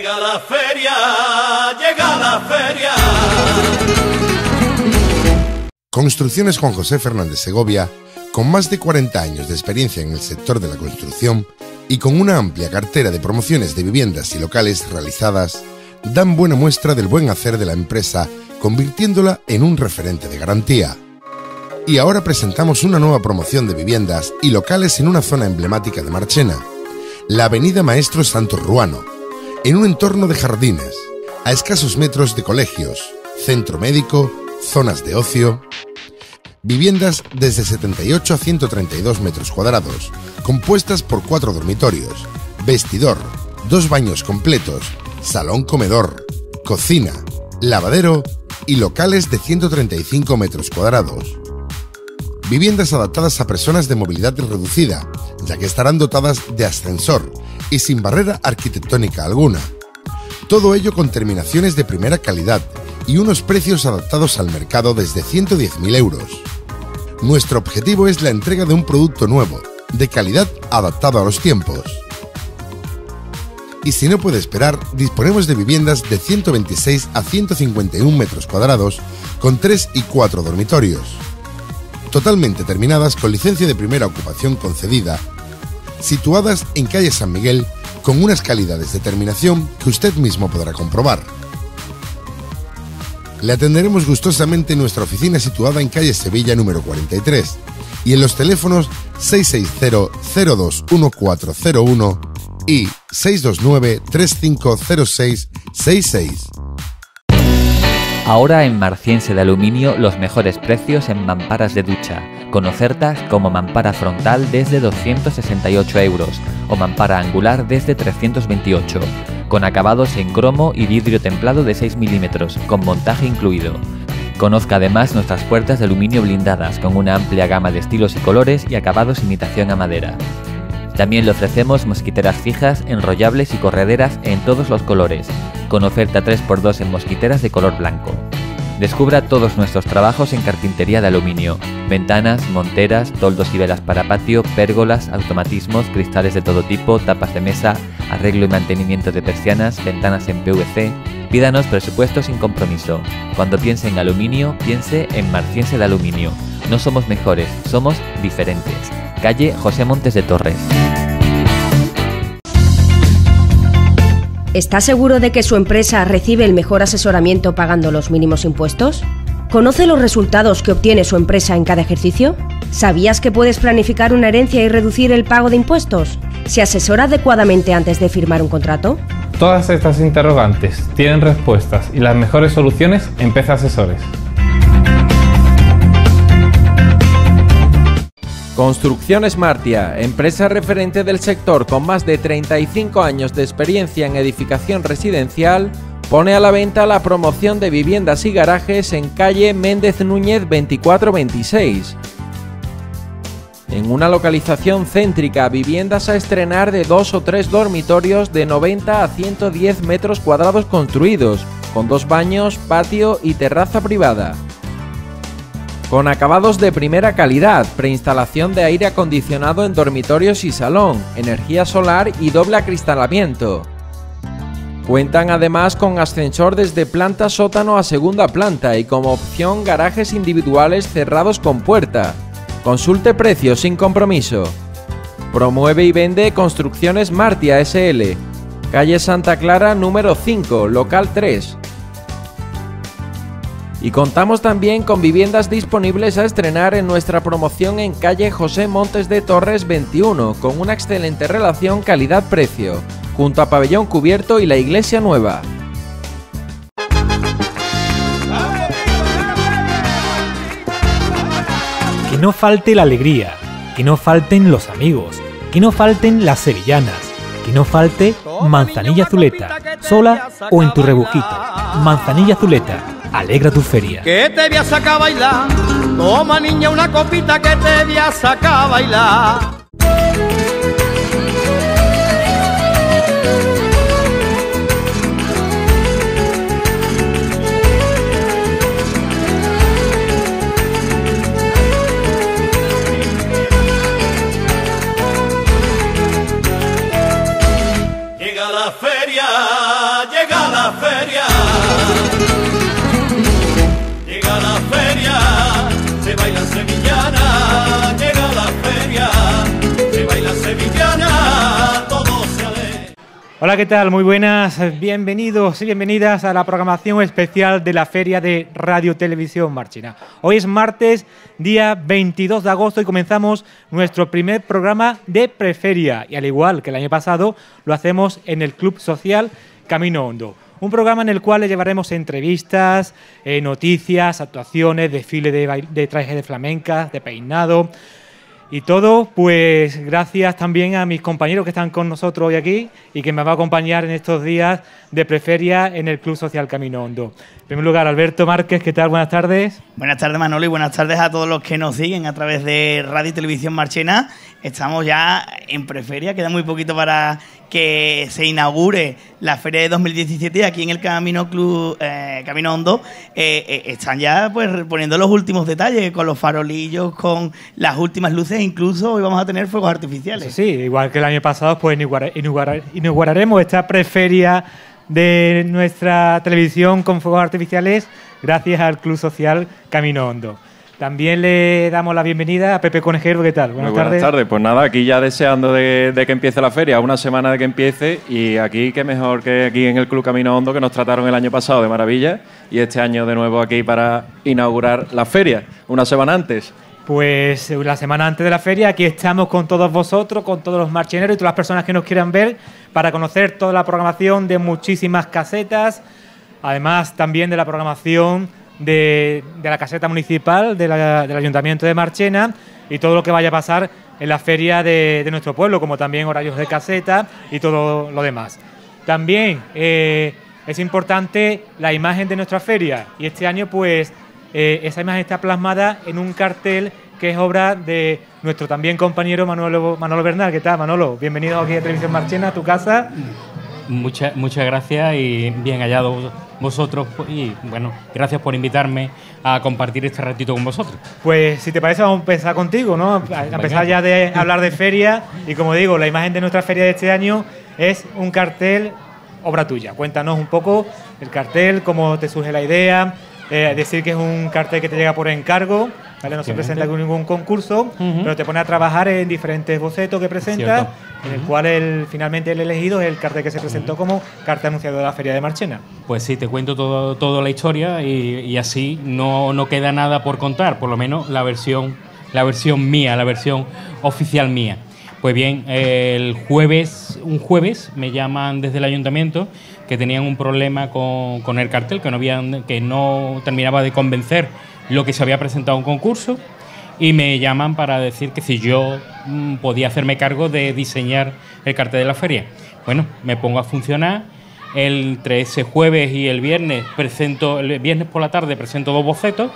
Llega la feria, llega la feria. Construcciones Juan José Fernández Segovia, con más de 40 años de experiencia en el sector de la construcción y con una amplia cartera de promociones de viviendas y locales realizadas, dan buena muestra del buen hacer de la empresa, convirtiéndola en un referente de garantía. Y ahora presentamos una nueva promoción de viviendas y locales en una zona emblemática de Marchena, la Avenida Maestro Santos Ruano, en un entorno de jardines, a escasos metros de colegios, centro médico, zonas de ocio. Viviendas desde 78 a 132 metros cuadrados, compuestas por 4 dormitorios, vestidor, 2 baños completos, salón comedor, cocina, lavadero y locales de 135 metros cuadrados. Viviendas adaptadas a personas de movilidad reducida, ya que estarán dotadas de ascensor y sin barrera arquitectónica alguna. Todo ello con terminaciones de primera calidad y unos precios adaptados al mercado desde 110.000 euros. Nuestro objetivo es la entrega de un producto nuevo, de calidad adaptado a los tiempos. Y si no puede esperar, disponemos de viviendas de 126 a 151 metros cuadrados con 3 y 4 dormitorios. Totalmente terminadas con licencia de primera ocupación concedida, situadas en calle San Miguel con unas calidades de terminación que usted mismo podrá comprobar. Le atenderemos gustosamente en nuestra oficina situada en calle Sevilla número 43 y en los teléfonos 660-021401 y 629-350666. Ahora en Marciense de Aluminio los mejores precios en mamparas de ducha, con ofertas como mampara frontal desde 268 euros o mampara angular desde 328, con acabados en cromo y vidrio templado de 6 milímetros, con montaje incluido. Conozca además nuestras puertas de aluminio blindadas, con una amplia gama de estilos y colores y acabados imitación a madera. También le ofrecemos mosquiteras fijas, enrollables y correderas en todos los colores, con oferta 3×2 en mosquiteras de color blanco. Descubra todos nuestros trabajos en carpintería de aluminio: ventanas, monteras, toldos y velas para patio, pérgolas, automatismos, cristales de todo tipo, tapas de mesa, arreglo y mantenimiento de persianas, ventanas en PVC. Pídanos presupuesto sin compromiso. Cuando piense en aluminio, piense en Marciense de Aluminio. No somos mejores, somos diferentes. Calle José Montes de Torres. ¿Está seguro de que su empresa recibe el mejor asesoramiento pagando los mínimos impuestos? ¿Conoce los resultados que obtiene su empresa en cada ejercicio? ¿Sabías que puedes planificar una herencia y reducir el pago de impuestos? ¿Se asesora adecuadamente antes de firmar un contrato? Todas estas interrogantes tienen respuestas y las mejores soluciones en Peza Asesores. Construcciones Martia, empresa referente del sector con más de 35 años de experiencia en edificación residencial, pone a la venta la promoción de viviendas y garajes en calle Méndez Núñez 2426. En una localización céntrica, viviendas a estrenar de 2 o 3 dormitorios de 90 a 110 metros cuadrados construidos, con 2 baños, patio y terraza privada. Con acabados de primera calidad, preinstalación de aire acondicionado en dormitorios y salón, energía solar y doble acristalamiento. Cuentan además con ascensor desde planta sótano a segunda planta y como opción garajes individuales cerrados con puerta. Consulte precios sin compromiso. Promueve y vende Construcciones Martia SL, calle Santa Clara número 5, local 3. Y contamos también con viviendas disponibles a estrenar en nuestra promoción en calle José Montes de Torres 21, con una excelente relación calidad-precio, junto a Pabellón Cubierto y la Iglesia Nueva. Que no falte la alegría, que no falten los amigos, que no falten las sevillanas, que no falte Manzanilla Zuleta, sola o en tu rebujito. Manzanilla Zuleta, alegra tu feria. Que te voy a sacar a bailar, toma niña una copita que te voy a sacar a bailar. Llega la feria, Hola, ¿qué tal? Muy buenas, bienvenidos y bienvenidas a la programación especial de la Feria de Radio Televisión Marchena. Hoy es martes, día 22 de agosto y comenzamos nuestro primer programa de preferia. Y al igual que el año pasado, lo hacemos en el Club Social Camino Hondo. Un programa en el cual le llevaremos entrevistas, noticias, actuaciones, desfile de trajes de flamencas, de peinado. Y todo, pues gracias también a mis compañeros que están con nosotros hoy aquí y que me va a acompañar en estos días de preferia en el Club Social Camino Hondo. En primer lugar, Alberto Márquez, ¿qué tal? Buenas tardes. Buenas tardes, Manolo, y buenas tardes a todos los que nos siguen a través de Radio y Televisión Marchena. Estamos ya en preferia, queda muy poquito para que se inaugure la feria de 2017 y aquí en el Camino Hondo están ya pues poniendo los últimos detalles con los farolillos, con las últimas luces, incluso hoy vamos a tener fuegos artificiales. Sí, igual que el año pasado, pues inauguraremos esta preferia de nuestra televisión con fuegos artificiales gracias al Club Social Camino Hondo. También le damos la bienvenida a Pepe Conejero. ¿Qué tal? Buenas tardes. Pues nada, aquí ya deseando de que empiece la feria, una semana de que empiece, y aquí qué mejor que aquí en el Club Camino Hondo, que nos trataron el año pasado de maravilla, y este año de nuevo aquí para inaugurar la feria, una semana antes. Pues la semana antes de la feria aquí estamos con todos vosotros, con todos los marcheneros y todas las personas que nos quieran ver para conocer toda la programación de muchísimas casetas, además también de la programación de la caseta municipal del Ayuntamiento de Marchena y todo lo que vaya a pasar en la feria de nuestro pueblo, como también horarios de caseta y todo lo demás. También es importante la imagen de nuestra feria y este año pues esa imagen está plasmada en un cartel que es obra de nuestro también compañero Manolo Bernal. ¿Qué tal, Manolo? Bienvenido aquí a Televisión Marchena, a tu casa. Muchas gracias y bien hallados vosotros, y bueno, gracias por invitarme a compartir este ratito con vosotros. Pues si te parece vamos a empezar contigo, ¿no? A empezar ya de hablar de feria y como digo, la imagen de nuestra feria de este año es un cartel obra tuya. Cuéntanos un poco el cartel, cómo te surge la idea, decir que es un cartel que te llega por encargo, ¿vale? No se presenta con ningún concurso, pero te pone a trabajar en diferentes bocetos que presenta, en el cual finalmente el elegido es el cartel que se presentó como cartel anunciado de la Feria de Marchena. Pues sí, te cuento toda la historia y así no queda nada por contar, por lo menos la versión mía, la versión oficial mía. Pues bien, un jueves me llaman desde el ayuntamiento que tenían un problema con el cartel, que no terminaba de convencer lo que se había presentado en concurso, y me llaman para decir que si yo podía hacerme cargo de diseñar el cartel de la feria. Bueno, me pongo a funcionar. Entre ese jueves y el viernes por la tarde presento 2 bocetos.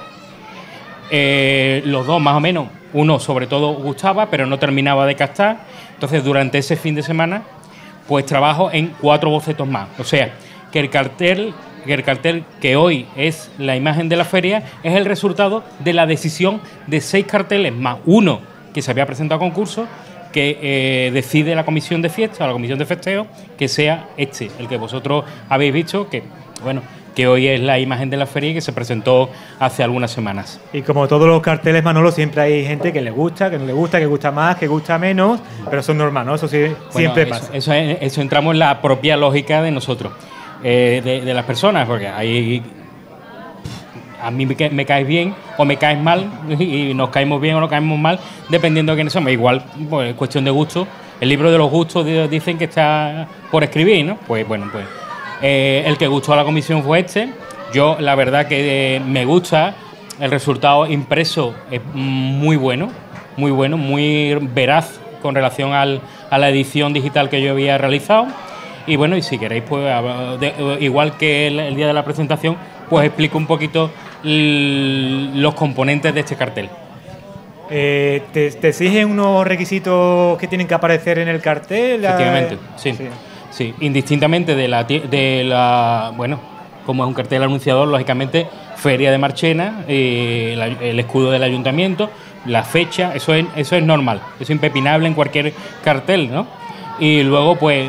Los dos más o menos, uno sobre todo gustaba, pero no terminaba de captar. Entonces durante ese fin de semana pues trabajo en 4 bocetos más. O sea, que el cartel que hoy es la imagen de la feria es el resultado de la decisión de 6 carteles más uno que se había presentado a concurso, que decide la comisión de fiesta, la comisión de festeo, que sea el que vosotros habéis visto, que hoy es la imagen de la feria y que se presentó hace algunas semanas. Y como todos los carteles, Manolo, siempre hay gente que le gusta, que no le gusta, que gusta más, que gusta menos, pero eso es normal, ¿no? Eso sí, siempre pasa. Eso entramos en la propia lógica de nosotros, de las personas, porque a mí me caes bien o me caes mal, y nos caemos bien o nos caemos mal, dependiendo de quiénes somos. Igual, pues es cuestión de gusto. El libro de los gustos dicen que está por escribir, ¿no? Pues bueno, el que gustó a la comisión fue Yo, la verdad que me gusta. El resultado impreso es muy bueno, muy veraz con relación a la edición digital que yo había realizado. Y bueno, y si queréis, pues igual que el día de la presentación, pues explico un poquito los componentes de este cartel. ¿Te exigen unos requisitos que tienen que aparecer en el cartel? Efectivamente, sí. Indistintamente bueno, como es un cartel anunciador, lógicamente, Feria de Marchena, el escudo del ayuntamiento, la fecha, eso es normal, eso es impepinable en cualquier cartel, ¿no? Y luego, pues,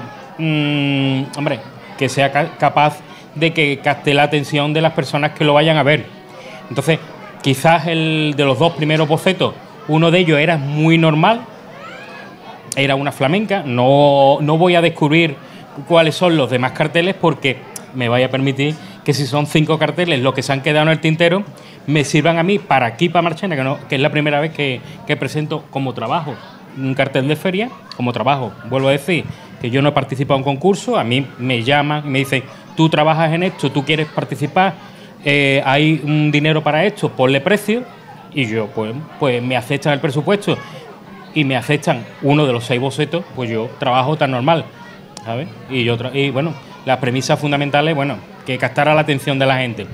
que sea capaz de que capte la atención de las personas que lo vayan a ver. Entonces, quizás el de los 2 primeros bocetos, uno de ellos era muy normal, era una flamenca. No voy a descubrir cuáles son los demás carteles, porque me vaya a permitir que si son 5 carteles los que se han quedado en el tintero, me sirvan a mí para aquí, para Marchena, que es la primera vez que presento como trabajo un cartel de feria, como trabajo. Vuelvo a decir que yo no he participado en concurso, a mí me llaman y me dicen, tú trabajas en esto, tú quieres participar, hay un dinero para esto, ponle precio, y yo pues me aceptan el presupuesto y me aceptan uno de los 6 bocetos, pues yo trabajo tan normal, ¿sabes? Y bueno, las premisas fundamentales, bueno, que captara la atención de la gente.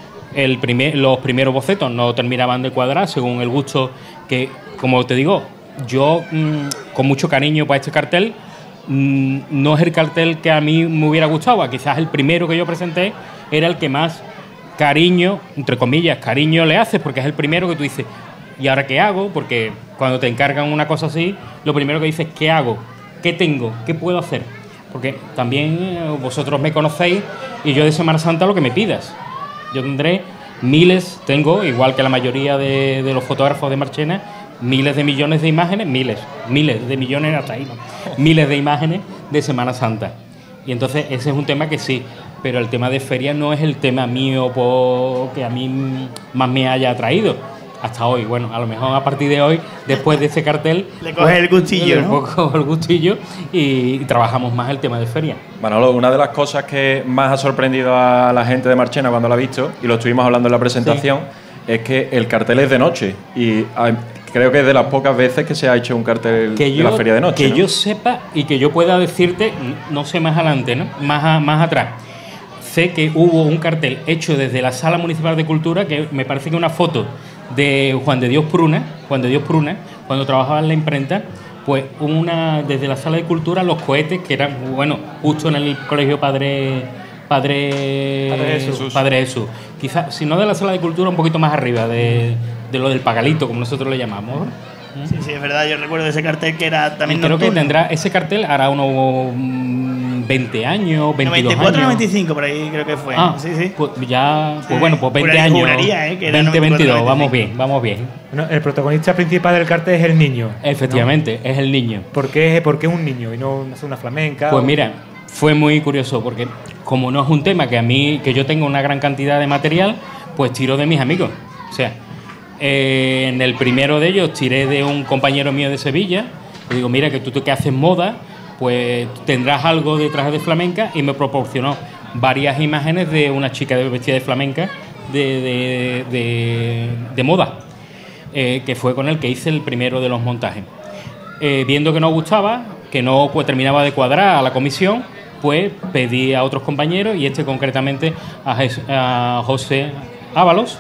Los primeros bocetos no terminaban de cuadrar según el gusto que, como te digo, yo con mucho cariño para este cartel, no es el cartel que a mí me hubiera gustado, quizás el primero que yo presenté era el que más cariño, entre comillas, cariño le haces, porque es el primero que tú dices, ¿y ahora qué hago? Porque cuando te encargan una cosa así, lo primero que dices, ¿qué hago? ¿Qué tengo? ¿Qué puedo hacer? Porque también vosotros me conocéis y yo de Semana Santa lo que me pidas. Yo tendré miles, tengo, igual que la mayoría de los fotógrafos de Marchena, miles de millones de imágenes, miles de millones hasta ahí, ¿no? Miles de imágenes de Semana Santa. Y entonces ese es un tema que sí, pero el tema de feria no es el tema mío que a mí más me haya atraído hasta hoy. Bueno, a lo mejor a partir de hoy, después de ese cartel, le coges el gustillo, ¿no? Le cojo el gustillo y trabajamos más el tema de feria. Manolo, una de las cosas que más ha sorprendido a la gente de Marchena cuando lo ha visto, y lo estuvimos hablando en la presentación, sí, es que el cartel es de noche. Y creo que es de las pocas veces que se ha hecho un cartel de la feria de noche. Que ¿no? yo sepa y que yo pueda decirte, no sé más adelante, ¿no? Más atrás. Sé que hubo un cartel hecho desde la Sala Municipal de Cultura, que me parece que una foto de Juan de Dios Pruna, cuando trabajaba en la imprenta, pues desde la Sala de Cultura, los cohetes, que eran, bueno, justo en el colegio Padre Jesús. Quizás, si no de la Sala de Cultura, un poquito más arriba de lo del Pagalito, como nosotros le llamamos. Sí, es verdad, yo recuerdo ese cartel que era también creo nocturno. que tendrá ese cartel hará unos 20 años, 22 94, años. 95 por ahí creo que fue. Sí. Pues ya, sí. Pues bueno, pues 20 años. Juraría, que 20, 22, 95. vamos bien. Bueno, el protagonista principal del cartel es el niño. Efectivamente, ¿no? Es el niño. ¿Por qué un niño y no una flamenca? Pues mira, fue muy curioso porque como no es un tema que yo tengo una gran cantidad de material, pues tiro de mis amigos. O sea, en el primero de ellos tiré de un compañero mío de Sevilla. Le digo, mira, que tú que haces moda, pues tendrás algo de traje de flamenca, y me proporcionó varias imágenes de una chica vestida de flamenca de moda, que fue con el que hice el primero de los montajes. Viendo que no gustaba, que no terminaba de cuadrar a la comisión, pues pedí a otros compañeros, y concretamente a José Ábalos,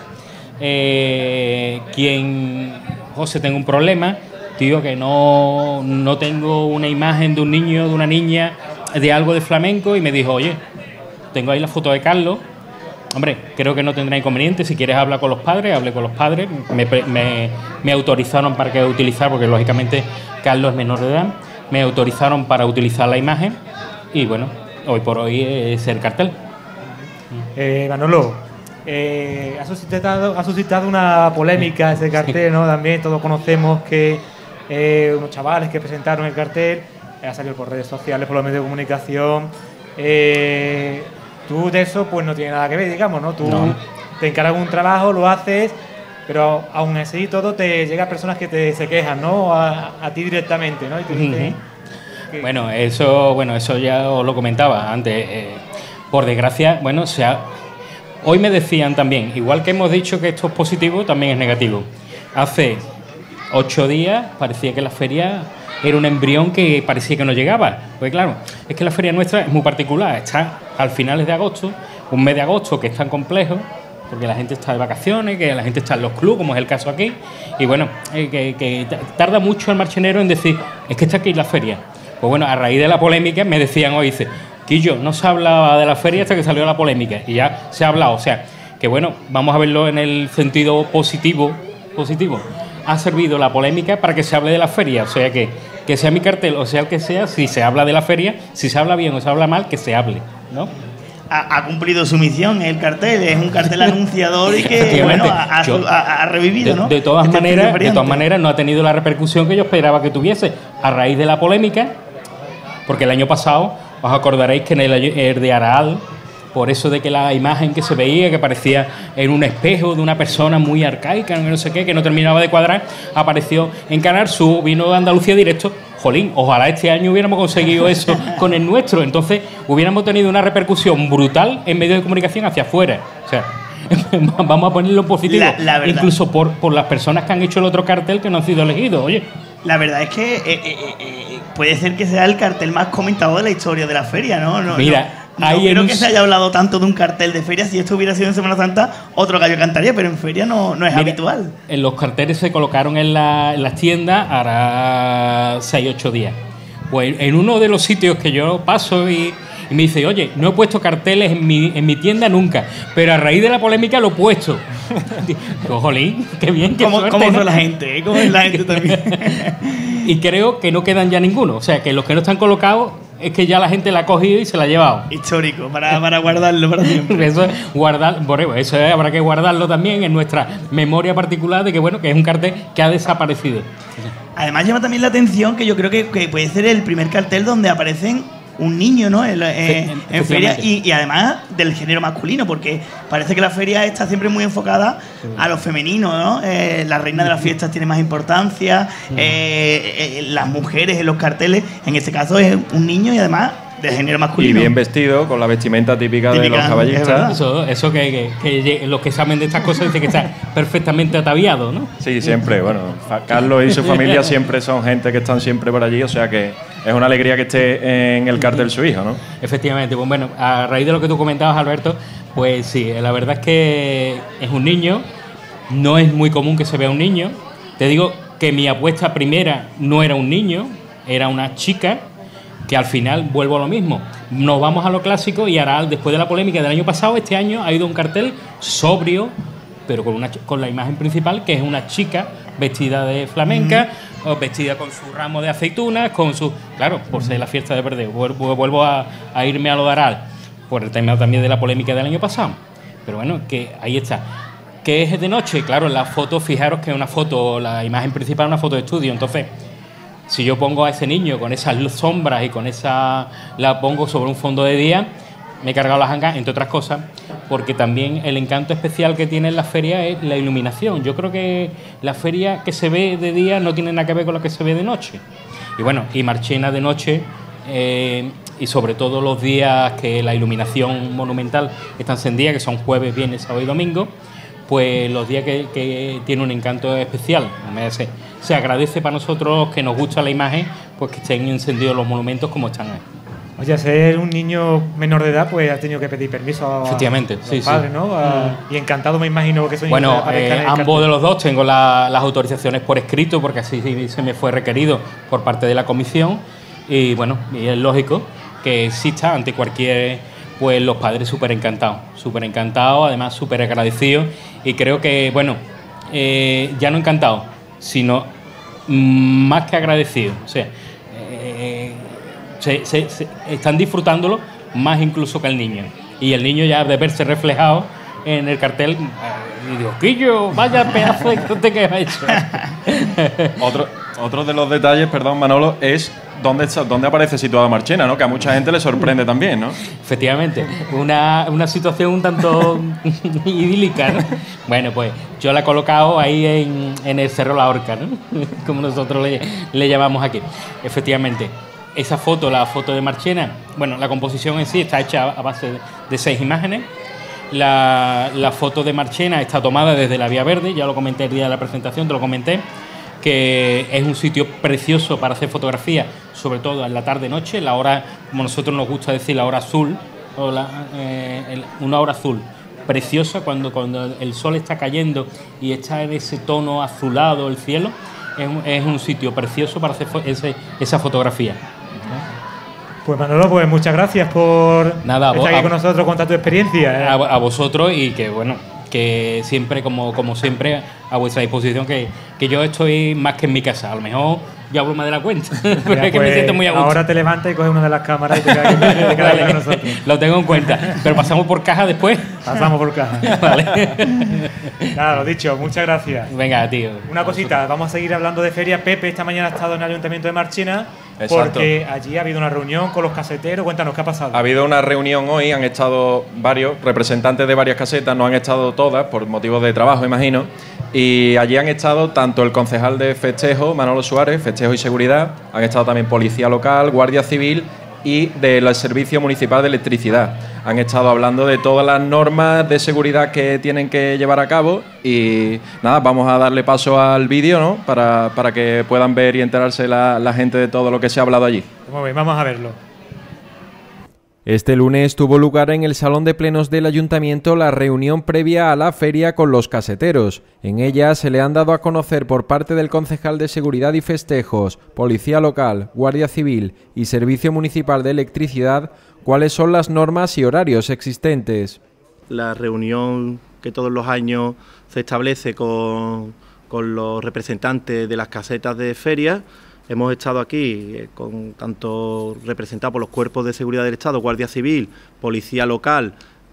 José, tengo un problema, tío, que no tengo una imagen de un niño, de una niña, de algo de flamenco, y me dijo, oye, tengo ahí la foto de Carlos, hombre, creo que no tendrá inconveniente, si quieres hablar con los padres, hablé con los padres, me autorizaron para que utilizar, porque lógicamente Carlos es menor de edad, me autorizaron para utilizar la imagen, y bueno, hoy por hoy es el cartel. Manolo, ha suscitado una polémica ese cartel, ¿no? También todos conocemos que unos chavales que presentaron el cartel, ha salido por redes sociales, por los medios de comunicación. Tú de eso pues no tienes nada que ver, digamos, ¿no? Tú te encargas un trabajo, lo haces, pero aún así todo te llega a personas que se quejan, ¿no? A ti directamente, ¿no? Y tú dices, Bueno, eso ya os lo comentaba antes. Por desgracia, bueno, hoy me decían también, igual que hemos dicho que esto es positivo, también es negativo. Hace 8 días parecía que la feria era un embrión que parecía que no llegaba. Pues claro, es que la feria nuestra es muy particular. Está al finales de agosto, un mes de agosto que es tan complejo, porque la gente está de vacaciones, que la gente está en los clubes, como es el caso aquí. Y bueno, que tarda mucho el marchenero en decir, es que está aquí la feria. Pues bueno, a raíz de la polémica me decían hoy, dice, Quillo, no se hablaba de la feria hasta que salió la polémica, y ya se ha hablado. O sea, que bueno, vamos a verlo en el sentido positivo. Ha servido la polémica para que se hable de la feria, o sea que sea mi cartel o sea el que sea, si se habla de la feria, si se habla bien o se habla mal, que se hable, ¿no? Ha cumplido su misión el cartel, es un cartel anunciador y que bueno, ha revivido, ¿no? De todas maneras no ha tenido la repercusión que yo esperaba que tuviese a raíz de la polémica, porque el año pasado os acordaréis que en el de Araal, por eso de que la imagen que se veía, que parecía en un espejo de una persona muy arcaica, no sé qué, que no terminaba de cuadrar, apareció en Canal Sur, vino de Andalucía directo. Jolín, ojalá este año hubiéramos conseguido eso con el nuestro, entonces hubiéramos tenido una repercusión brutal en medios de comunicación hacia afuera. O sea, vamos a ponerlo positivo, incluso por las personas que han hecho el otro cartel que no han sido elegidos, oye. La verdad es que puede ser que sea el cartel más comentado de la historia de la feria, ¿no? Mira, no creo que se haya hablado tanto de un cartel de feria. Si esto hubiera sido en Semana Santa, otro gallo cantaría, pero en feria no es habitual. En los carteles se colocaron en las tiendas hará 6-8 días. Pues en uno de los sitios que yo paso y me dice, oye, no he puesto carteles en mi tienda nunca, pero a raíz de la polémica lo he puesto. Digo, jolín, qué bien, qué suerte, ¿Cómo ¿no? es la gente? ¿Cómo es la gente también? Y creo que no quedan ya ninguno. O sea, que los que no están colocados es que ya la gente la ha cogido y se la ha llevado. Histórico, para guardarlo para siempre. Eso es habrá que guardarlo también en nuestra memoria particular de que, bueno, que es un cartel que ha desaparecido. Además llama también la atención que yo creo que puede ser el primer cartel donde aparecen un niño, ¿no? En feria y además del género masculino, porque parece que la feria está siempre muy enfocada a lo femenino, ¿no? La reina de las fiestas tiene más importancia, las mujeres en los carteles, en este caso es un niño y además de género masculino. Y bien vestido, con la vestimenta típica de los caballistas. Eso que los que saben de estas cosas dicen que está perfectamente ataviado, ¿no? Sí, siempre. Bueno, Carlos y su familia siempre son gente que están siempre por allí, o sea que es una alegría que esté en el cartel su hijo, ¿no? Efectivamente. Pues bueno, a raíz de lo que tú comentabas, Alberto, pues sí, la verdad es que es un niño, no es muy común que se vea un niño. Te digo que mi apuesta primera no era un niño, era una chica, que al final vuelvo a lo mismo. Nos vamos a lo clásico y ahora, después de la polémica del año pasado, este año ha ido un cartel sobrio, pero con la imagen principal, que es una chica vestida de flamenca, o vestida con su ramo de aceitunas, con su... Claro, por ser la fiesta de Verdeo. Vuelvo a irme a lo de Aral, por el tema también de la polémica del año pasado. Pero bueno, que ahí está. ¿Qué es de noche? Claro, en la foto, fijaros que es una foto, la imagen principal es una foto de estudio, entonces... Si yo pongo a ese niño con esas sombras y con esa... la pongo sobre un fondo de día, me he cargado las angas, entre otras cosas, porque también el encanto especial que tiene la feria es la iluminación. Yo creo que la feria que se ve de día no tiene nada que ver con la que se ve de noche. Y bueno, y Marchena de noche, y sobre todo los días que la iluminación monumental está encendida, que son jueves, viernes, sábado y domingo, pues los días que tiene un encanto especial. Se agradece para nosotros que nos gusta la imagen, pues que estén encendidos los monumentos como están ahí. Oye, ser un niño menor de edad, pues has tenido que pedir permiso a efectivamente, los padres, ¿no? Y encantado me imagino que soy. Bueno, ambos de los dos tengo las autorizaciones por escrito, porque así se me fue requerido por parte de la comisión. Y bueno, y es lógico que exista ante cualquier... Pues los padres súper encantados, además súper agradecidos. Y creo que, bueno, ya no encantados, sino más que agradecidos. O sea, se están disfrutándolo más incluso que el niño. Y el niño ya de verse reflejado en el cartel, y digo, Quillo, vaya pedazo de cartel que ha hecho. Otro de los detalles, perdón Manolo, es dónde aparece situada Marchena, ¿no? Que a mucha gente le sorprende también, ¿no? Efectivamente, una situación un tanto idílica, ¿no? Bueno, pues yo la he colocado ahí en el Cerro La Horca, ¿no? Como nosotros le llamamos aquí. Efectivamente, esa foto, la foto de Marchena, bueno, la composición en sí está hecha a base de 6 imágenes. La foto de Marchena está tomada desde la Vía Verde, ya lo comenté el día de la presentación, te lo comenté, que es un sitio precioso para hacer fotografía, sobre todo en la tarde-noche, la hora, como nosotros nos gusta decir, la hora azul, o una hora azul preciosa, cuando el sol está cayendo y está en ese tono azulado el cielo, es un sitio precioso para hacer esa fotografía. Pues Manolo, pues muchas gracias por estar aquí con nosotros, contar tu experiencia. A vosotros, y que bueno, que siempre, como siempre, a vuestra disposición, que yo estoy más que en mi casa. A lo mejor yo hablo más de la cuenta, pero es que me siento muy a gusto. Ahora te levantas y coges una de las cámaras y te quedas con nosotros. Lo tengo en cuenta, pero pasamos por caja después. Pasamos por caja. Vale. Nada, lo dicho, muchas gracias. Venga, tío. Una cosita, vamos a seguir hablando de feria. Pepe esta mañana ha estado en el Ayuntamiento de Marchena Exacto. Porque allí ha habido una reunión con los caseteros. Cuéntanos, ¿qué ha pasado? Ha habido una reunión hoy, han estado varios representantes de varias casetas, no han estado todas por motivos de trabajo, imagino, y allí han estado tanto el concejal de festejo, Manolo Suárez, festejo y seguridad, han estado también policía local, guardia civil y del Servicio Municipal de Electricidad. Han estado hablando de todas las normas de seguridad que tienen que llevar a cabo y nada, vamos a darle paso al vídeo, ¿no? Para que puedan ver y enterarse la gente de todo lo que se ha hablado allí. Muy bien, vamos a verlo. Este lunes tuvo lugar en el Salón de Plenos del Ayuntamiento la reunión previa a la feria con los caseteros. En ella se le han dado a conocer por parte del concejal de Seguridad y Festejos, Policía Local, Guardia Civil y Servicio Municipal de Electricidad cuáles son las normas y horarios existentes. La reunión que todos los años se establece con los representantes de las casetas de feria. Hemos estado aquí con tanto representados por los cuerpos de seguridad del Estado, Guardia Civil, Policía Local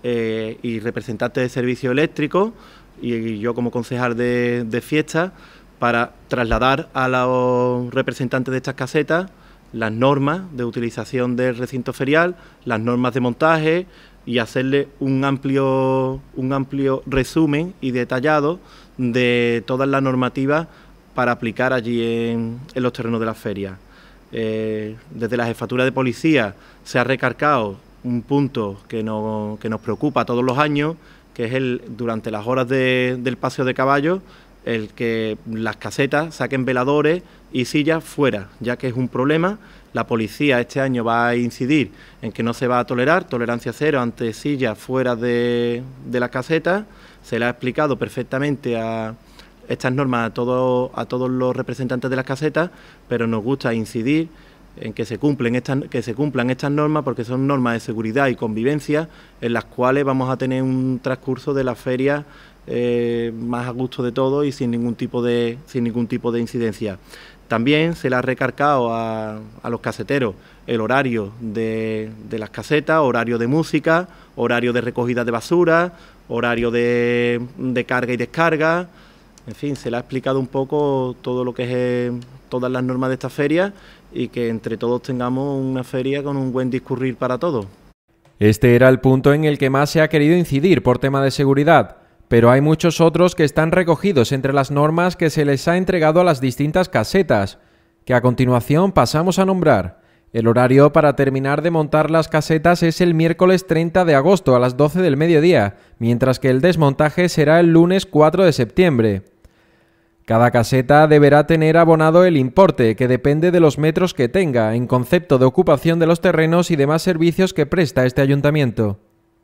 y representantes de servicios eléctricos y yo como concejal de fiestas para trasladar a los representantes de estas casetas las normas de utilización del recinto ferial, las normas de montaje y hacerle un amplio resumen y detallado de todas las normativas para aplicar allí en los terrenos de la feria. Desde la jefatura de policía se ha recargado un punto que nos preocupa todos los años, que es durante las horas del paseo de caballos, el que las casetas saquen veladores y sillas fuera, ya que es un problema. La policía este año va a incidir en que no se va a tolerar, tolerancia cero ante sillas fuera de las casetas. Se le ha explicado perfectamente a estas normas a todos los representantes de las casetas, pero nos gusta incidir en que se cumplan estas normas porque son normas de seguridad y convivencia en las cuales vamos a tener un transcurso de la feria más a gusto de todo y sin ningún tipo de incidencia. También se le ha recargado a los caseteros el horario de las casetas, horario de música, horario de recogida de basura, horario de carga y descarga. En fin, se le ha explicado un poco todo lo que es todas las normas de esta feria y que entre todos tengamos una feria con un buen discurrir para todos. Este era el punto en el que más se ha querido incidir por tema de seguridad, pero hay muchos otros que están recogidos entre las normas que se les ha entregado a las distintas casetas, que a continuación pasamos a nombrar. El horario para terminar de montar las casetas es el miércoles 30 de agosto a las 12 del mediodía, mientras que el desmontaje será el lunes 4 de septiembre. Cada caseta deberá tener abonado el importe, que depende de los metros que tenga, en concepto de ocupación de los terrenos y demás servicios que presta este ayuntamiento.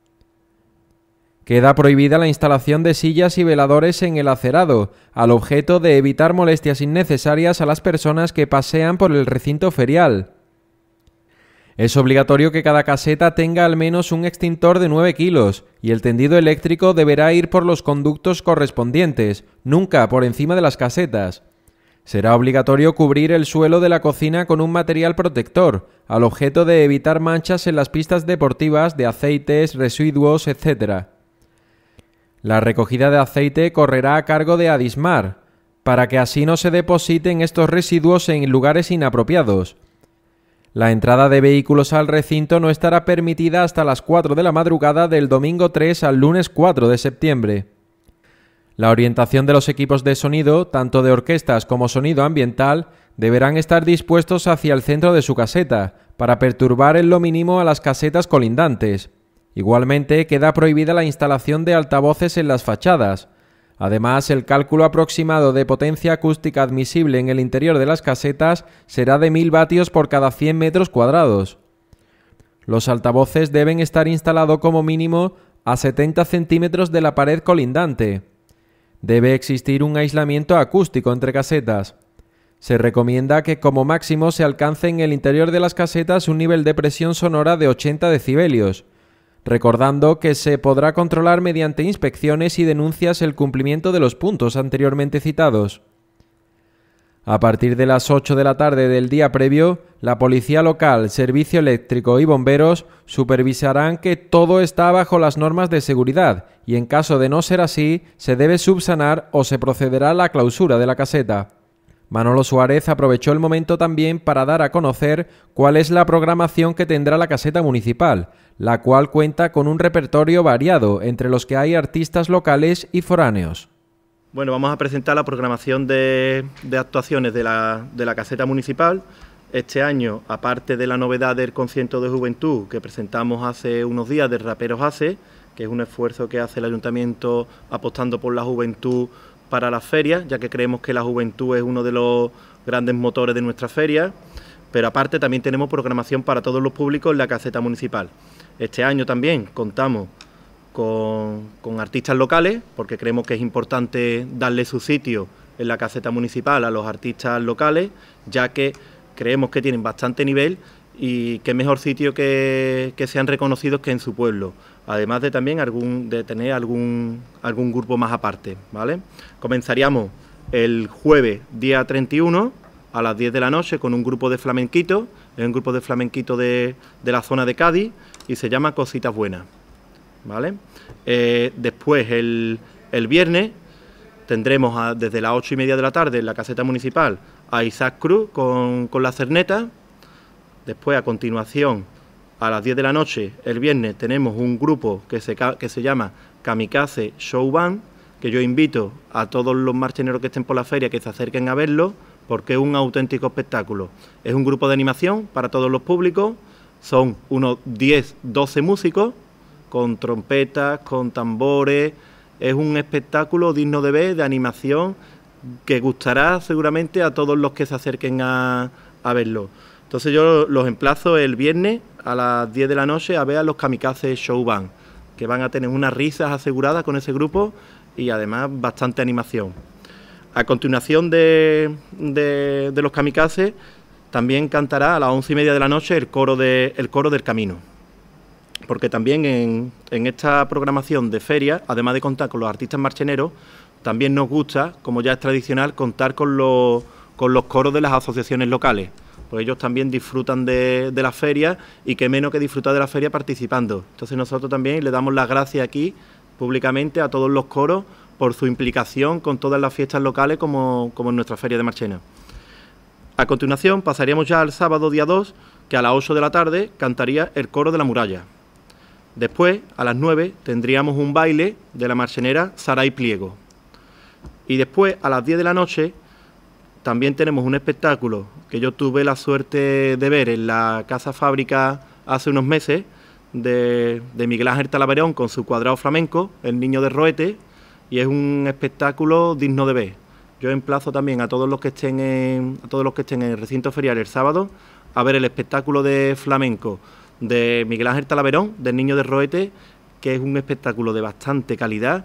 Queda prohibida la instalación de sillas y veladores en el acerado, al objeto de evitar molestias innecesarias a las personas que pasean por el recinto ferial. Es obligatorio que cada caseta tenga al menos un extintor de 9 kilos y el tendido eléctrico deberá ir por los conductos correspondientes, nunca por encima de las casetas. Será obligatorio cubrir el suelo de la cocina con un material protector, al objeto de evitar manchas en las pistas deportivas de aceites, residuos, etc. La recogida de aceite correrá a cargo de Adismar, para que así no se depositen estos residuos en lugares inapropiados. La entrada de vehículos al recinto no estará permitida hasta las 4 de la madrugada del domingo 3 al lunes 4 de septiembre. La orientación de los equipos de sonido, tanto de orquestas como sonido ambiental, deberán estar dispuestos hacia el centro de su caseta, para perturbar en lo mínimo a las casetas colindantes. Igualmente, queda prohibida la instalación de altavoces en las fachadas. Además, el cálculo aproximado de potencia acústica admisible en el interior de las casetas será de 1000 vatios por cada 100 metros cuadrados. Los altavoces deben estar instalados como mínimo a 70 centímetros de la pared colindante. Debe existir un aislamiento acústico entre casetas. Se recomienda que como máximo se alcance en el interior de las casetas un nivel de presión sonora de 80 decibelios. Recordando que se podrá controlar mediante inspecciones y denuncias el cumplimiento de los puntos anteriormente citados. A partir de las 8 de la tarde del día previo, la Policía Local, Servicio Eléctrico y Bomberos supervisarán que todo está bajo las normas de seguridad y en caso de no ser así, se debe subsanar o se procederá a la clausura de la caseta. Manolo Suárez aprovechó el momento también para dar a conocer cuál es la programación que tendrá la caseta municipal, la cual cuenta con un repertorio variado, entre los que hay artistas locales y foráneos. Bueno, vamos a presentar la programación de actuaciones de la caseta municipal. Este año, aparte de la novedad del concierto de juventud que presentamos hace unos días de Raperos Hace, que es un esfuerzo que hace el ayuntamiento apostando por la juventud para las ferias, ya que creemos que la juventud es uno de los grandes motores de nuestra feria, pero aparte también tenemos programación para todos los públicos en la caseta municipal. Este año también contamos con artistas locales, porque creemos que es importante darle su sitio en la caseta municipal a los artistas locales, ya que creemos que tienen bastante nivel y qué mejor sitio que sean reconocidos que en su pueblo, además de también tener algún grupo más aparte, ¿vale? Comenzaríamos el jueves día 31 a las 10 de la noche con un grupo de flamenquito, es un grupo de flamenquito de la zona de Cádiz y se llama Cositas Buenas, ¿vale? Después el viernes tendremos desde las 8:30 de la tarde en la caseta municipal a Isaac Cruz con la cerneta. Después, a continuación, a las 10 de la noche, el viernes, tenemos un grupo que se llama Kamikaze Show Band, que yo invito a todos los marcheneros que estén por la feria que se acerquen a verlo, porque es un auténtico espectáculo. Es un grupo de animación para todos los públicos, son unos 10-12 músicos, con trompetas, con tambores. Es un espectáculo digno de ver, de animación, que gustará seguramente a todos los que se acerquen a verlo. Entonces yo los emplazo el viernes a las 10 de la noche a ver a los Kamikaze Show Band, que van a tener unas risas aseguradas con ese grupo y además bastante animación. A continuación de los Kamikaze también cantará a las 11:30 de la noche el coro del Camino, porque también en esta programación de feria, además de contar con los artistas marcheneros, también nos gusta, como ya es tradicional, contar con los coros de las asociaciones locales, pues ellos también disfrutan de la feria y qué menos que disfrutar de la feria participando. Entonces nosotros también le damos las gracias aquí públicamente a todos los coros por su implicación con todas las fiestas locales como en nuestra feria de Marchena. A continuación pasaríamos ya al sábado día 2, que a las 8 de la tarde cantaría el coro de la muralla. Después, a las 9, tendríamos un baile de la marchenera Saray Pliego. Y después, a las 10 de la noche, también tenemos un espectáculo que yo tuve la suerte de ver en la Casa Fábrica hace unos meses, de Miguel Ángel Talaverón con su cuadrado flamenco, El Niño de Roete, y es un espectáculo digno de ver. Yo emplazo también a todos los que estén en el recinto ferial el sábado a ver el espectáculo de flamenco de Miguel Ángel Talaverón, del Niño de Roete, que es un espectáculo de bastante calidad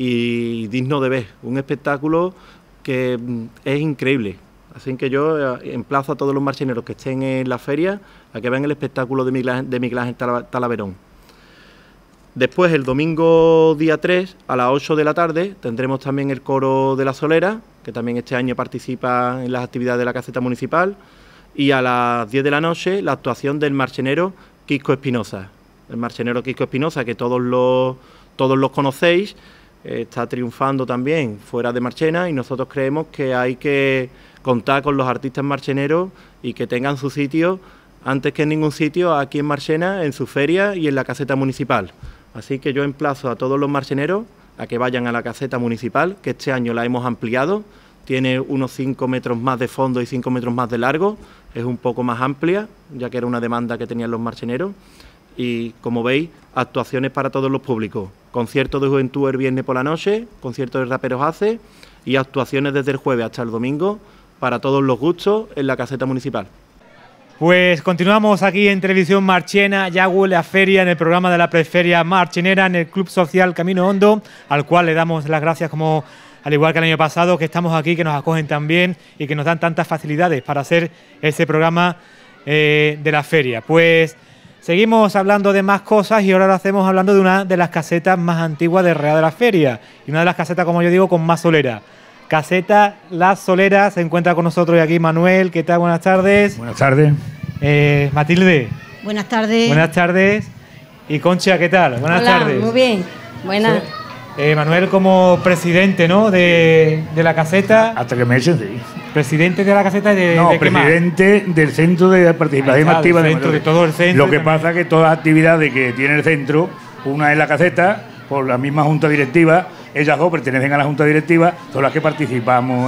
y digno de ver, un espectáculo que es increíble. Así que yo emplazo a todos los marcheneros que estén en la feria a que vean el espectáculo de Miguel Ángel Talaverón. Después, el domingo día 3, a las 8 de la tarde, tendremos también el coro de la Solera, que también este año participa en las actividades de la caseta municipal, y a las 10 de la noche la actuación del marchenero Quisco Espinosa. El marchenero Quisco Espinosa, que todos los conocéis, está triunfando también fuera de Marchena, y nosotros creemos que hay que contar con los artistas marcheneros y que tengan su sitio, antes que en ningún sitio, aquí en Marchena, en su feria y en la caseta municipal. Así que yo emplazo a todos los marcheneros a que vayan a la caseta municipal, que este año la hemos ampliado, tiene unos 5 metros más de fondo y 5 metros más de largo, es un poco más amplia, ya que era una demanda que tenían los marcheneros, y como veis, actuaciones para todos los públicos, conciertos de juventud el viernes por la noche, conciertos de Raperos Hace, y actuaciones desde el jueves hasta el domingo para todos los gustos en la caseta municipal. Pues continuamos aquí en Televisión Marchena, ya huele a feria, en el programa de la preferia marchenera en el Club Social Camino Hondo, al cual le damos las gracias, como al igual que el año pasado, que estamos aquí, que nos acogen tan bien y que nos dan tantas facilidades para hacer ese programa de la feria. Pues seguimos hablando de más cosas y ahora lo hacemos hablando de una de las casetas más antiguas de Real de la Feria y una de las casetas, como yo digo, con más solera. Caseta La Solera, se encuentra con nosotros aquí Manuel. ¿Qué tal? Buenas tardes. Buenas tardes. Matilde. Buenas tardes. Buenas tardes. Y Concha, ¿qué tal? Buenas tardes. Muy bien. Buenas. Manuel, como presidente, ¿no?, de la caseta. Hasta que me echen, sí. Presidente de la caseta y de... No, ¿de qué más? presidente del centro de participación activa del centro, de todo el centro. Lo que pasa es que todas las actividades que tiene el centro, una es la caseta, por la misma junta directiva, ellas dos pertenecen a la junta directiva, son las que participamos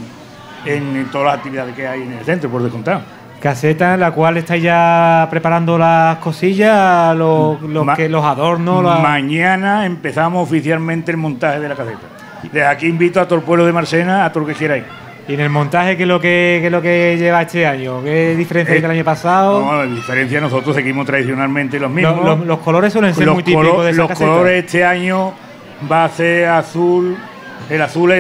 en todas las actividades que hay en el centro, por descontado. Caseta en la cual estáis ya preparando las cosillas, los adornos. Mañana empezamos oficialmente el montaje de la caseta. Desde aquí invito a todo el pueblo de Marchena, a todo lo que quiera ir. ¿Y en el montaje qué es lo que lleva este año? ¿Qué diferencia hay del año pasado? No, la diferencia, nosotros seguimos tradicionalmente los mismos. Los colores suelen ser muy típicos de esa caseta. Los colores este año va a ser azul. El azul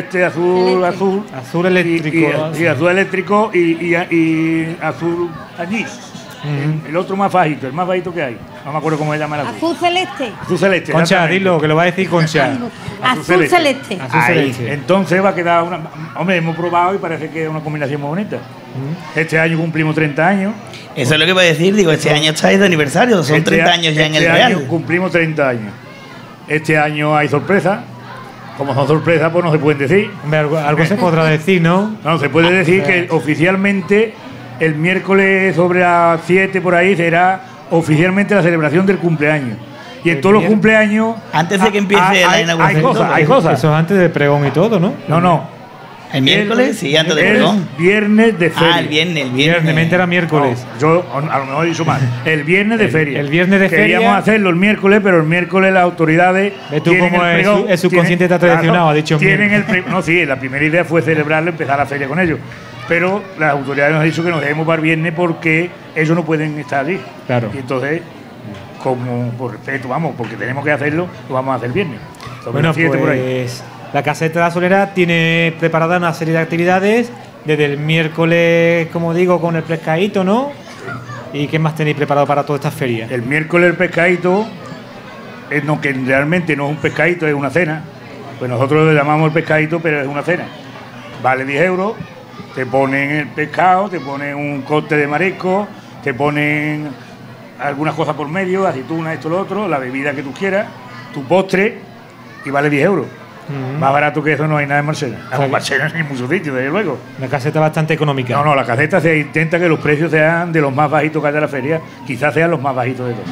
azul eléctrico. Y azul eléctrico y azul allí. El otro más bajito, el más bajito que hay. No me acuerdo cómo se llama el azul. Azul celeste. Azul celeste. Concha, dilo, que lo va a decir Concha. Azul celeste. Azul celeste. Entonces va a quedar una... Hombre, hemos probado y parece que es una combinación muy bonita. Este año cumplimos 30 años. Eso es lo que voy a decir, digo, este año estáis de aniversario, son 30 años ya en el Real. Año cumplimos 30 años. Este año hay sorpresa. Como son sorpresas, pues no se pueden decir. Hombre, algo se podrá decir, ¿no? No, se puede decir que oficialmente el miércoles sobre las 7 por ahí será oficialmente la celebración del cumpleaños. Y en todos los cumpleaños... Antes de que empiece la inauguración. Hay cosas. Eso es antes del pregón y todo, ¿no? No. ¿El miércoles? Sí, antes del pregón. Viernes de feria. El viernes. Me entera miércoles. No, yo a lo mejor he dicho mal. El viernes de feria. El viernes de feria. Queríamos hacerlo el miércoles, pero el miércoles las autoridades... ¿Ves tú cómo el subconsciente está tradicionado? Ha dicho No, sí, la primera idea fue celebrarlo, empezar la feria con ellos. Pero las autoridades nos han dicho que nos dejemos para el viernes porque ellos no pueden estar allí. Claro. Y entonces, como por respeto, porque tenemos que hacerlo, lo vamos a hacer el viernes. Bueno, pues por ahí. La caseta de la Solera tiene preparada una serie de actividades desde el miércoles, como digo, con el pescadito, ¿no? ¿Y qué más tenéis preparado para todas estas ferias? El miércoles el pescadito, que realmente no es un pescadito, es una cena. Pues nosotros le llamamos el pescadito, pero es una cena. Vale 10 euros, te ponen el pescado, te ponen un corte de marisco, te ponen algunas cosas por medio, aceituna, esto, lo otro, la bebida que tú quieras, tu postre, y vale 10 euros. Más barato que eso no hay nada en Marchena. En Marchena ni en muchos sitios, desde luego. La caseta bastante económica. No, la caseta se intenta que los precios sean de los más bajitos que haya en la feria, quizás sean los más bajitos de todos.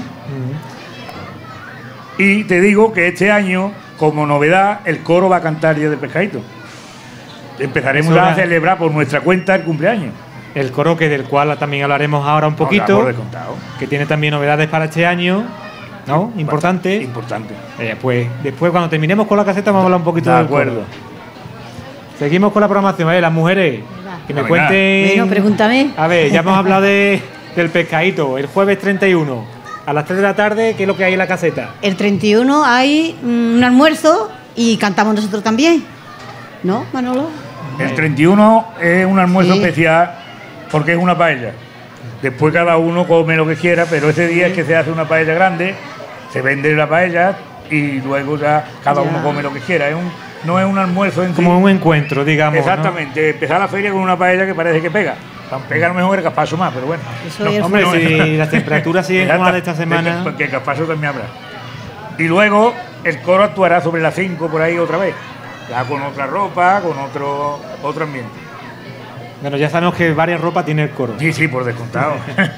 Y te digo que este año, como novedad, el coro va a cantar Día del Pescadito. Empezaremos a celebrar por nuestra cuenta el cumpleaños. El coro, que del cual también hablaremos ahora un poquito, que tiene también novedades para este año, ¿no? Importante. Pues después, cuando terminemos con la caseta, vamos a hablar un poquito del coro. De acuerdo. Seguimos con la programación, las mujeres, que me cuenten... Bueno, pregúntame. A ver, ya hemos hablado del pescadito, el jueves 31, a las 3 de la tarde, ¿qué es lo que hay en la caseta? El 31 hay un almuerzo y cantamos nosotros también, ¿no, Manolo? El 31 es un almuerzo especial porque es una paella. Después cada uno come lo que quiera, pero ese día es que se hace una paella grande, se vende la paella y luego ya cada uno come lo que quiera. No es un almuerzo en como un encuentro, digamos. Exactamente, ¿no? Empezar la feria con una paella que parece que pega. Pega a lo mejor el gazpacho más, pero bueno. Hombre, si las temperaturas siguen como las de esta semana. Porque el gazpacho también habrá. Y luego el coro actuará sobre las 5 por ahí otra vez. Ya con otra ropa, con otro ambiente. Bueno, ya sabemos que varias ropas tiene el coro. Sí, por descontado.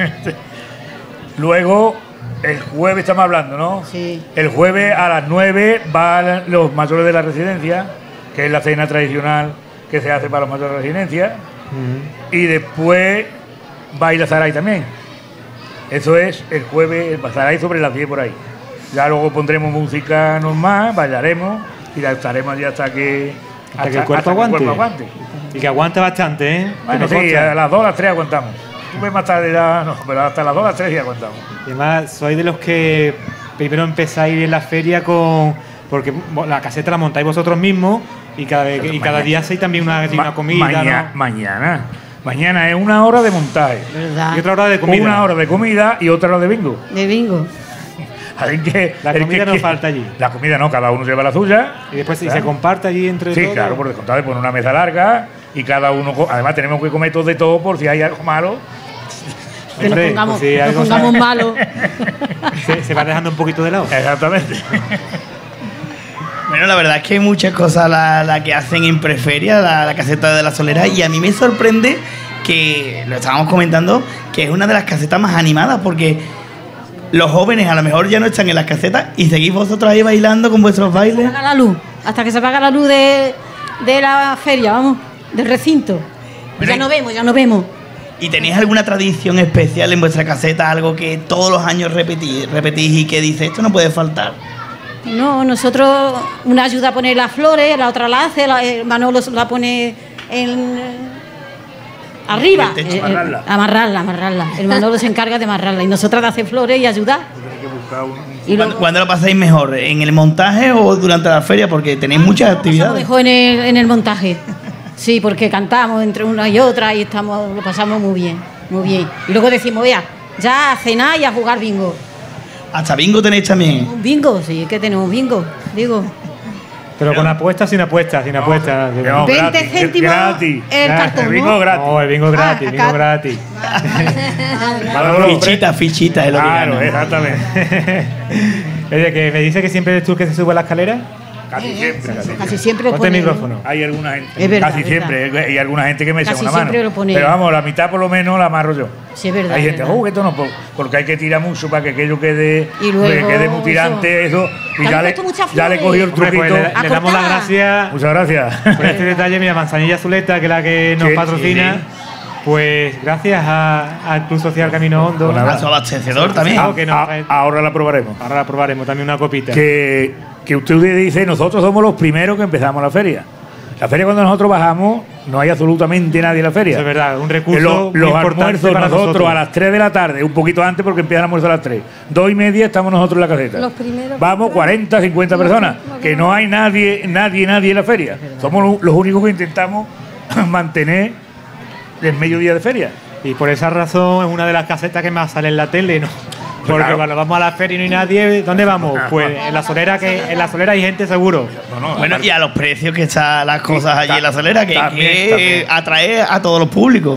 Luego, el jueves estamos hablando, ¿no? Sí. El jueves a las 9 van los mayores de la residencia, que es la cena tradicional que se hace para los mayores de la residencia. Y después baila Saray también. Eso es el jueves, el Saray sobre las 10 por ahí. Ya luego pondremos música normal, bailaremos y la estaremos allí hasta que el cuerpo aguante. Y que aguante bastante, ¿eh? Bueno, sí, a las 2 a las 3 aguantamos. Más tarde ya no, pero hasta las 2 a las 3 ya aguantamos. Y además, sois de los que primero empezáis en la feria porque la caseta la montáis vosotros mismos y cada día hacéis también una comida. Mañana es una hora de montaje. ¿Verdad? Y otra hora de comida. Una hora de comida y otra hora de bingo. De bingo. Así que la comida no falta allí. La comida no, cada uno lleva la suya. Y después se comparte allí entre todos. Sí, claro, por descontado, pone una mesa larga y cada uno... Además tenemos que comer todos de todo por si hay algo malo. Que nos pongamos malos. Se va dejando un poquito de lado. Exactamente. Bueno, la verdad es que hay muchas cosas la que hacen en Preferia, la caseta de la Solera, y a mí me sorprende que, lo estábamos comentando, que es una de las casetas más animadas, porque los jóvenes a lo mejor ya no están en las casetas y seguís vosotros ahí bailando con vuestros bailes. Hasta que se apaga la luz, hasta que se apaga la luz de la feria, vamos, del recinto. Bueno, ya no vemos. ¿Y tenéis alguna tradición especial en vuestra caseta, algo que todos los años repetís y que dice esto no puede faltar? No, nosotros una ayuda a poner las flores, la otra la hace, Manolo la pone arriba, amarrarla. El Manolo se encarga de amarrarla y nosotras de hacer flores y ayudar. ¿Cuándo lo pasáis mejor? ¿En el montaje o durante la feria? Porque tenéis muchas actividades. Mejor en el montaje. Sí, porque cantamos entre una y otra y lo pasamos muy bien, muy bien. Y luego decimos, vea, ya a cenar y a jugar bingo. ¿Hasta bingo tenéis también? Un bingo, sí, que tenemos bingo, digo. Pero con apuestas, sin apuestas. 20 céntimos gratis. El cartón, el bingo ¿no? gratis. No, el bingo gratis, Fichita es lo que Claro, gana. exactamente. Oye, que me dice que siempre eres tú el que se sube a la escalera. Casi siempre lo Ponte el pone. micrófono. Hay alguna gente, Es verdad, casi es siempre, hay alguna gente que me echa Casi una mano. siempre lo pone. Pero vamos, la mitad por lo menos la amarro yo. Sí, es verdad. Hay es gente, verdad. que esto no, porque hay que tirar mucho para que aquello quede, Y luego quede muy tirante, eso. Y Te ya han le, puesto muchas ya le flores. cogió el Hombre, truquito. pues le damos las gracias Muchas gracias. por este detalle. Mira, Manzanilla Zuleta, que es la que nos Sí, patrocina. sí. Pues gracias al Club Social Camino Hondo. A su abastecedor también. Ahora la probaremos. Ahora la probaremos, también una copita. Que usted dice, nosotros somos los primeros que empezamos la feria. La feria, cuando nosotros bajamos, no hay absolutamente nadie en la feria. Eso es verdad, un recurso muy los importante almuerzos para nosotros a las 3 de la tarde, un poquito antes porque empiezan a almorzar a las 3. 2:30 estamos nosotros en la caseta. Los primeros. Vamos 40, 50 personas, que no hay nadie en la feria. Somos los únicos que intentamos mantener el mediodía de feria. Y por esa razón es una de las casetas que más sale en la tele, ¿no? Porque Claro. cuando vamos a la feria y no hay nadie, ¿dónde vamos? Pues en la Solera, que en la Solera hay gente seguro. Bueno, y a los precios que están las cosas allí en la Solera, que también. atrae a todos los públicos.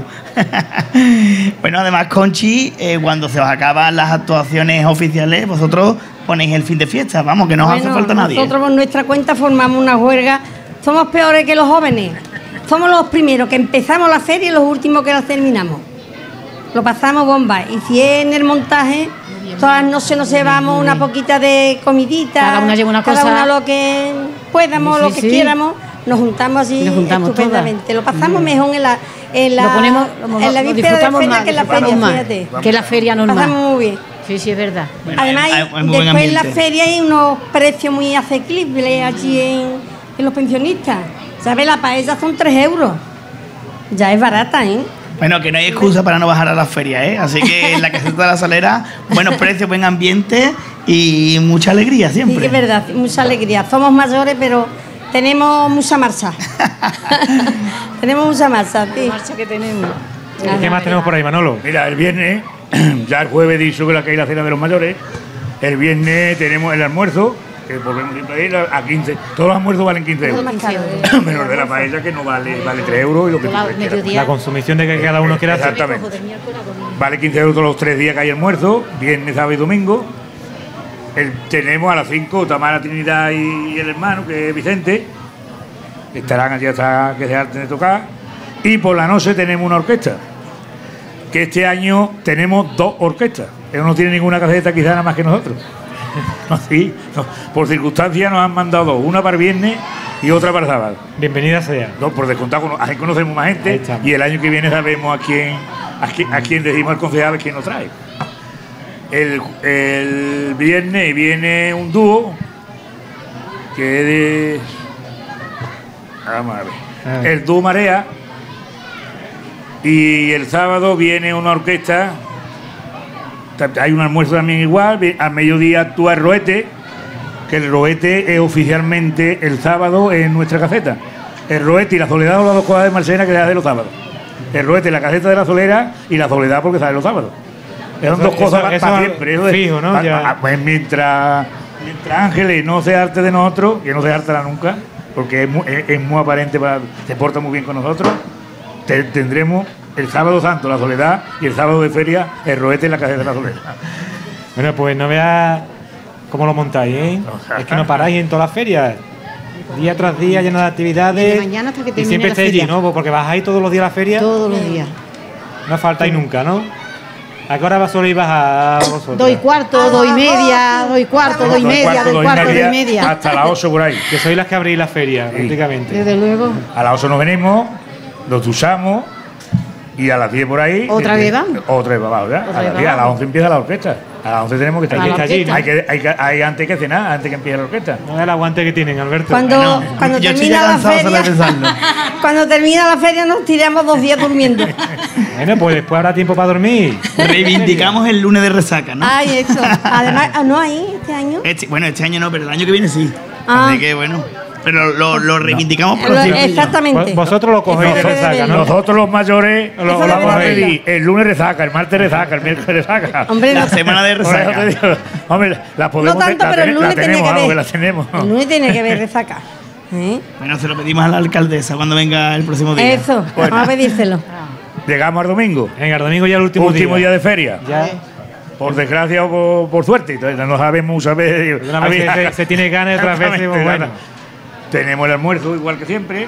Bueno, además, Conchi, cuando se os acaban las actuaciones oficiales, vosotros ponéis el fin de fiesta, vamos, que no os hace falta nadie. Nosotros por nuestra cuenta formamos una huelga. Somos peores que los jóvenes. Somos los primeros que empezamos la feria y los últimos que la terminamos. Lo pasamos bomba. Y si es en el montaje, todas las noches nos llevamos una poquita de comidita. Cada una lleva una cada cosa. una lo que podamos, Sí, lo que sí. quieramos. Nos juntamos así Nos juntamos estupendamente. Lo pasamos mejor en la Lo ponemos, en la lo víspera de disfrutamos feria más, que en la disfrutamos feria, más fíjate. que la feria normal. Pasamos muy bien. Sí, sí, es verdad. Además, hay muy buen después en la ambiente. feria hay unos precios muy asequibles allí en los pensionistas. ¿Sabes? La paella son 3 euros. Ya es barata, ¿eh? Bueno, que no hay excusa para no bajar a la feria, ¿eh? Así que en la caseta de la Solera, buenos precios, buen ambiente y mucha alegría Sí, siempre. que es verdad, mucha alegría. Somos mayores, pero tenemos mucha marcha. Tenemos mucha marcha, sí. Marcha que tenemos. ¿Qué más tenemos por ahí, Manolo? Mira, el viernes, ya el jueves he dicho que hay la cena de los mayores. El viernes tenemos el almuerzo, que volvemos siempre a ir a 15. Todos los almuerzos valen 15 euros. Menos el de la paella, que no vale 3 euros y lo que tú quieras. La consumición de que cada uno quiera hacer. Exactamente. Vale 15 euros todos los 3 días que hay almuerzo, viernes, sábado y domingo. Tenemos a las 5 Tamara, Trinidad y el hermano, que es Vicente. Estarán allí hasta que se harten de tocar. Y por la noche tenemos una orquesta. Que este año tenemos 2 orquestas. Pero no tiene ninguna caseta, quizá nada más que nosotros. No, sí, no. Por circunstancias nos han mandado 2, una para el viernes y otra para el sábado. Bienvenida sea. No, por descontado, así conocemos más gente y el año que viene sabemos a quién decimos al concejal quién nos trae. El viernes viene un dúo que es de... Vamos a ver. El dúo Marea. Y el sábado viene una orquesta. Hay un almuerzo también igual. Al mediodía actúa el Roete, que el Roete es oficialmente el sábado en nuestra caseta. El Roete y la Soledad son las 2 cosas de Marchena que se hacen los sábados. El Roete, la caseta de la Solera, y la Soledad porque sale los sábados. Son 2 cosas para siempre. Eso fijo, ¿no? Pues mientras Ángeles no se harte de nosotros, que no se hartará nunca, porque es muy aparente, se porta muy bien con nosotros, tendremos el sábado santo la Soledad y el sábado de feria el Roete en la caseta de la Solera. Bueno, pues no veas cómo lo montáis, ¿eh? Es que no paráis en todas las ferias. Día tras día, lleno de actividades. De mañana hasta que y termine siempre la estáis allí, feria. ¿no? Porque bajáis todos los días a la feria. Todos los días. No faltáis nunca, ¿no? ¿A qué hora soléis bajar vosotros? 2:15, 2:30, 2:15, 2:30, 2:15, 2:30. Hasta las 8 por ahí. Que sois las que abrís la feria, prácticamente. Desde luego. A las 8 nos venimos, nos duchamos y a las 10 por ahí. ¿Otra vez vamos? Otra vez vamos, ¿ya? Otra A vez las 10, a las vamos. 11 empieza la orquesta. A las 11 tenemos que estar A la allí. orquesta. Hay antes que cenar, antes que empiece la orquesta. No es el aguante que tienen, Alberto. Cuando termina la feria, cuando termina la feria nos tiramos 2 días durmiendo. Bueno, pues después habrá tiempo para dormir. Reivindicamos el lunes de resaca, ¿no? Ay, eso. Además, ¿no hay este año? Bueno, este año no, pero el año que viene sí. Ah. Así que bueno. Pero lo reivindicamos por Exactamente. Vosotros lo cogéis de resaca, ¿no? Nosotros los mayores Eso lo de vamos a verlo. pedir el lunes resaca, el martes resaca, el miércoles resaca. Hombre, La semana de Por eso resaca. te digo, hombre, la podemos No tanto, pero el lunes tiene tenemos, que algo ver. la tenemos. El lunes tiene que ver resaca. Bueno, se lo pedimos a la alcaldesa cuando venga el próximo día. Eso, Bueno. vamos a pedírselo. Llegamos al domingo. Venga, el domingo ya el último día de feria. Ya. Por desgracia o por suerte. Entonces no sabemos muchas veces. Una vez se tiene ganas y otras veces, pues, bueno. Tenemos el almuerzo igual que siempre.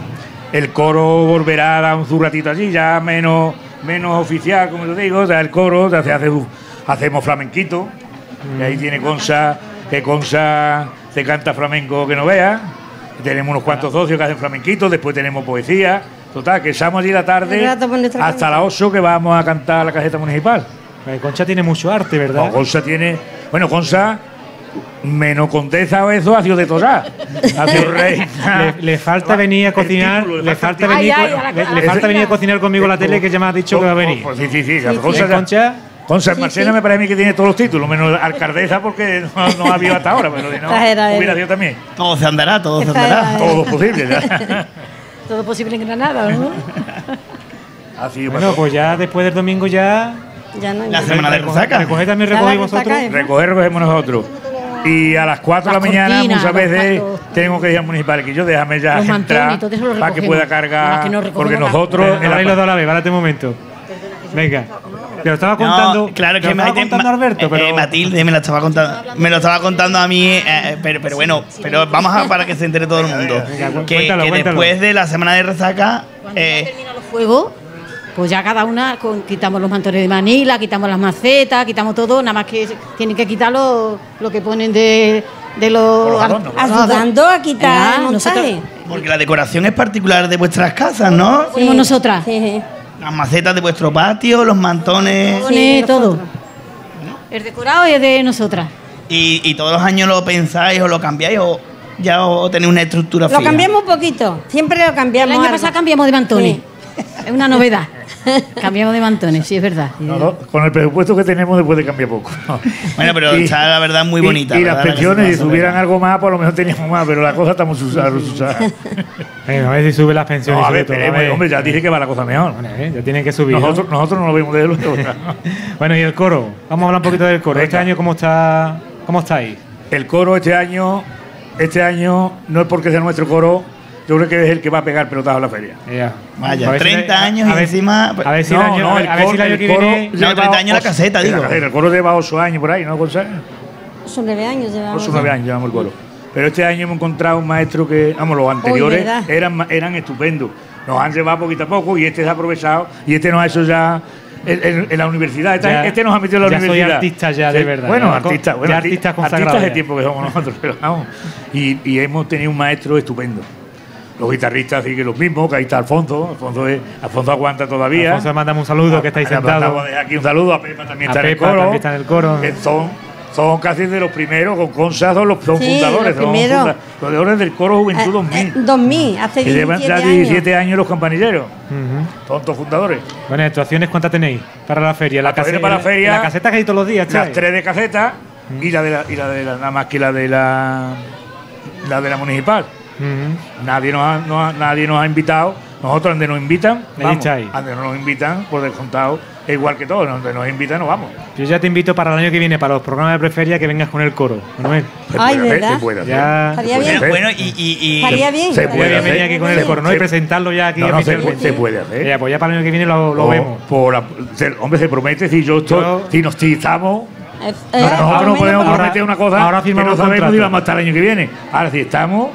El coro volverá a dar un ratito allí, ya menos oficial, como te digo. O sea, el coro, hacemos flamenquito. Y ahí tiene Consa, que Consa se canta flamenco que no vea. Tenemos unos cuantos socios que hacen flamenquito, después tenemos poesía. Total, que estamos allí la tarde El rato por nuestra hasta casa. las 8 que vamos a cantar a la caseta municipal. Concha tiene mucho arte, ¿verdad? No, Consa tiene. Bueno, Consa, menos condesa o eso, ha sido de toda. Ha sido reina. Le falta venir a cocinar. Le falta venir, le falta venir a cocinar conmigo a la tele, que ya me ha dicho que va a venir. Pues sí. Concha. Concha en Marchena me parece a mí que tiene todos los títulos, menos alcaldesa porque no ha habido hasta ahora, pero si no, hubiera sido también. Todo se andará, todo se andará. Todo posible, ya. Todo posible en Granada, ¿no? Así, Bueno, pues ya después del domingo ya. Ya no hay La más. semana de resaca. Recoger también Ya la recogéis resaca vosotros. es- Recogemos nosotros. Y a las 4 de la Las mañana cortinas, muchas los veces platos. tengo que ir al municipal, que yo déjame ya Los mantones entrar y todo eso lo para que recogemos. pueda Nada cargar, más que no recogemos porque nada. nosotros en Ahora la- y los dos a la vez, vale un momento. Venga. Te lo estaba contando. No, claro te que lo estaba contando Alberto, pero. Matilde me lo estaba contando a mí, pero bueno, pero vamos a para que se entere todo el mundo. Que cuéntalo. después de la semana de resaca, Los fuegos, pues ya cada una quitamos los mantones de Manila, quitamos las macetas, quitamos todo, nada más que tienen que quitar lo que ponen de los adornos, Ayudando a quitar el montaje. porque la decoración es particular de vuestras casas, ¿no? Ponemos nosotras. Sí. Las macetas de vuestro patio, los mantones. Pone todo. El decorado es de nosotras. Y todos los años lo pensáis o lo cambiáis o ya o tenéis una estructura Lo fija. cambiamos un poquito. Siempre lo El cambiamos. año algo. pasado cambiamos de mantones. Es una novedad. Cambiamos de mantones, sí, es verdad. No, con el presupuesto que tenemos después de cambiar poco. Bueno, pero está la verdad muy bonita. Y las ¿verdad? pensiones, si La que se tuvieran pasa, algo más, por lo menos teníamos más, pero la cosa estamos usadas. Venga, a ver si sube las pensiones. No, a sobre ver, todo, esperemos, a ver. hombre, ya dije que va la cosa mejor. Bueno, ya tienen que subir. ¿no? Nosotros no lo vemos de luego. Bueno, y el coro. Vamos a hablar un poquito del coro. Este año, ¿cómo estáis? El coro este año no es porque sea nuestro coro, yo creo que es el que va a pegar pelotazo a la feria. Ya. Vaya, A ver si 30 años y encima. A ver si el año, a ver si el año que viene. No, 30 años la caseta, digo. El coro lleva 8 años por ahí, ¿no, Gonzalo? Son 9 años llevamos. 9 años llevamos el coro. Pero este año hemos encontrado un maestro que, vamos, los anteriores ¿verdad? eran estupendos. Nos han llevado poquito a poco y este se ha aprovechado y este nos ha hecho ya en la universidad. Ya- Este nos ha metido en la ya soy universidad. artista ya, de verdad. Bueno, Ya, artistas, ya artistas consagrados artistas de ya. tiempo que somos nosotros, pero vamos. Y hemos tenido un maestro estupendo. Los guitarristas siguen los mismos, que ahí está Alfonso. Alfonso aguanta todavía. Alfonso, mandamos un saludo, que estáis sentados. Mandamos desde aquí un saludo. A Pepa también A está en el Pepa coro. también está en el coro. Que son casi de los primeros, con Consa son Sí, fundadores. los primeros. Los fundadores del coro Juventud 2000. 2000, hace Que llevan 17 ya años. 17 años los campanilleros. Ujú. Son todos fundadores. Bueno, ¿actuaciones cuántas tenéis para la feria? Actuaciones para la feria. La caseta que hay todos los días, Las ¿sabes? 3 de caseta y la de la nada más que la de la municipal. Ujú. Nadie nos ha invitado. Nosotros donde nos invitan, Ahí vamos. estáis. Donde no nos invitan, por descontado, es igual que todos. Donde nos invitan, no vamos. Yo ya te invito para el año que viene, para los programas de preferia, que vengas con el coro. Manuel. Ay, ¿verdad? Se puede hacer. Ya. Estaría bien. Bueno, y Estaría bien. Se Voy puede a venir hacer. aquí con el coro, ¿no? Y presentarlo ya aquí No, no, se oficialmente. puede hacer. Ya, pues ya para el año que viene lo vemos. Hombre, se promete, si si nos estamos. Nosotros no podemos prometer una cosa ahora que firmamos no el sabemos contrato. si vamos a estar el año que viene. Ahora, si estamos,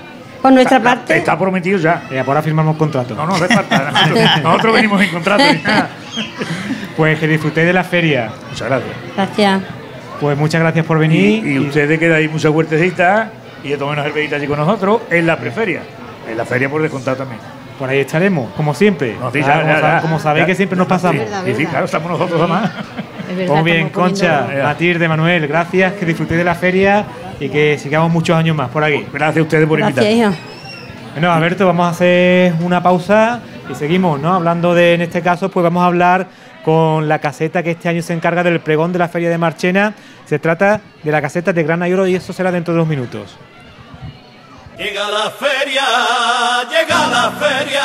Por nuestra parte. Está prometido ya. Ahora firmamos contrato. No hace falta. Nosotros venimos en contrato. Pues que disfrutéis de la feria. Muchas gracias. Gracias. Pues muchas gracias por venir. Y ustedes quedan ahí muchas huertecitas y de tomen una cervecita allí con nosotros en la preferia. En la feria por descontado también. Por ahí estaremos, como siempre. No, sí, como sabéis que siempre nos pasamos. Sí, claro, estamos nosotros además. Muy bien, Concha, Matilde, Manuel, gracias, que disfrutéis de la feria y que sigamos muchos años más por aquí. Gracias a ustedes por invitarme. Bueno, Alberto, vamos a hacer una pausa y seguimos, ¿no? Hablando de, en este caso, pues vamos a hablar con la caseta que este año se encarga del pregón de la Feria de Marchena. Se trata de la caseta de Grana y Oro y eso será dentro de 2 minutos. Llega la feria, llega la feria.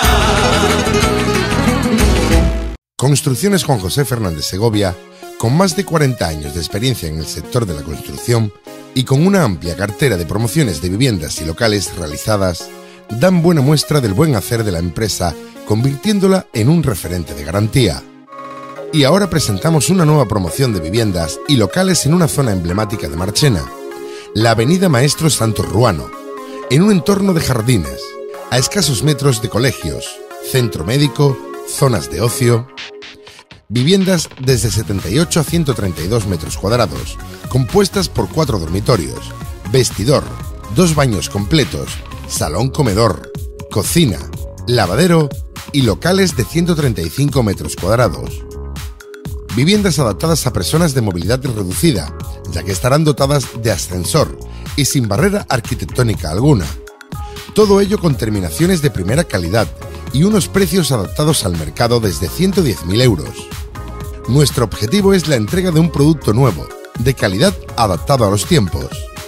Construcciones Juan José Fernández Segovia, con más de 40 años de experiencia en el sector de la construcción y con una amplia cartera de promociones de viviendas y locales realizadas, dan buena muestra del buen hacer de la empresa, convirtiéndola en un referente de garantía. Y ahora presentamos una nueva promoción de viviendas y locales en una zona emblemática de Marchena, la avenida Maestro Santos Ruano, en un entorno de jardines, a escasos metros de colegios, centro médico, zonas de ocio. Viviendas desde 78 a 132 metros cuadrados, compuestas por 4 dormitorios, vestidor, 2 baños completos, salón-comedor, cocina, lavadero y locales de 135 metros cuadrados. Viviendas adaptadas a personas de movilidad reducida, ya que estarán dotadas de ascensor y sin barrera arquitectónica alguna. Todo ello con terminaciones de primera calidad y unos precios adaptados al mercado desde 110.000 euros. Nuestro objetivo es la entrega de un producto nuevo, de calidad adaptado a los tiempos.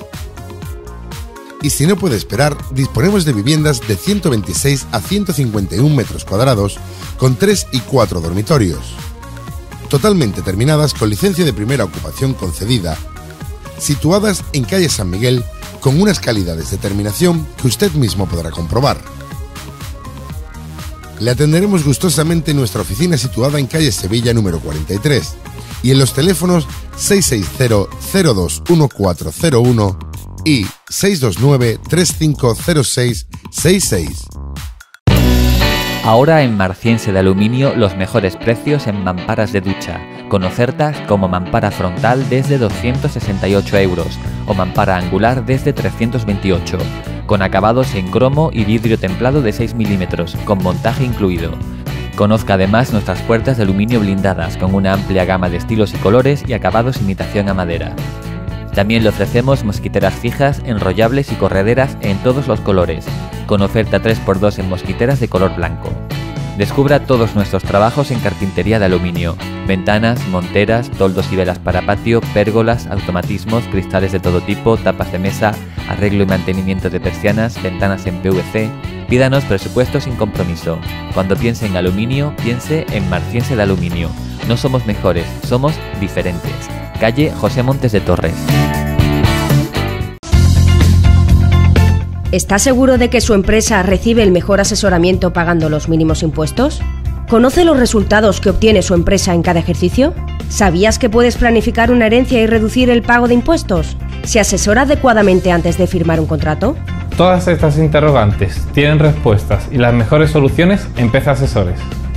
Y si no puede esperar, disponemos de viviendas de 126 a 151 metros cuadrados con 3 y 4 dormitorios. Totalmente terminadas con licencia de primera ocupación concedida, situadas en calle San Miguel con unas calidades de terminación que usted mismo podrá comprobar. Le atenderemos gustosamente en nuestra oficina situada en calle Sevilla número 43 y en los teléfonos 660-021401 y 629-350666. Ahora en Marciense de Aluminio los mejores precios en mamparas de ducha, con ofertas como mampara frontal desde 268 euros o mampara angular desde 328, con acabados en cromo y vidrio templado de 6 milímetros, con montaje incluido. Conozca además nuestras puertas de aluminio blindadas con una amplia gama de estilos y colores y acabados imitación a madera. También le ofrecemos mosquiteras fijas, enrollables y correderas en todos los colores, con oferta 3×2 en mosquiteras de color blanco. Descubra todos nuestros trabajos en carpintería de aluminio, ventanas, monteras, toldos y velas para patio, pérgolas, automatismos, cristales de todo tipo, tapas de mesa, arreglo y mantenimiento de persianas, ventanas en PVC. Pídanos presupuesto sin compromiso. Cuando piense en aluminio, piense en Marciense de Aluminio. No somos mejores, somos diferentes. Calle José Montes de Torres. ¿Está seguro de que su empresa recibe el mejor asesoramiento pagando los mínimos impuestos? ¿Conoce los resultados que obtiene su empresa en cada ejercicio? ¿Sabías que puedes planificar una herencia y reducir el pago de impuestos? ¿Se asesora adecuadamente antes de firmar un contrato? Todas estas interrogantes tienen respuestas y las mejores soluciones en Peza Asesores.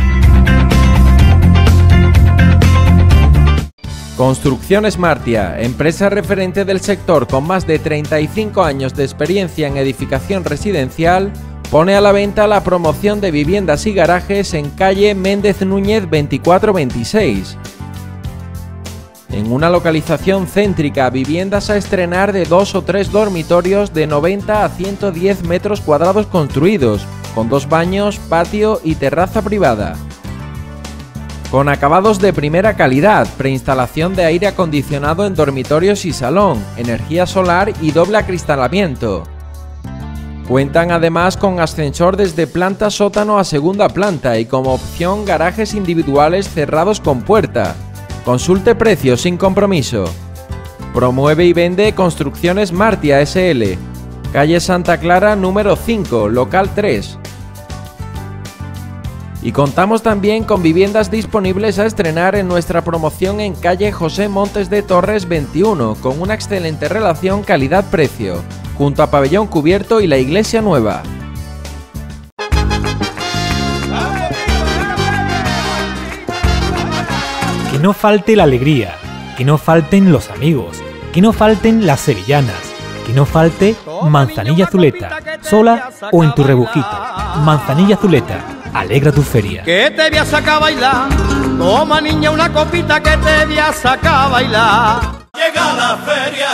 Construcciones Martia, empresa referente del sector con más de 35 años de experiencia en edificación residencial, pone a la venta la promoción de viviendas y garajes en calle Méndez Núñez 2426. En una localización céntrica, viviendas a estrenar de 2 o 3 dormitorios de 90 a 110 metros cuadrados construidos, con 2 baños, patio y terraza privada. Con acabados de primera calidad, preinstalación de aire acondicionado en dormitorios y salón, energía solar y doble acristalamiento. Cuentan además con ascensor desde planta sótano a segunda planta y como opción garajes individuales cerrados con puerta. Consulte precios sin compromiso. Promueve y vende Construcciones Martia SL, calle Santa Clara número 5, local 3. Y contamos también con viviendas disponibles a estrenar en nuestra promoción en calle José Montes de Torres 21, con una excelente relación calidad-precio. junto a Pabellón Cubierto y la Iglesia Nueva. Que no falte la alegría, que no falten los amigos, que no falten las sevillanas, que no falte Manzanilla Zuleta, sola o en tu rebujito. Manzanilla Zuleta, alegra tu feria. Que te voy a sacar a bailar, toma niña una copita que te voy a sacar a bailar. Llega la feria.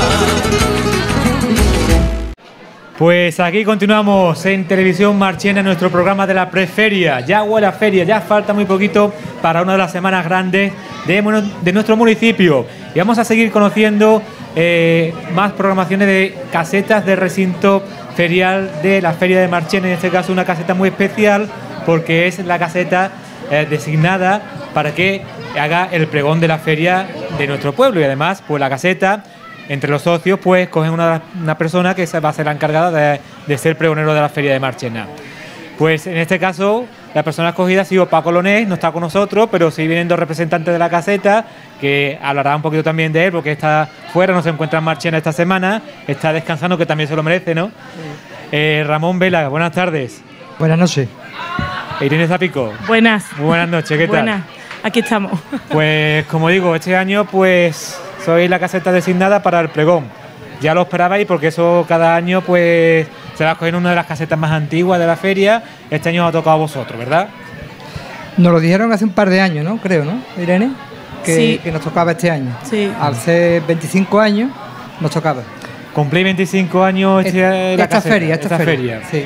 Pues aquí continuamos en Televisión Marchena, en nuestro programa de la preferia. Ya huele a feria, ya falta muy poquito para una de las semanas grandes de nuestro municipio. Y vamos a seguir conociendo más programaciones de casetas de recinto ferial de la Feria de Marchena. En este caso una caseta muy especial porque es la caseta designada para que haga el pregón de la feria de nuestro pueblo. Y además, pues la caseta, entre los socios, pues cogen una persona que va a ser la encargada de ser pregonero de la Feria de Marchena. Pues en este caso, la persona escogida ha sido Paco Lonés, no está con nosotros, pero sí vienen dos representantes de la caseta, que hablará un poquito también de él, porque está fuera, no se encuentra en Marchena esta semana, está descansando, que también se lo merece, ¿no? Sí. Ramón Vela, buenas tardes. Buenas noches. Irene Zapico. Buenas. Muy buenas noches, ¿qué tal? Buenas, aquí estamos. Pues como digo, este año pues sois la caseta designada para el pregón. Ya lo esperabais porque eso cada año pues se va a escoger una de las casetas más antiguas de la feria. Este año os ha tocado a vosotros, ¿verdad? Nos lo dijeron hace un par de años, ¿no? Creo, ¿no, Irene? Sí. Que nos tocaba este año. Sí. Al ser 25 años nos tocaba. Cumplí 25 años esta feria. Sí.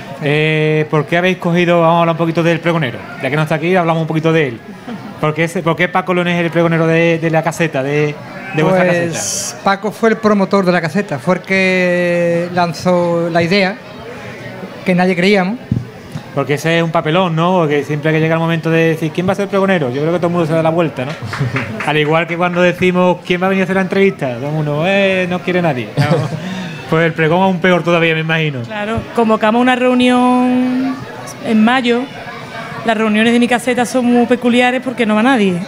¿Por qué habéis cogido, vamos a hablar un poquito del pregonero? Ya que no está aquí, hablamos un poquito de él. ¿Por qué Paco Lonés es el pregonero de la caseta, de vuestra caseta? Paco fue el promotor de la caseta, fue el que lanzó la idea, que nadie creíamos. Porque ese es un papelón, ¿no? Porque siempre que llega el momento de decir ¿quién va a ser pregonero? Yo creo que todo el mundo se da la vuelta, ¿no? Al igual que cuando decimos ¿quién va a venir a hacer la entrevista? Todo el mundo, no quiere nadie. No. Pues el pregón aún peor todavía, me imagino. Claro, convocamos una reunión en mayo. Las reuniones de mi caseta son muy peculiares porque no va nadie.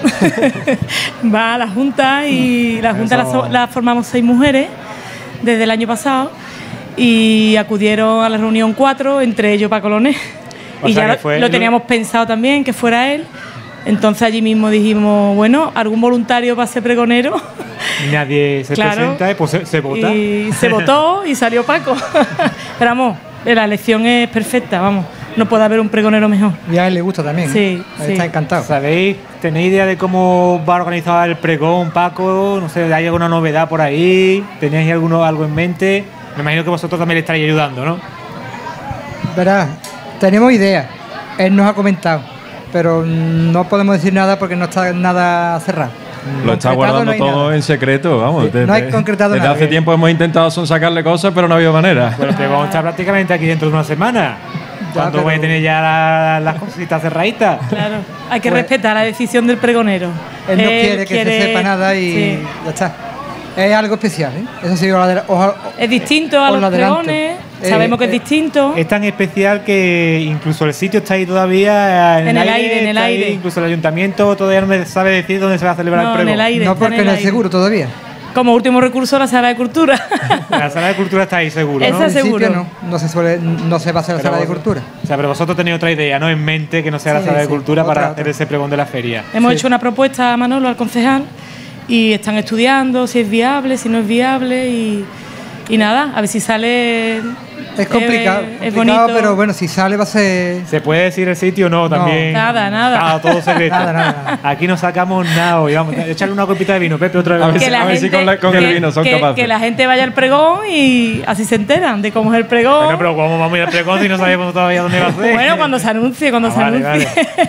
Va a la Junta y la Junta la formamos 6 mujeres desde el año pasado y acudieron a la reunión 4, entre ellos Paco Lonés. Y ya lo teníamos pensado también, que fuera él. Entonces allí mismo dijimos, bueno, algún voluntario para ser pregonero. Nadie se presenta, pues se vota. Y se votó y salió Paco. Pero vamos, la elección es perfecta, vamos. No puede haber un pregonero mejor. Y a él le gusta también. Sí, Está encantado. ¿Tenéis idea de cómo va a organizar el pregón, Paco? No sé, ¿hay alguna novedad por ahí? ¿Tenéis algo en mente? Me imagino que vosotros también le estaréis ayudando, ¿no? Verás, tenemos ideas. Él nos ha comentado, pero no podemos decir nada porque no está nada cerrado. Lo está guardando todo en secreto, vamos. Sí, no hay concretado desde nada. Hace tiempo hemos intentado sacarle cosas, pero no ha habido manera. Bueno, pero vamos a estar prácticamente aquí dentro de una semana. ¿Cuándo voy a tener ya las cositas cerraditas? Claro, hay que respetar la decisión del pregonero. Él no quiere que se sepa nada y ya está. Es algo especial, ¿eh? Eso sí, es distinto a los pregones, sabemos que es distinto. Es tan especial que incluso el sitio está ahí todavía en el aire. Ahí, incluso el ayuntamiento todavía no sabe decir dónde se va a celebrar el pregón. En el aire, no, porque no es seguro todavía. Como último recurso la sala de cultura. La sala de cultura está ahí seguro, ¿no? Esa seguro. No se va a hacer la sala de cultura. O sea, pero vosotros tenéis otra idea, ¿no? En mente que no sea la sala de cultura para hacer ese pregón de la feria. Hemos hecho una propuesta a Manolo, al concejal, y están estudiando si es viable, si no es viable y nada, a ver si sale. Es complicado, es bonito, pero bueno, si sale va a ser... ¿Se puede decir el sitio o no? También. Nada. Todo secreto. Nada. Aquí no sacamos nada. Y vamos a echarle una copita de vino, Pepe, otra vez. A ver si con el vino son capaces. Que la gente vaya al pregón y así se enteran de cómo es el pregón. Bueno, pero ¿cómo vamos a ir al pregón si no sabemos todavía dónde va a ser? Bueno, cuando se anuncie, Vale.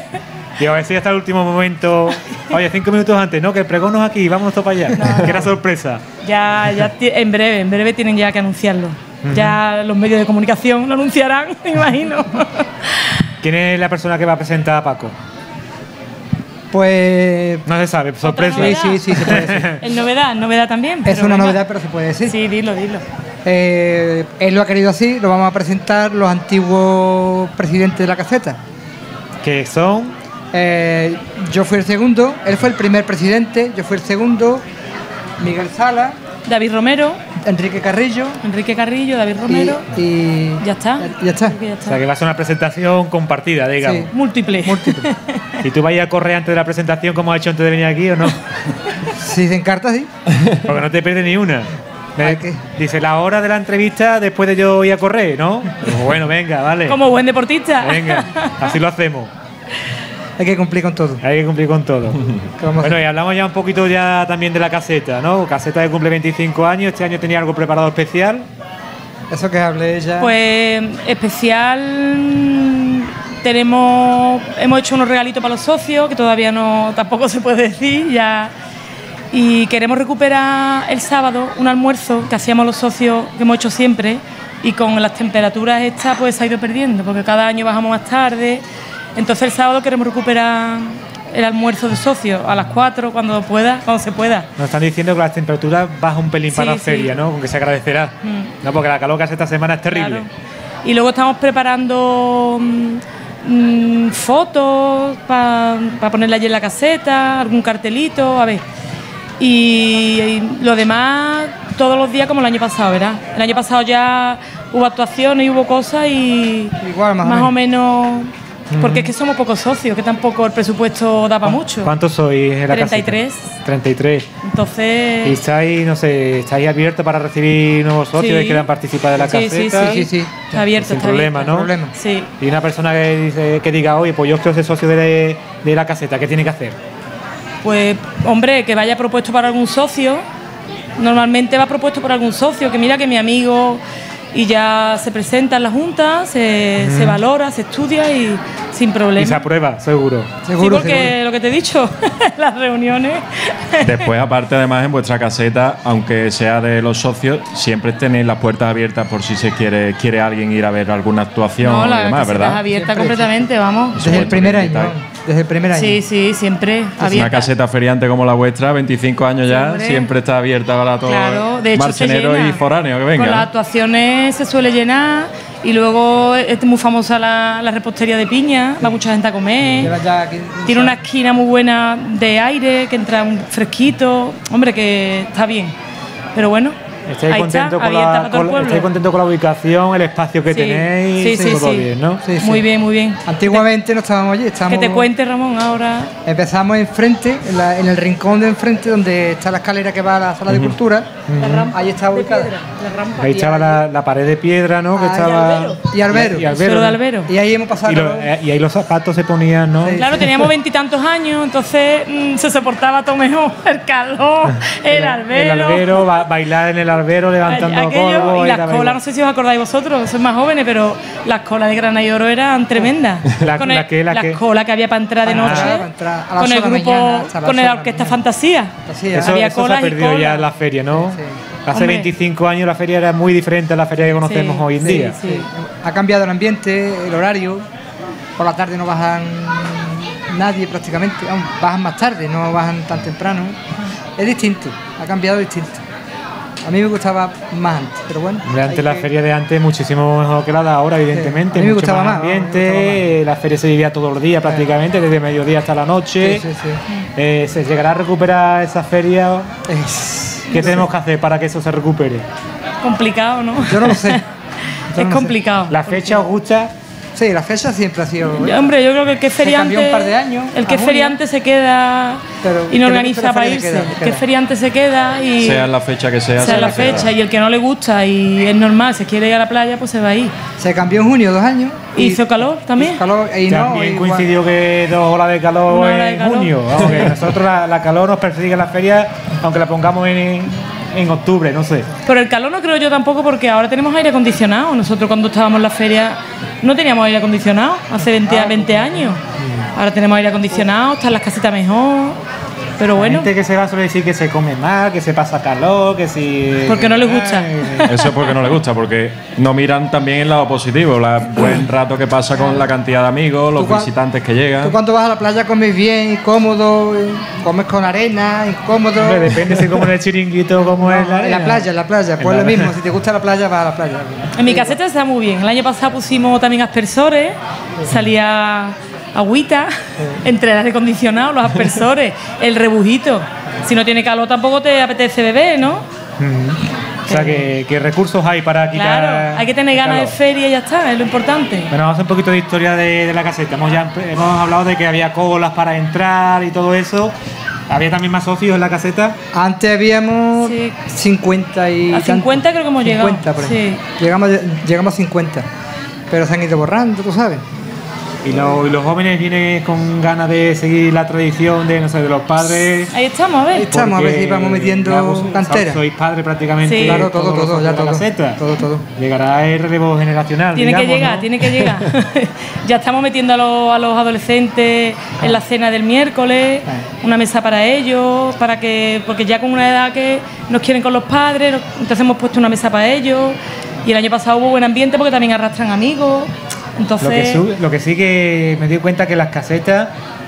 Y a ver si hasta el último momento. Oye, 5 minutos antes, ¿no? Que el pregón no es aquí, vámonos todos para allá. Que era sorpresa. Ya en breve tienen ya que anunciarlo. Ya los medios de comunicación lo anunciarán, me imagino. ¿Quién es la persona que va a presentar a Paco? Pues... No se sabe, sorpresa. Sí, se puede decir. Es novedad también. Es una novedad, pero se puede decir. Sí, dilo. Él lo ha querido así, lo vamos a presentar los antiguos presidentes de la caseta. ¿Qué son? Yo fui el segundo, él fue el primer presidente, yo fui el segundo, Miguel Sala, David Romero. Enrique Carrillo, David Romero. Y ya está. Ya está. O sea, que va a ser una presentación compartida, digamos. Sí. Múltiple. ¿Y tú vayas a correr antes de la presentación como has hecho antes de venir aquí o no? Si se encarta, sí. Porque no te pierdes ni una. Dice la hora de la entrevista después de yo ir a correr, ¿no? Pues bueno, venga, vale. Como buen deportista. Venga, así lo hacemos. Hay que cumplir con todo. Hay que cumplir con todo. Bueno, y hablamos ya un poquito ya también de la caseta, ¿no? Caseta que cumple 25 años. Este año tenía algo preparado especial. Eso que hablé ella. Pues especial. Hemos hecho unos regalitos para los socios, que todavía tampoco se puede decir ya. Y queremos recuperar el sábado un almuerzo que hacíamos los socios, que hemos hecho siempre, y con las temperaturas estas pues se ha ido perdiendo, porque cada año bajamos más tarde. Entonces el sábado queremos recuperar el almuerzo de socios a las 4, cuando se pueda. Nos están diciendo que las temperaturas bajan un pelín para la feria, ¿no? Con que se agradecerá. No, porque la calor que hace esta semana es terrible. Claro. Y luego estamos preparando fotos para ponerla allí en la caseta, algún cartelito, a ver. Y lo demás, todos los días como el año pasado, ¿verdad? El año pasado ya hubo actuaciones y hubo cosas y igual, más o menos. Porque es que somos pocos socios, que tampoco el presupuesto da para mucho. ¿Cuántos sois en la 33. caseta? 33. Entonces. ¿Y estáis abiertos para recibir nuevos socios que quieran participar de la caseta? Sí. Está abierto, Sin problema, ¿no? Sí. Y una persona que diga, oye, pues yo quiero ser socio de la caseta, ¿qué tiene que hacer? Pues, hombre, que vaya propuesto para algún socio. Normalmente va propuesto por algún socio, que mira que mi amigo, y ya se presenta en la junta, se valora, se estudia y sin problema. Y se aprueba, seguro. Sí, porque lo que te he dicho, las reuniones. Después, aparte, además, en vuestra caseta, aunque sea de los socios, siempre tenéis las puertas abiertas por si se quiere alguien ir a ver alguna actuación no, y demás, ¿verdad? Está abierta completamente, vamos. Desde el primer año. Desde el primer año. Sí, siempre abierta. Una caseta feriante como la vuestra, 25 años ya, siempre está abierta para todos marcheneros y foráneos que vengan. Con las actuaciones se suele llenar y luego es muy famosa la repostería de piña, va mucha gente a comer. Tiene una esquina muy buena de aire, que entra un fresquito. Hombre, que está bien. Pero bueno. ¿Estáis contentos con la ubicación, el espacio que tenéis? Todo bien, ¿no? Sí. Muy bien. Antiguamente no estábamos allí. Que te cuente, Ramón, ahora. Empezamos enfrente, en el rincón de enfrente, donde está la escalera que va a la sala de cultura. La rampa. Ahí estaba ubicada. Ahí estaba la pared de piedra, ¿no? Y albero. Suelo de albero. Y ahí hemos pasado. Y ahí los zapatos se ponían, ¿no? Claro, teníamos 20 y tantos años, entonces se soportaba todo mejor. El calor, el albero. El albero, bailar en el albero, levantando polvo. Y las colas, no sé si os acordáis vosotros, sois más jóvenes, pero las colas de Grana y Oro eran tremendas. Las colas que había para entrar de noche, con el grupo, con la orquesta Fantasía. Eso se ha perdido ya en la feria, ¿no? Hace 25 años la feria era muy diferente a la feria que conocemos hoy en día. Ha cambiado el ambiente, el horario. Por la tarde no bajan nadie prácticamente, bajan más tarde, no bajan tan temprano. Es distinto, ha cambiado distinto. A mí me gustaba más antes, pero bueno. Antes la feria de antes muchísimo mejor que la de ahora, evidentemente. A mí me gustaba más ambiente, la feria se vivía todos los días prácticamente, desde mediodía hasta la noche. ¿Se llegará a recuperar esa feria? ¿Qué tenemos que hacer para que eso se recupere? Complicado, ¿no? Yo no lo sé. Es complicado. ¿La fecha os gusta? Sí, la fecha siempre ha sido. Hombre, yo creo que el que es feriante. Un par de años, el que es feriante se queda y no organiza para irse. El que es feriante se queda y. Sea la fecha que sea. Sea la fecha. Y el que no le gusta y es normal, se quiere ir a la playa, pues se va a ir. Se cambió en junio, 2 años. Y hizo calor también. También coincidió que 2 olas de calor en junio. Aunque nosotros la calor nos persigue en la feria, aunque la pongamos en octubre, no sé. Pero el calor no creo yo tampoco, porque ahora tenemos aire acondicionado. Nosotros cuando estábamos en la feria no teníamos aire acondicionado, hace 20 años. Ahora tenemos aire acondicionado, están las casitas mejor. Pero bueno. La gente que se va suele decir que se come mal, que se pasa calor, que si. Porque no les gusta. Eso es porque no les gusta, porque no miran también el lado positivo, el buen rato que pasa con la cantidad de amigos, los visitantes que llegan. Tú cuando vas a la playa comes bien, cómodo, comes con arena, incómodo. Hombre, depende si comes en el chiringuito o como es la arena. En la playa, pues lo mismo, si te gusta la playa, vas a la playa. En mi caseta está muy bien. El año pasado pusimos también aspersores, salía agüita, entre el aire acondicionado, los aspersores, el rebujito. Si no tiene calor tampoco te apetece beber, ¿no? O sea, que recursos hay para quitar... Claro, hay que tener ganas de feria y ya está, es lo importante. Bueno, vamos a hacer un poquito de historia de la caseta. Hemos hablado de que había colas para entrar y todo eso. ¿Había también más socios en la caseta? Antes habíamos 50 y... A 50 creo que hemos 50, llegado. Sí. Llegamos a 50, pero se han ido borrando, tú sabes. Y los jóvenes vienen con ganas de seguir la tradición de, no sé, de los padres. Ahí estamos, a ver. Ahí estamos, a ver si vamos metiendo cantera. Sois padres prácticamente. Sí. Claro, todo, ya todo. Todo. Llegará el relevo generacional. Tiene que llegar, ¿no? tiene que llegar. Ya estamos metiendo a los adolescentes en la cena del miércoles, una mesa para ellos, porque ya con una edad que nos quieren con los padres, entonces hemos puesto una mesa para ellos. Y el año pasado hubo buen ambiente porque también arrastran amigos. Entonces... Lo que sí que me di cuenta que las casetas,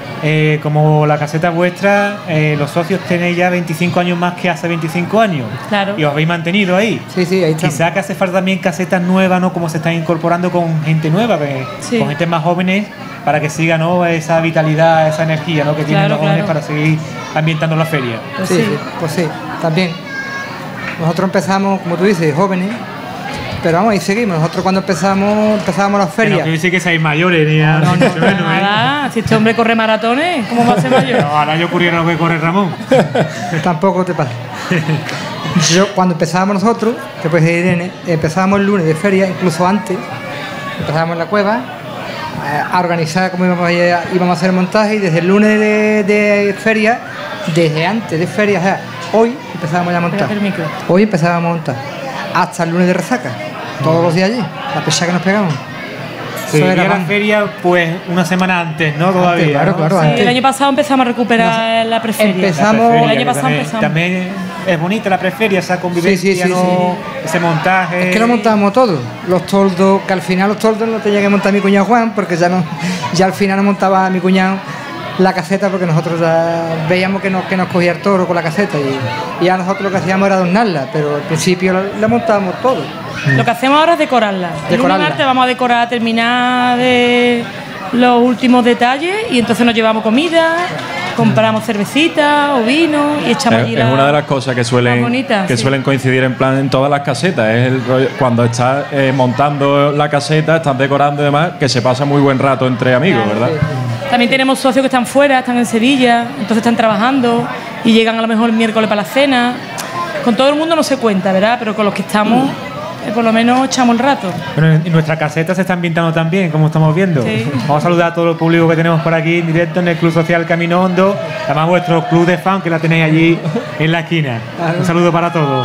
como la caseta vuestra, los socios tenéis ya 25 años más que hace 25 años. Claro. Y os habéis mantenido ahí. Sí, ahí está. Quizá que hace falta también casetas nuevas, ¿no? Como se están incorporando con gente nueva, con gente más jóvenes, para que siga, ¿no? Esa vitalidad, esa energía, ¿no? Que tienen los jóvenes para seguir ambientando la feria. Pues sí, también. Nosotros empezamos, como tú dices, jóvenes. Pero vamos, ahí seguimos. Nosotros cuando empezábamos las ferias... No quiere decir que seáis mayores, ni nada. Si este hombre corre maratones, ¿cómo va a ser mayor? No, ahora yo ocurriera lo que corre Ramón. Tampoco te pasa. Cuando empezábamos nosotros, que pues Irene, empezábamos el lunes de feria, incluso antes, empezábamos en la cueva a organizar cómo íbamos a hacer el montaje, y desde el lunes de feria, desde antes de feria, o sea, hoy empezábamos ya a montar. Hoy empezábamos a montar. Hasta el lunes de resaca, todos los días allí, la pesca que nos pegamos. Sí, y la feria, pues una semana antes, ¿no? Todavía. Claro, antes. El año pasado empezamos a recuperar la preferia. El año pasado empezamos. También es bonita la preferia, esa convivencia, ese montaje. Es que lo montamos todo. Los toldos, que al final los toldos no tenía que montar mi cuñado Juan, porque ya al final no montaba mi cuñado la caseta, porque nosotros ya veíamos que nos cogía el toro con la caseta, y ya nosotros lo que hacíamos era adornarla, pero al principio la montábamos todo. Lo que hacemos ahora es decorarla. El lunes martes vamos a decorar, terminar de los últimos detalles, y entonces nos llevamos comida, compramos cervecita o vino y echamos allí es una de las cosas que suelen coincidir en plan en todas las casetas. Es el rollo, cuando estás montando la caseta, estás decorando y demás, que se pasa muy buen rato entre amigos, ¿verdad? También tenemos socios que están fuera, están en Sevilla, entonces están trabajando y llegan a lo mejor el miércoles para la cena. Con todo el mundo no se cuenta, ¿verdad? Pero con los que estamos, por lo menos echamos el rato. Bueno, en nuestra caseta se está ambientando también, como estamos viendo. Sí. Vamos a saludar a todo el público que tenemos por aquí en directo en el Club Social Camino Hondo. Además, vuestro club de fan, que la tenéis allí en la esquina. Un saludo para todos.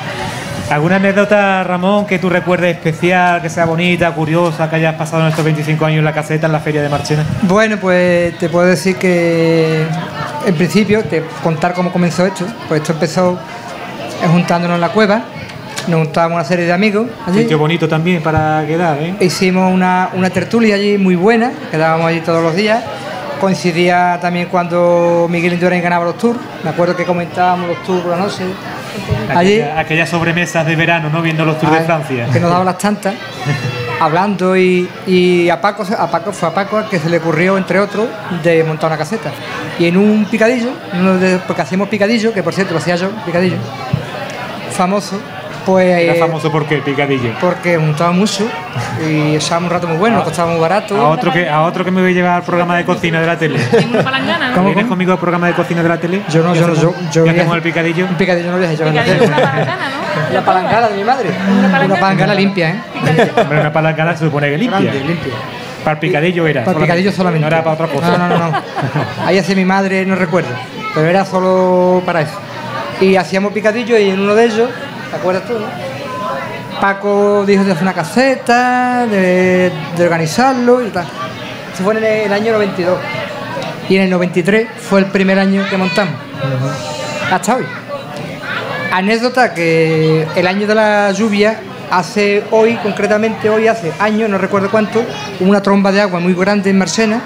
¿Alguna anécdota, Ramón, que tú recuerdes especial, que sea bonita, curiosa, que hayas pasado en estos 25 años en la caseta, en la feria de Marchena? Bueno, pues te puedo decir que en principio, contar cómo comenzó esto. Pues esto empezó juntándonos en la cueva, nos juntábamos una serie de amigos allí. Sitio bonito también para quedar, ¿eh? Hicimos una tertulia allí muy buena, quedábamos allí todos los días. Coincidía también cuando Miguel Indurain ganaba los tours. Me acuerdo que comentábamos los tours por la noche. Aquellas sobremesas de verano, ¿no? Viendo los tours de Francia. Que nos daban las tantas, hablando, y a Paco al que se le ocurrió, entre otros, de montar una caseta. Y en un picadillo, porque hacíamos picadillo, que por cierto lo hacía yo, picadillo, famoso. Pues, ¿era famoso por qué, picadillo? Porque montaba mucho y echábamos un rato muy bueno, nos costaba muy barato. A otro que me voy a llevar al programa de cocina de la tele. Una palangana, ¿no? ¿Cómo vienes conmigo al programa de cocina de la tele? Yo no, ¿Qué hacemos el picadillo? Un picadillo no lo voy a llevar en la tele. Una palangana, ¿no? La palangana de mi madre. Una palangana limpia, ¿eh? Hombre, una palangana se supone que limpia. Limpia. Para el picadillo era. Para el picadillo solamente. No era para otra cosa. No. Ahí hacía mi madre, no recuerdo. Pero era solo para eso. Y hacíamos picadillo, y en uno de ellos, ¿te acuerdas tú, no? Paco dijo de hacer una caseta, de organizarlo y tal. Eso fue en el año 92. Y en el 93 fue el primer año que montamos. Hasta hoy. Anécdota que el año de la lluvia, hace años, no recuerdo cuánto, hubo una tromba de agua muy grande en Marchena.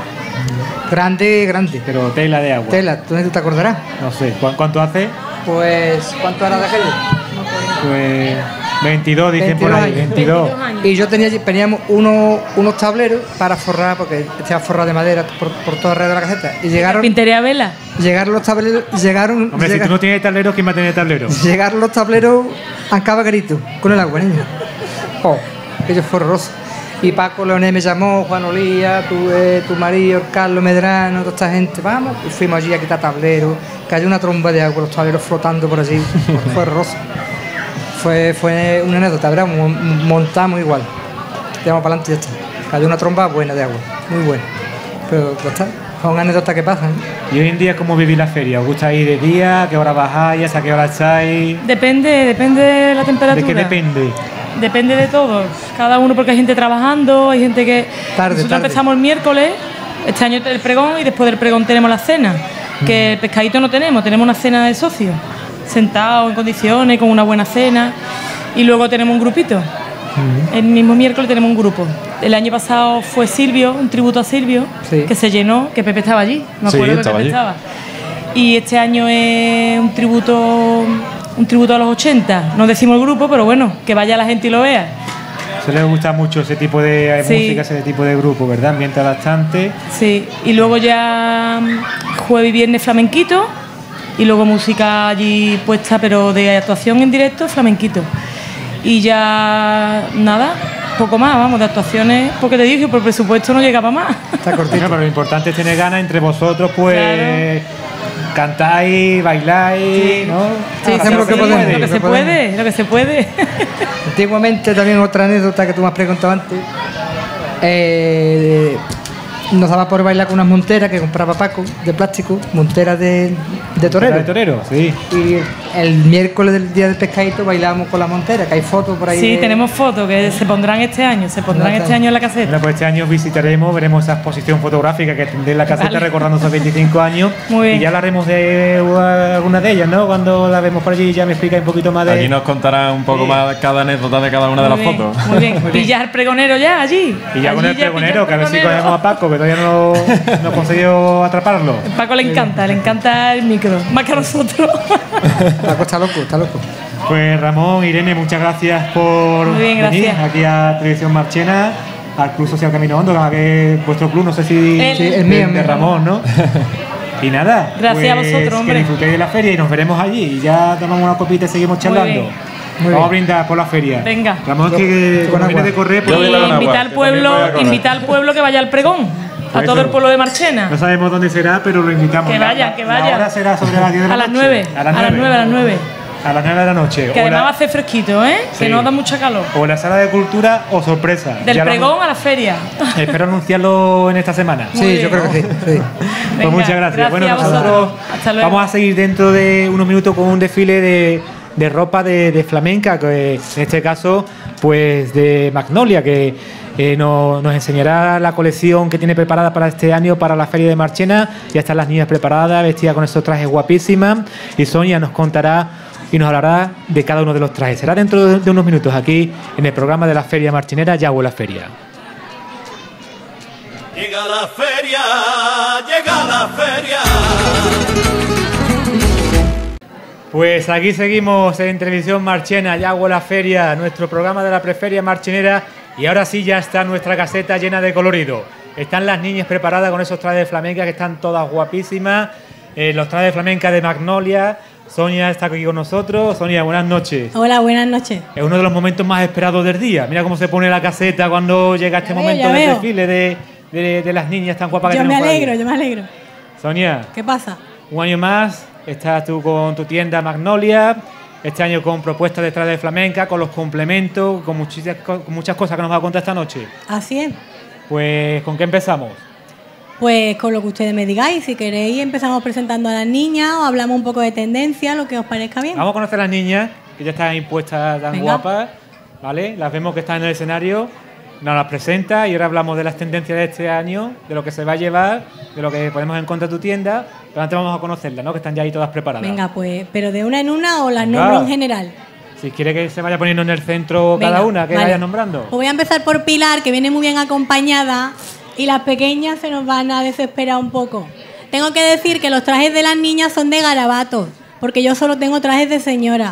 Grande. Pero tela de agua. Tela, ¿tú te acordarás? No sé. ¿Cuánto hace? Pues, ¿cuánto era de aquello? Pues 22 dicen por ahí, 22. Y yo teníamos unos tableros para forrar, porque estaba forrado de madera por todo alrededor de la caseta. Y llegaron... ¿Pintería vela? Llegaron los tableros... Hombre, si tú no tienes tableros, ¿quién va a tener tableros? Llegaron los tableros a cabagarito, con el agua, niño. Oh, aquello fue horroroso. Y Paco Leonés me llamó, Juan Olía, tu marido, Carlos Medrano, toda esta gente, vamos. Y fuimos allí a quitar tableros, cayó una tromba de agua, los tableros flotando por allí. Fue horroroso. Fue una anécdota, ¿verdad? Montamos igual. Tiramos para adelante y ya está. Cayó una tromba buena de agua, muy buena. Pero ya está, son anécdotas que pasan. ¿Y hoy en día cómo vivís la feria? ¿Os gusta ir de día? ¿A qué hora bajáis? ¿A qué hora estáis? Depende de la temperatura. ¿De qué depende? Depende de todo. Cada uno, porque hay gente trabajando, hay gente que... Nosotros empezamos el miércoles, este año el pregón, y después del pregón tenemos la cena. Que el pescadito no tenemos una cena de socios, sentados en condiciones, con una buena cena. Y luego tenemos un grupito. El mismo miércoles tenemos un grupo. El año pasado fue Silvio, un tributo a Silvio, que se llenó, que Pepe estaba allí. Me acuerdo que Pepe estaba. Y este año es un tributo a los 80. No decimos el grupo, pero bueno, que vaya la gente y lo vea. Se les gusta mucho ese tipo de música, ese tipo de grupo, ¿verdad? Ambienta bastante. Sí, y luego ya jueves y viernes flamenquito, y luego música allí puesta, pero de actuación en directo, flamenquito. Y ya nada, poco más, vamos, de actuaciones, porque te dije, por presupuesto no llega para más. Está cortito, pero lo importante es tener ganas entre vosotros, pues... Claro. Cantáis, bailáis, ¿no? Sí, hacemos lo que podemos. Lo que se puede. Antiguamente, también otra anécdota que tú me has preguntado antes, nos daba por bailar con unas monteras que compraba Paco, de plástico, monteras de torero. De torero, sí. Y el miércoles del día del pescadito bailábamos con las monteras, que hay fotos por ahí. Sí, tenemos fotos que se pondrán este año, en la caseta. Bueno, pues este año visitaremos, veremos esa exposición fotográfica que tendré en la caseta recordando esos 25 años. Muy bien. Y ya hablaremos de alguna de ellas, ¿no? Cuando la vemos por allí ya me explica un poquito más de... Allí nos contarán un poco más cada anécdota de cada una de las fotos. Muy bien. Y ya el pregonero ya allí. Y ya con el pregonero, que a ver si cogemos a Paco, que todavía no he conseguido atraparlo. A Paco le encanta el micro, más que a nosotros. Paco está loco. Pues Ramón, Irene, muchas gracias por venir aquí a Televisión Marchena, al Club Social Camino Hondo, que es vuestro club, no sé si es mío, de Ramón, ¿no? Y nada, gracias a vosotros, hombre. Que disfrutéis de la feria y nos veremos allí. Y ya tomamos una copita y seguimos charlando. Vamos a brindar por la feria. Venga. Ramón, que viene de correr. Invita al pueblo que vaya al pregón. A todo el pueblo de Marchena. No sabemos dónde será, pero lo invitamos. Que vaya. La hora será sobre las 10 de la noche. A las 9. A las 9 de la noche. Que además va a hacer fresquito, ¿eh? Sí. Que no da mucha calor. O en la sala de cultura o sorpresa. Del pregón a la feria. Espero anunciarlo en esta semana. Sí, yo creo que sí. Pues muchas gracias. Bueno, nosotros vamos a seguir dentro de unos minutos con un desfile de ropa de flamenca, que en este caso, pues de Magnolia, que nos enseñará la colección que tiene preparada para este año para la Feria de Marchena. Ya están las niñas preparadas, vestidas con esos trajes guapísimas, y Sonia nos contará y nos hablará de cada uno de los trajes. Será dentro de unos minutos aquí en el programa de la Feria Marchenera, Ya Huele a Feria. Llega la feria, llega la feria. Pues aquí seguimos en Televisión Marchena, Ya Huele a Feria, nuestro programa de la Preferia Marchenera. Y ahora sí ya está nuestra caseta llena de colorido. Están las niñas preparadas con esos trajes de flamenca que están todas guapísimas. Los trajes de flamenca de Magnolia. Sonia está aquí con nosotros. Sonia, buenas noches. Hola, buenas noches. Es uno de los momentos más esperados del día. Mira cómo se pone la caseta cuando llega este momento del desfile de las niñas tan guapas que tenemos por ahí. Yo me alegro. Sonia. ¿Qué pasa? Un año más estás tú con tu tienda Magnolia. Este año con propuestas de trajes de flamenca, con los complementos, con muchas cosas que nos va a contar esta noche. Así es. Pues, ¿con qué empezamos? Pues con lo que ustedes me digáis. Si queréis, empezamos presentando a las niñas o hablamos un poco de tendencia, lo que os parezca bien. Vamos a conocer a las niñas, que ya están impuestas tan guapas, ¿vale? Las vemos que están en el escenario, nos las presenta y ahora hablamos de las tendencias de este año, de lo que se va a llevar, de lo que podemos encontrar en tu tienda. Pero antes vamos a conocerlas, ¿no? Que están ya ahí todas preparadas. Venga, pues, pero de una en una o las nombro en general. Si quiere que se vaya poniendo en el centro cada una, que vaya nombrando. Pues voy a empezar por Pilar, que viene muy bien acompañada, y las pequeñas se nos van a desesperar un poco. Tengo que decir que los trajes de las niñas son de garabatos, porque yo solo tengo trajes de señora.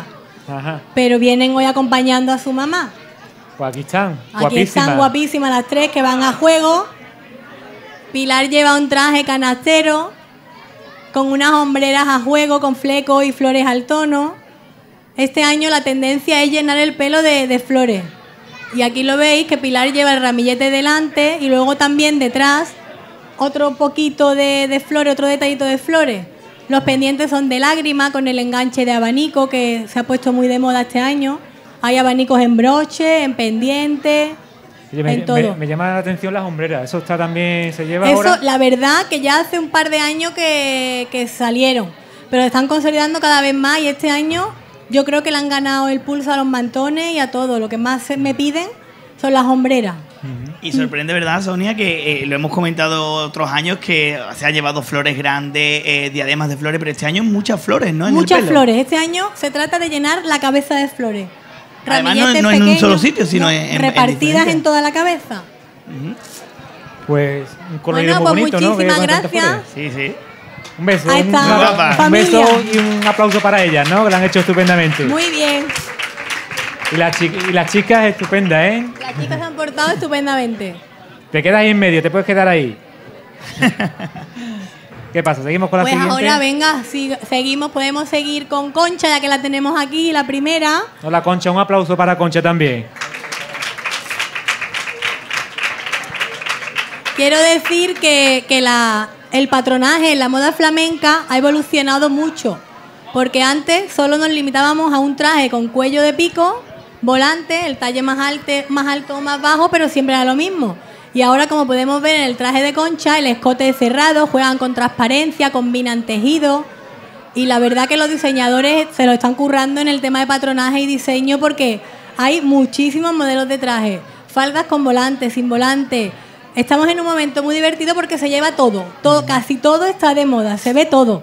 Ajá. pero vienen hoy acompañando a su mamá. Pues aquí están, Aquí están guapísimas las tres que van a juego. Pilar lleva un traje canastero con unas hombreras a juego, con flecos y flores al tono. Este año la tendencia es llenar el pelo de flores. Y aquí lo veis que Pilar lleva el ramillete delante y luego también detrás otro poquito de flores, otro detallito de flores. Los pendientes son de lágrima con el enganche de abanico que se ha puesto muy de moda este año. Hay abanicos en broche, en pendiente, en todo. Me llama la atención las hombreras. ¿Eso está también se lleva Eso, ahora? la verdad que ya hace un par de años que salieron, pero están consolidando cada vez más y este año yo creo que le han ganado el pulso a los mantones y a todo. Lo que más me piden son las hombreras. Y sorprende, ¿verdad, Sonia? Que lo hemos comentado otros años que se ha llevado flores grandes, diademas de flores, pero este año muchas flores, ¿no? Muchas flores. Este año se trata de llenar la cabeza de flores. Además, no en un solo sitio, sino repartidas en toda la cabeza. Pues un colorido Bueno, muy pues bonito, ¿no? muchísimas Que bastantes gracias. flores. Sí, sí. Un beso. Ahí está. Un beso y un aplauso para ellas, ¿no? Que lo han hecho estupendamente. Muy bien. Y las chicas estupendas, ¿eh? Las chicas se han portado estupendamente. Te quedas ahí en medio, te puedes quedar ahí. ¿Qué pasa? ¿Seguimos con la Pues siguiente? ahora venga, seguimos, podemos seguir con Concha, ya que la tenemos aquí, la primera. Hola, Concha, un aplauso para Concha también. Quiero decir que el patronaje en la moda flamenca ha evolucionado mucho, porque antes solo nos limitábamos a un traje con cuello de pico, volante, el talle más alto o más bajo, pero siempre era lo mismo. Y ahora, como podemos ver en el traje de Concha, el escote es cerrado, juegan con transparencia, combinan tejido. Y la verdad que los diseñadores se lo están currando en el tema de patronaje y diseño porque hay muchísimos modelos de traje. Faldas con volante, sin volante. Estamos en un momento muy divertido porque se lleva todo, casi todo está de moda, se ve todo.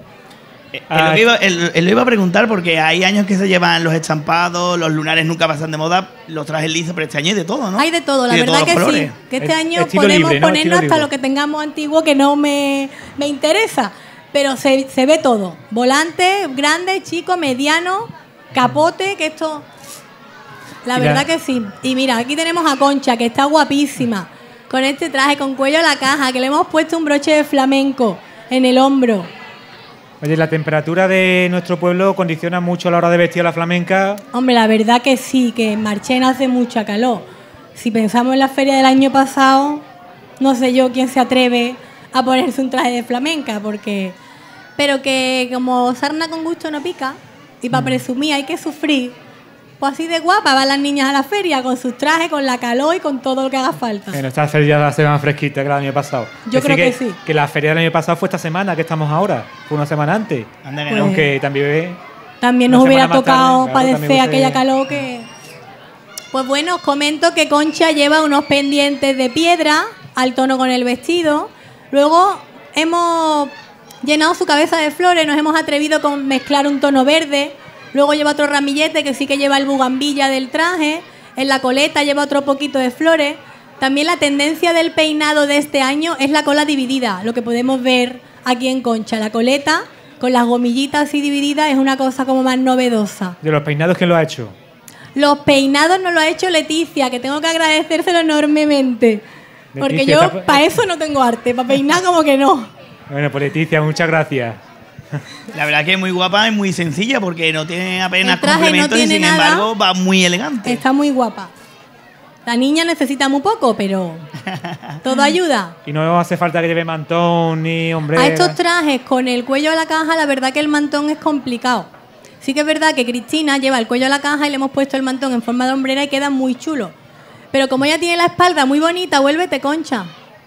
Él lo iba a preguntar porque hay años que se llevan los estampados, los lunares nunca pasan de moda, los trajes lisos, pero este año hay de todo, ¿no? Hay de todo, la Y de verdad todos que los sí. colores. Que este año estilo podemos libre, ¿no? ponernos Estilo hasta libre. lo que tengamos antiguo que no me interesa. Pero se ve todo. Volante, grande, chico, mediano, capote, que esto... La verdad que sí. Y mira, aquí tenemos a Concha, que está guapísima, con este traje con cuello a la caja, que le hemos puesto un broche de flamenco en el hombro. Oye, la temperatura de nuestro pueblo condiciona mucho a la hora de vestir a la flamenca. Hombre, la verdad que sí, que en Marchena hace mucha calor. Si pensamos en la feria del año pasado, no sé yo quién se atreve a ponerse un traje de flamenca, porque... Pero que como sarna con gusto no pica, y para presumir hay que sufrir. Pues así de guapa van las niñas a la feria, con sus trajes, con la calor y con todo lo que haga falta. Bueno, esta feria ya se va más fresquita que el año pasado. Yo creo que sí. Que la feria del año pasado fue esta semana, que estamos ahora. Fue una semana antes. Anda que Pues- no. Aunque también... También Una nos hubiera semana más tocado tarde, claro, padecer también hubiese- aquella calor que... Pues bueno, os comento que Concha lleva unos pendientes de piedra al tono con el vestido. Luego hemos llenado su cabeza de flores, nos hemos atrevido con mezclar un tono verde. Luego lleva otro ramillete que sí que lleva el bugambilla del traje. En la coleta lleva otro poquito de flores. También la tendencia del peinado de este año es la cola dividida, lo que podemos ver aquí en Concha. La coleta con las gomillitas así divididas es una cosa como más novedosa. De los peinados, ¿quién lo ha hecho? Los peinados nos lo ha hecho Leticia, que tengo que agradecérselo enormemente. Porque Leticia, yo está- para eso no tengo arte, para peinar como que no. Bueno, pues Leticia, muchas gracias. La verdad que es muy guapa y muy sencilla porque no tiene apenas El traje no complementos y tiene sin nada. embargo va muy elegante. Está muy guapa. La niña necesita muy poco, pero todo ayuda. Y no hace falta que lleve mantón ni hombrera. A estos trajes con el cuello a la caja, la verdad que el mantón es complicado. Sí que es verdad que Cristina lleva el cuello a la caja y le hemos puesto el mantón en forma de hombrera y queda muy chulo. Pero como ella tiene la espalda muy bonita, vuélvete, Concha.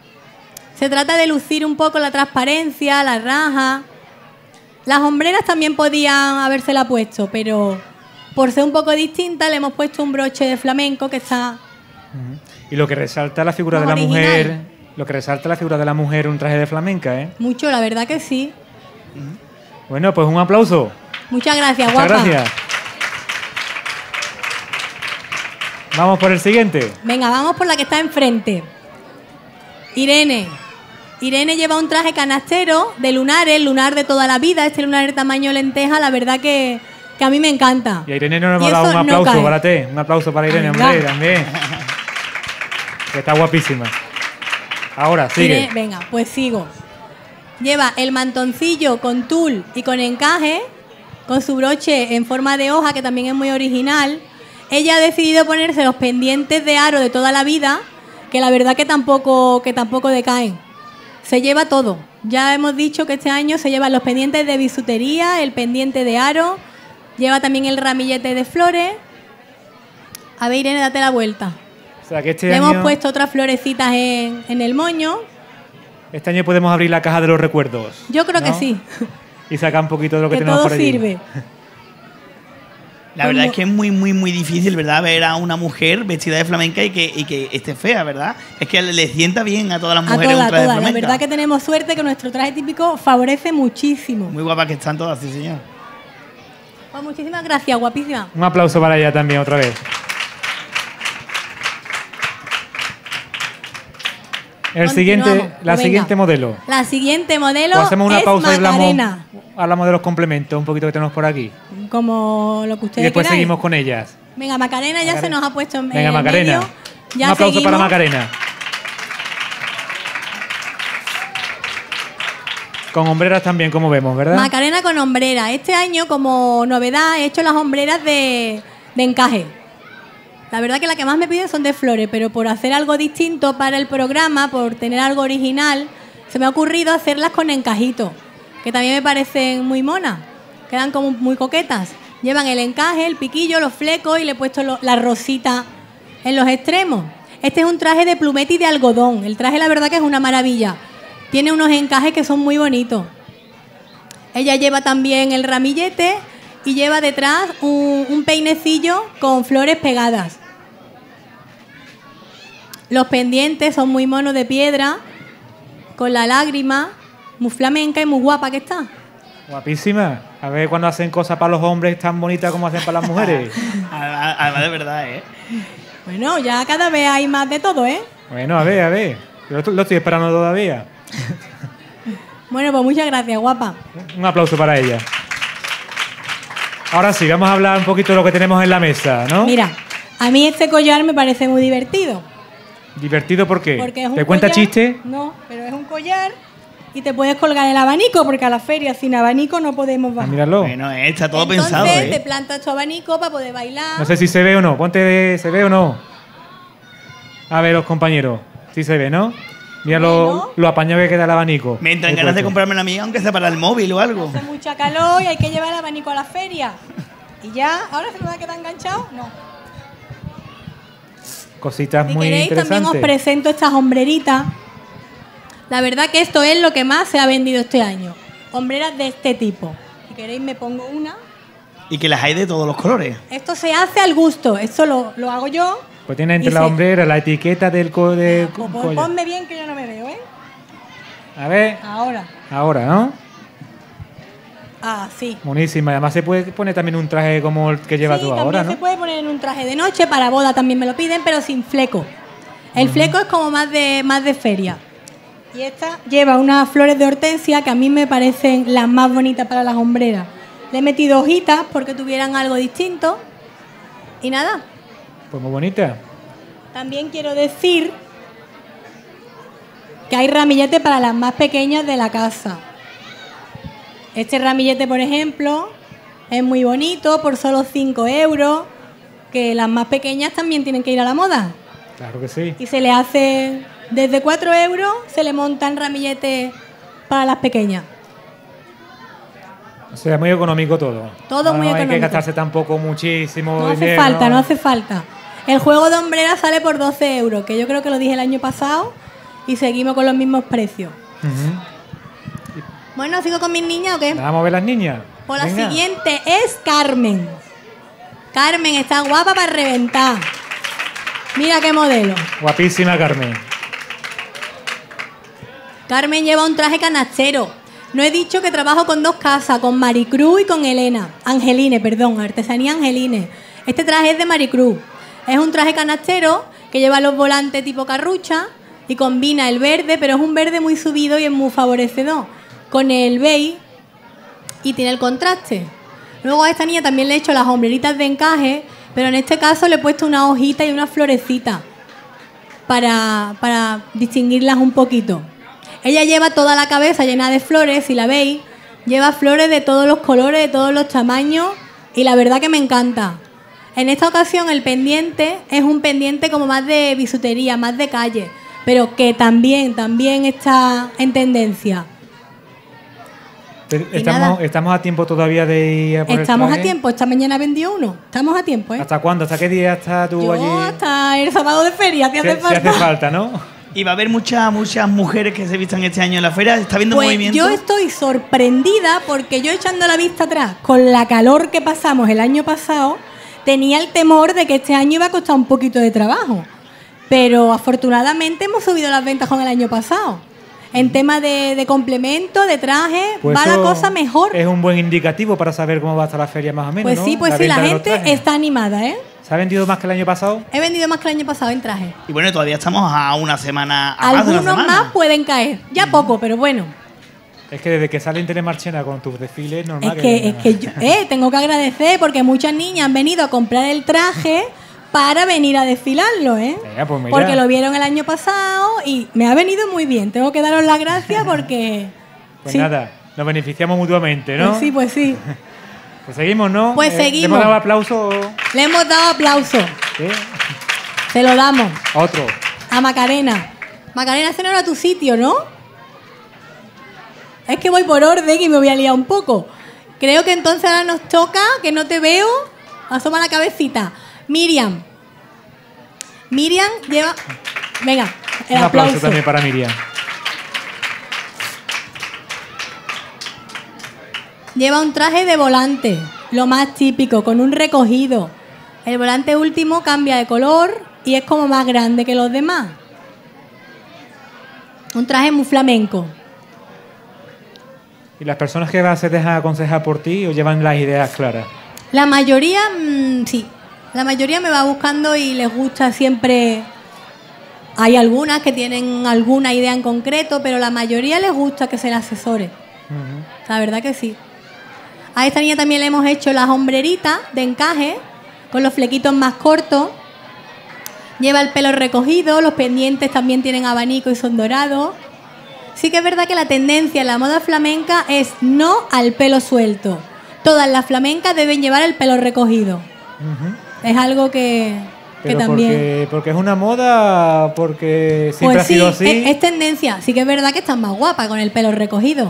Se trata de lucir un poco la transparencia, la raja. Las hombreras también podían habérsela puesto, pero por ser un poco distinta le hemos puesto un broche de flamenco que está... Y lo que resalta la figura de Más la original. mujer, lo que resalta la figura de la mujer, un traje de flamenca, ¿eh? Mucho, la verdad que sí. Bueno, pues un aplauso. Muchas gracias, Muchas guapa. gracias. Vamos por el siguiente. Venga, vamos por la que está enfrente. Irene. Irene lleva un traje canastero de lunares, lunar de toda la vida. Este lunar de tamaño lenteja, la verdad que que a mí me encanta. Y a Irene nos hemos Y dado eso un no aplauso cae. para ti. Un aplauso para Irene, Venga. hombre, también. Que está guapísima. Ahora, sigue. Venga, pues sigo. Lleva el mantoncillo con tul y con encaje, con su broche en forma de hoja, que también es muy original. Ella ha decidido ponerse los pendientes de aro de toda la vida, que la verdad que tampoco decaen. Se lleva todo. Ya hemos dicho que este año se llevan los pendientes de bisutería, el pendiente de aro, lleva también el ramillete de flores. A ver, Irene, date la vuelta. O sea, que este Le año, hemos puesto otras florecitas en el moño. este año podemos abrir la caja de los recuerdos. Yo creo ¿no? que sí. Y sacar un poquito de lo que Que tenemos todo por allí. sirve. La verdad es que es muy, muy, muy difícil, ¿verdad? Ver a una mujer vestida de flamenca y que esté fea, ¿verdad? Es que le sienta bien a todas las A mujeres un todas, traje de todas. La flamenca. verdad que tenemos suerte que nuestro traje típico favorece muchísimo. Muy guapas que están todas, sí, señor. Pues muchísimas gracias, guapísima. Un aplauso para ella también, otra vez. La Venga. siguiente modelo. La siguiente modelo Pues hacemos una es pausa y Macarena. hablamos de los complementos, un poquito que tenemos por aquí. Como lo que Y ustedes después queráis. seguimos con ellas. Venga, Macarena ya se nos ha puesto en Venga, en Macarena. medio. Ya Un aplauso seguimos. para Macarena. Con hombreras también, como vemos, ¿verdad? Macarena con hombrera. Este año, como novedad, he hecho las hombreras de encaje. La verdad que la que más me piden son de flores, pero por hacer algo distinto para el programa, por tener algo original, se me ha ocurrido hacerlas con encajito, que también me parecen muy monas. Quedan como muy coquetas. Llevan el encaje, el piquillo, los flecos y le he puesto la rosita en los extremos. Este es un traje de plumete y de algodón. El traje, la verdad que es una maravilla. Tiene unos encajes que son muy bonitos. Ella lleva también el ramillete y lleva detrás un peinecillo con flores pegadas. Los pendientes son muy monos de piedra, con la lágrima, muy flamenca y muy guapa que está. Guapísima. A ver cuando hacen cosas para los hombres tan bonitas como hacen para las mujeres. Además, de verdad, ¿eh? Bueno, ya cada vez hay más de todo, ¿eh? Bueno, a ver. Yo lo estoy esperando todavía. Bueno, pues muchas gracias, guapa. Un aplauso para ella. Ahora sí, vamos a hablar un poquito de lo que tenemos en la mesa, ¿no? Mira, a mí este collar me parece muy divertido. ¿Divertido por qué? Porque es un ¿Te cuenta collar- chistes? No, pero es un collar y te puedes colgar el abanico, porque a la feria sin abanico no podemos bajar. Míralo. Bueno, está todo Entonces pensado, te ¿eh? plantas tu abanico para poder bailar. No sé si se ve o no. ¿Se ve o no? A ver, los compañeros. Sí se ve, ¿no? Mira lo apañado que queda el abanico. Me entran Ahí ganas de puesto. comprarme la mía, aunque sea para el móvil o algo. Hace mucha calor y hay que llevar el abanico a la feria. Y ya, ¿ahora se nos va a quedar enganchado? No. Cositas Si muy queréis, también os interesantes. presento estas hombreritas. La verdad que esto es lo que más se ha vendido este año. Hombreras de este tipo. Si queréis me pongo una. Y que las hay de todos los colores. Esto se hace al gusto. Esto lo hago yo. Pues tiene entre Y la se- hombrera, la etiqueta del Pues collar. ponme bien que yo no me veo, ¿eh? A ver, Ahora. ¿no? Ah, sí. Buenísima. Además se puede poner también un traje como el que llevas Sí, tú también ahora, se ¿no? puede poner en un traje de noche, para boda también me lo piden, pero sin fleco. El fleco es como más de feria. Y esta lleva unas flores de hortensia que a mí me parecen las más bonitas para las hombreras. Le he metido hojitas porque tuvieran algo distinto. Y nada, Pues muy bonita. también quiero decir que hay ramillete para las más pequeñas de la casa. Este ramillete, por ejemplo, es muy bonito, por solo 5 euros, que las más pequeñas también tienen que ir a la moda. Claro que sí. Y se le hace, desde 4 euros, se le montan ramilletes para las pequeñas. O sea, muy económico todo. Todo muy No hay que económico. gastarse tampoco muchísimo No hace dinero. falta, no hace falta. El juego de hombrera sale por 12 euros, que yo creo que lo dije el año pasado, y seguimos con los mismos precios. Ujú. Bueno, ¿sigo con mis niñas o qué? Vamos a ver las niñas. Pues la Venga. siguiente es Carmen. Carmen está guapa para reventar. Mira qué modelo. Guapísima Carmen. Carmen lleva un traje canastero. No he dicho que trabajo con 2 casas, con Maricruz y con Angeline, artesanía Angeline. Este traje es de Maricruz. Es un traje canastero que lleva los volantes tipo carrucha y combina el verde, pero es un verde muy subido y es muy favorecedor, con el beige y tiene el contraste. Luego a esta niña también le he hecho las hombreritas de encaje, pero en este caso le he puesto una hojita y una florecita para distinguirlas un poquito. Ella lleva toda la cabeza llena de flores, si la veis, lleva flores de todos los colores, de todos los tamaños, y la verdad que me encanta. En esta ocasión el pendiente es un pendiente como más de bisutería, más de calle, pero que también está en tendencia. Estamos a tiempo todavía de ir a por Estamos el a traje. tiempo, esta mañana vendió uno. Estamos a tiempo, ¿eh? ¿Hasta cuándo? ¿Hasta qué día estás tú allí? Hasta el sábado de feria, ¿te hace Si falta? hace falta, ¿no? Y va a haber muchas mujeres que se vistan este año en la feria. ¿Está viendo Pues movimiento? yo estoy sorprendida porque yo, echando la vista atrás, con la calor que pasamos el año pasado, tenía el temor de que este año iba a costar un poquito de trabajo. Pero afortunadamente hemos subido las ventas con el año pasado. En tema de complemento, de traje, Pues va la eso cosa mejor. Es un buen indicativo para saber cómo va a estar la feria más o menos, Pues ¿no? sí, la venta de los gente trajes. está animada, ¿eh? ¿Se ha vendido más que el año pasado? He vendido más que el año pasado en traje. Y bueno, todavía estamos a una semana, a más de una Algunos semana. más pueden caer. Ya poco, pero bueno. Es que desde que sale en Telemarchena con tus desfiles, normal Es que yo tengo que agradecer porque muchas niñas han venido a comprar el traje para venir a desfilarlo, ¿eh? Pues mira. Porque lo vieron el año pasado y me ha venido muy bien. Tengo que daros las gracias porque... Pues sí. nada, nos beneficiamos mutuamente, ¿no? Pues sí, pues sí. Pues seguimos, ¿no? Pues ¿Le seguimos. hemos dado aplauso? Le hemos dado aplauso. ¿Sí? Se lo damos Otro. a Macarena. Macarena, ese no era tu sitio, ¿no? Es que voy por orden y me voy a liar un poco. Creo que entonces ahora nos toca, que no te veo, asoma la cabecita. Miriam lleva... Venga, el Un aplauso aplauso. también para Miriam. Lleva un traje de volante, lo más típico, con un recogido. El volante último cambia de color y es como más grande que los demás. Un traje muy flamenco. ¿Y las personas que se dejan aconsejar por ti o llevan las ideas claras? La mayoría, sí. La mayoría me va buscando y les gusta siempre. Hay algunas que tienen alguna idea en concreto, pero la mayoría les gusta que se les asesore. La verdad que sí. A esta niña también le hemos hecho las hombreritas de encaje, con los flequitos más cortos. Lleva el pelo recogido, los pendientes también tienen abanico y son dorados. Sí que es verdad que la tendencia en la moda flamenca es no al pelo suelto. Todas las flamencas deben llevar el pelo recogido. Es algo que Pero también... porque es una moda, porque siempre Pues ha sido sí, así. es tendencia. Sí que es verdad que están más guapas con el pelo recogido.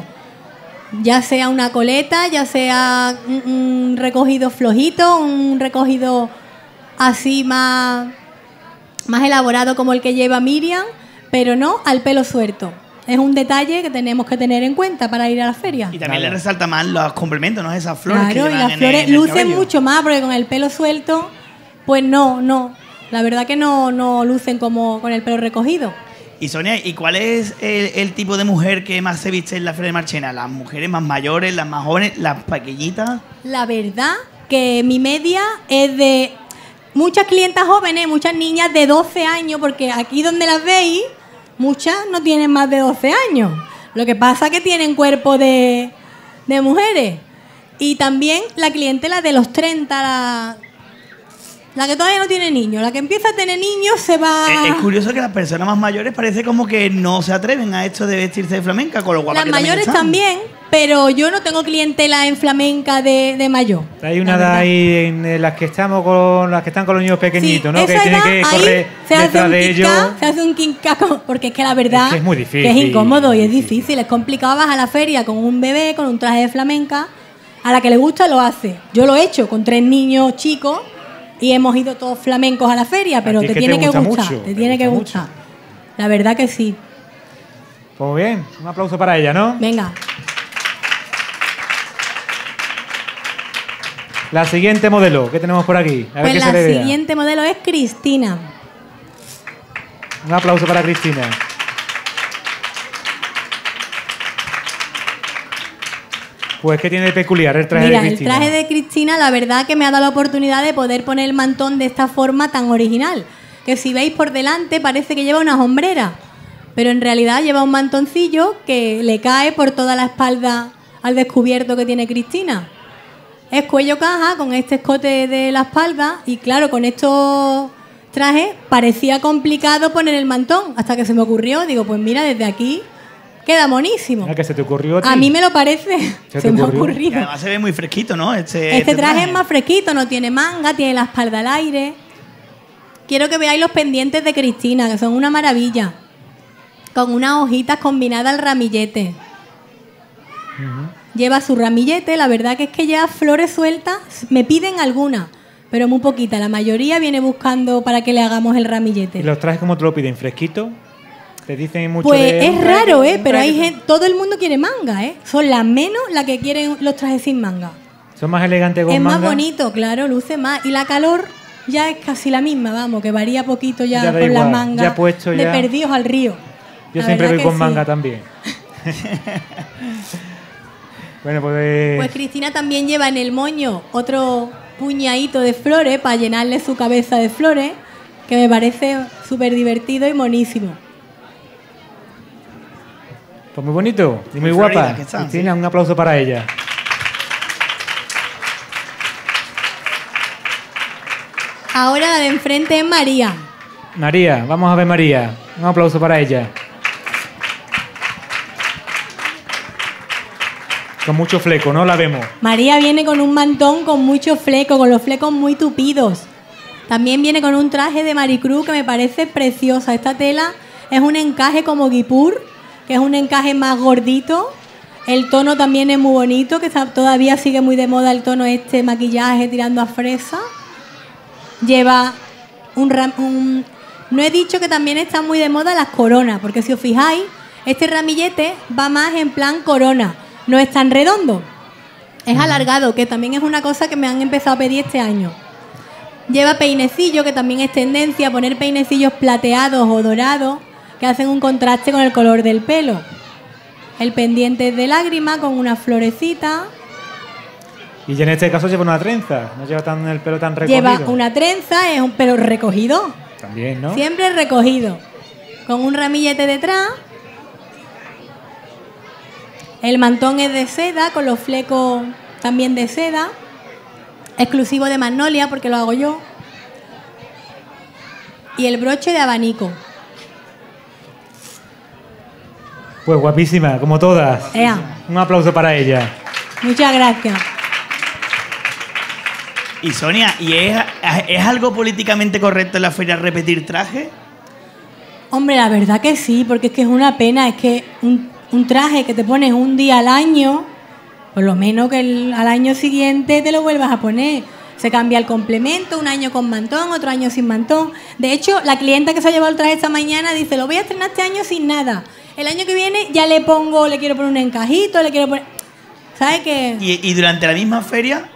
Ya sea una coleta, ya sea un recogido flojito, un recogido así más elaborado como el que lleva Miriam, pero no al pelo suelto. Es un detalle que tenemos que tener en cuenta para ir a la feria. Y también le resalta más los complementos, ¿no? Esas flores que Claro, y llevan las flores en el lucen cabello. mucho más, porque con el pelo suelto, pues no. La verdad que no lucen como con el pelo recogido. Y Sonia, ¿y cuál es el tipo de mujer que más se viste en la Feria de Marchena? ¿Las mujeres más mayores, las más jóvenes, las pequeñitas? La verdad que mi media es de muchas clientas jóvenes, muchas niñas de 12 años, porque aquí donde las veis, muchas no tienen más de 12 años. Lo que pasa es que tienen cuerpo de mujeres. Y también la clientela de los 30, la que todavía no tiene niños. La que empieza a tener niños se va... Es curioso que las personas más mayores parece como que no se atreven a esto de vestirse de flamenca, con lo guapa Las que mayores están. también, pero yo no tengo clientela en flamenca de mayor. Hay una edad ahí en las que estamos con las que están con los niños pequeñitos, ¿no? Que esa tienen edad, que ahí correr se hace detrás un de ellos. quinca, se hace un quincaco, porque es que la verdad Es que es muy difícil. que es incómodo y es difícil, es complicado. Vas a la feria con un bebé, con un traje de flamenca, a la que le gusta lo hace. Yo lo he hecho con 3 niños chicos y hemos ido todos flamencos a la feria, pero ti te es que tiene te que gusta gustar, mucho, te te tiene que gusta gustar. La verdad que sí. Pues muy bien, un aplauso para ella, ¿no? Venga. La siguiente modelo, ¿qué tenemos por aquí? A ver Pues qué la se le vea. siguiente modelo es Cristina. Un aplauso para Cristina. Pues, ¿qué tiene de peculiar el traje Mira, de el Cristina? traje de Cristina, la verdad que me ha dado la oportunidad de poder poner el mantón de esta forma tan original. Que si veis por delante parece que lleva una hombrera, pero en realidad lleva un mantoncillo que le cae por toda la espalda al descubierto que tiene Cristina. Es cuello caja con este escote de la espalda y claro, con estos trajes parecía complicado poner el mantón hasta que se me ocurrió, digo, pues mira, desde aquí queda monísimo. ¿Qué se te ocurrió a ti? A mí me lo parece, se me ha ocurrido. Y además se ve muy fresquito, ¿no? Este traje es más fresquito, no tiene manga, tiene la espalda al aire. Quiero que veáis los pendientes de Cristina, que son una maravilla. Con unas hojitas combinadas al ramillete. Lleva su ramillete, la verdad que es que ya flores sueltas, me piden algunas, pero muy poquita. La mayoría viene buscando para que le hagamos el ramillete. ¿Y los trajes cómo te lo piden? ¿Fresquito? ¿Te dicen mucho? Pues es raro, pero hay gente, todo el mundo quiere manga, Son las menos las que quieren los trajes sin manga. ¿Son más elegantes con manga? Es más manga? bonito, claro, luce más. Y la calor ya es casi la misma, vamos, que varía poquito ya da con igual, las mangas ya puesto de ya. Perdidos al Río. Yo La siempre verdad voy que con manga también. Bueno, Pues Cristina también lleva en el moño otro puñadito de flores para llenarle su cabeza de flores, que me parece súper divertido y monísimo. Pues muy bonito y muy Florida, guapa. que están, Cristina, un aplauso para ella. Ahora la de enfrente es María. María, vamos a ver María. Un aplauso para ella. Con mucho fleco, ¿no? La vemos. María viene con un mantón con mucho fleco, con los flecos muy tupidos. También viene con un traje de Maricruz que me parece preciosa. Esta tela es un encaje como guipur, que es un encaje más gordito. El tono también es muy bonito, que todavía sigue muy de moda el tono este maquillaje tirando a fresa. Lleva no he dicho que también están muy de moda las coronas, porque si os fijáis, este ramillete va más en plan corona. No es tan redondo, es alargado, que también es una cosa que me han empezado a pedir este año. Lleva peinecillo, que también es tendencia, poner peinecillos plateados o dorados, que hacen un contraste con el color del pelo. El pendiente es de lágrima con una florecita. Y en este caso lleva una trenza, no lleva el pelo tan recogido. Lleva una trenza, es un pelo recogido. También, ¿no? Siempre recogido. Con un ramillete detrás. El mantón es de seda, con los flecos también de seda. Exclusivo de Magnolia, porque lo hago yo. Y el broche de abanico. Pues guapísima, como todas. Ea. Un aplauso para ella. Muchas gracias. Y Sonia, ¿y es algo políticamente correcto en la feria repetir traje? Hombre, la verdad que sí, porque es que es una pena. Es que un traje que te pones un día al año, por lo menos que al año siguiente te lo vuelvas a poner. Se cambia el complemento, un año con mantón, otro año sin mantón. De hecho, la clienta que se ha llevado el traje esta mañana dice, lo voy a estrenar este año sin nada. El año que viene ya le quiero poner un encajito, le quiero poner... ¿Sabes qué? Y durante la misma feria,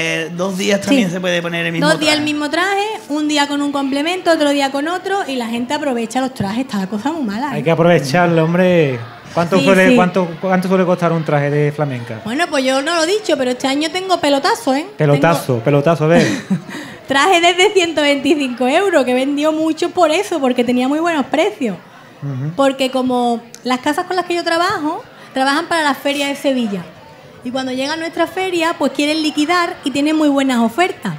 2 días también se puede poner el mismo 2 días traje. el mismo traje, un día con un complemento, otro día con otro, y la gente aprovecha los trajes. Está la cosa muy mala. Hay que aprovecharlo, hombre. ¿Cuánto Sí, suele, sí. cuánto suele costar un traje de flamenca? Bueno, pues yo no lo he dicho, pero este año tengo pelotazo, Pelotazo, a ver. Traje desde 125 euros, que vendió mucho por eso, porque tenía muy buenos precios. Porque como las casas con las que yo trabajo, trabajan para la feria de Sevilla. Y cuando llega a nuestra feria, pues quieren liquidar y tienen muy buenas ofertas.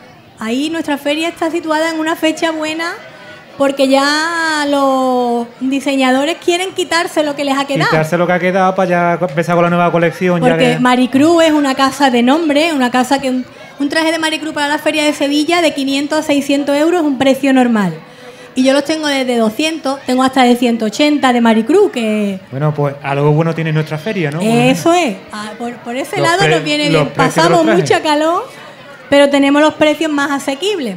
Ahí nuestra feria está situada en una fecha buena, porque ya los diseñadores quieren quitarse lo que les ha quedado. Quitarse lo que ha quedado para ya empezar con la nueva colección. Porque ya Maricruz es una casa de nombre, una casa que un traje de Maricruz para la feria de Sevilla de 500 a 600 euros es un precio normal. Y yo los tengo desde 200, tengo hasta de 180 de Maricruz, que... Bueno, pues algo bueno tiene nuestra feria, ¿no? Eso es. Por ese Los lado nos viene los bien. precios de Pasamos los trajes. mucha calor, pero tenemos los precios más asequibles.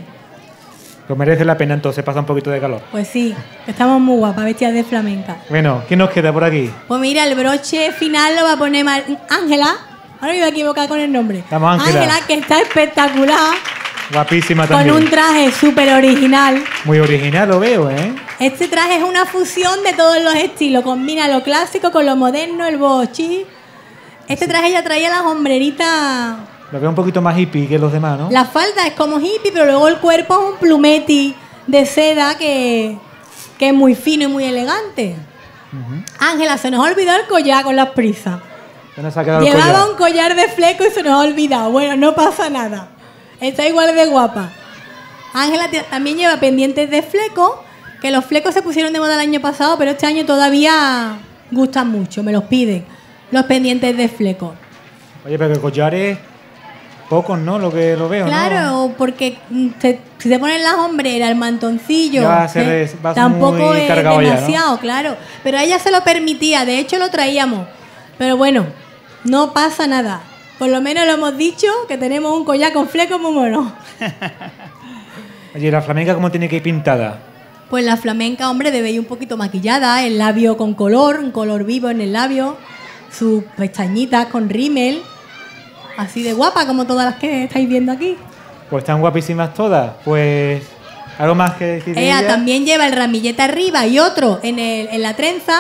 Pues merece la pena entonces, pasa un poquito de calor. Pues sí, estamos muy guapas, vestidas de flamenca. Bueno, ¿quién nos queda por aquí? Pues mira, el broche final lo va a poner Ángela. Ahora me voy a equivocar con el nombre. Vamos, Ángela. Que está espectacular, Guapísima con también. un traje súper original. Muy original lo veo, ¿eh? Este traje es una fusión de todos los estilos. Combina lo clásico con lo moderno, el bochi. Este traje ya traía las hombreritas. Lo veo un poquito más hippie que los demás, ¿no? La falda es como hippie, pero luego el cuerpo es un plumeti de seda que es muy fino y muy elegante. Ángela, se nos ha olvidado el collar con las prisas. se ha quedado el Llevaba collar. un collar de fleco y se nos ha olvidado. Bueno, no pasa nada. Está igual de guapa. Ángela también lleva pendientes de fleco, que los flecos se pusieron de moda el año pasado, pero este año todavía gustan mucho, me los piden, los pendientes de fleco. Oye, pero collares pocos, ¿no? Lo que lo veo, Claro, ¿no? porque si se ponen las hombreras, el mantoncillo, Ya va a ser- va a ser tampoco muy es cargado ya, ¿no? demasiado, claro. Pero a ella se lo permitía, de hecho lo traíamos. Pero bueno, no pasa nada. Por lo menos lo hemos dicho, que tenemos un collar con fleco muy mono. Oye, ¿la flamenca cómo tiene que ir pintada? Pues la flamenca, hombre, debe ir un poquito maquillada, el labio con color, un color vivo en el labio, sus pestañitas con rímel, así de guapa como todas las que estáis viendo aquí. Pues están guapísimas todas. Pues, ¿algo más que decir de Ella ella? también lleva el ramillete arriba y otro en la trenza,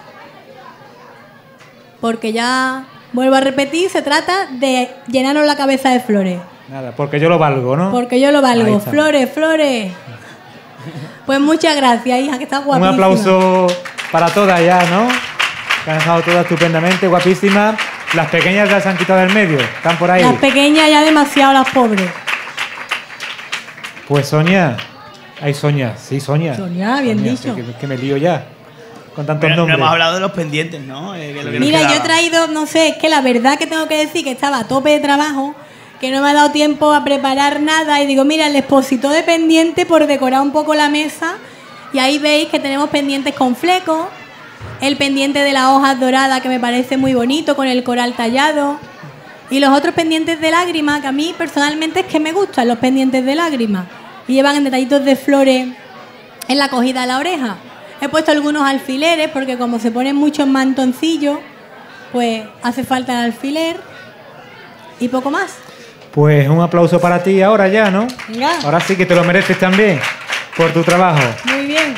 porque ya, vuelvo a repetir, se trata de llenarnos la cabeza de flores. Nada, porque yo lo valgo, ¿no? Porque yo lo Ahí valgo. está. Flores, flores. Pues muchas gracias, hija, que está Un guapísima. aplauso para todas ya, ¿no? Que han dejado todas estupendamente, guapísimas. Las pequeñas las han quitado del medio, están por ahí. Las pequeñas ya demasiado, las pobres. Pues Sonia. Ay, Sonia. Sí, Sonia. Sonia, bien dicho. Que me lío ya. Con tantos Pero no nombres. hemos hablado de los pendientes, ¿no? Que es lo que nos Mira, yo he quedaba. traído, no sé, es que la verdad que tengo que decir que estaba a tope de trabajo, que no me ha dado tiempo a preparar nada y digo, mira, el exposito de pendiente por decorar un poco la mesa y ahí veis que tenemos pendientes con fleco, el pendiente de las hojas doradas que me parece muy bonito con el coral tallado y los otros pendientes de lágrimas que a mí personalmente es que me gustan los pendientes de lágrimas y llevan detallitos de flores en la cogida de la oreja. He puesto algunos alfileres porque como se ponen muchos mantoncillos, pues hace falta el alfiler y poco más. Pues un aplauso para ti ahora ya, ¿no? Venga. Ahora sí que te lo mereces también por tu trabajo. Muy bien.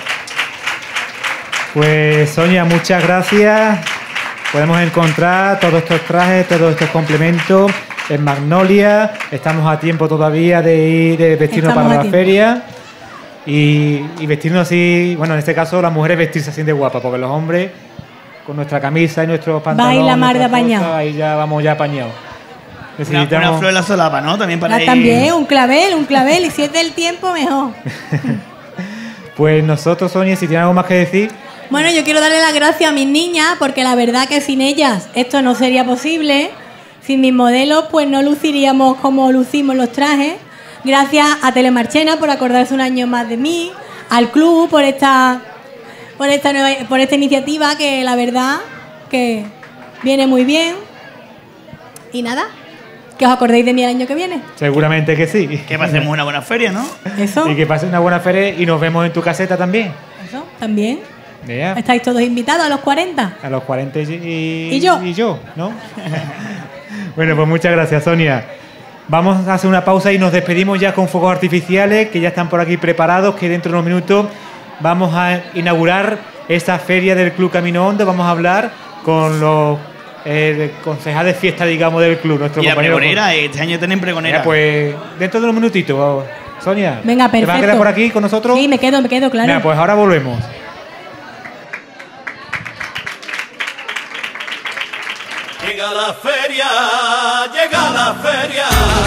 Pues Sonia, muchas gracias. Podemos encontrar todos estos trajes, todos estos complementos en Magnolia. Estamos a tiempo todavía de ir de vestirnos Estamos para a la tiempo. feria. Y vestirnos así, bueno, en este caso las mujeres vestirse así de guapa, porque los hombres con nuestra camisa y nuestros pantalones. Baila mar de nuestras apañado. cosas, ahí ya vamos ya apañados. Una flor en la solapa, ¿no? También para ir... También, un clavel, y si es del tiempo, mejor. Pues nosotros, Sonia, si tienes algo más que decir. Bueno, yo quiero darle las gracias a mis niñas, porque la verdad que sin ellas esto no sería posible. Sin mis modelos, pues no luciríamos como lucimos los trajes. Gracias a Telemarchena por acordarse un año más de mí, al club por esta iniciativa que la verdad que viene muy bien. Y nada, que os acordéis de mí el año que viene. Seguramente que sí. Que pasemos una buena feria, ¿no? Eso. Y que pases una buena feria y nos vemos en tu caseta también. Eso, también. Vea, Estáis todos invitados a los 40. a los 40 ¿Y yo? Y yo, ¿no? Bueno, pues muchas gracias, Sonia. Vamos a hacer una pausa y nos despedimos ya con fuegos artificiales que ya están por aquí preparados, que dentro de unos minutos vamos a inaugurar esta feria del Club Camino Hondo. Vamos a hablar con los concejales de fiesta, digamos, del club. Nuestro Y la compañero pregonera, este año tienen pregonera. Ya, pues dentro de unos minutitos, Sonia. Venga, perfecto. ¿Te vas a quedar por aquí con nosotros? Sí, me quedo, claro. Venga, pues ahora volvemos. Llega la feria, llega la feria.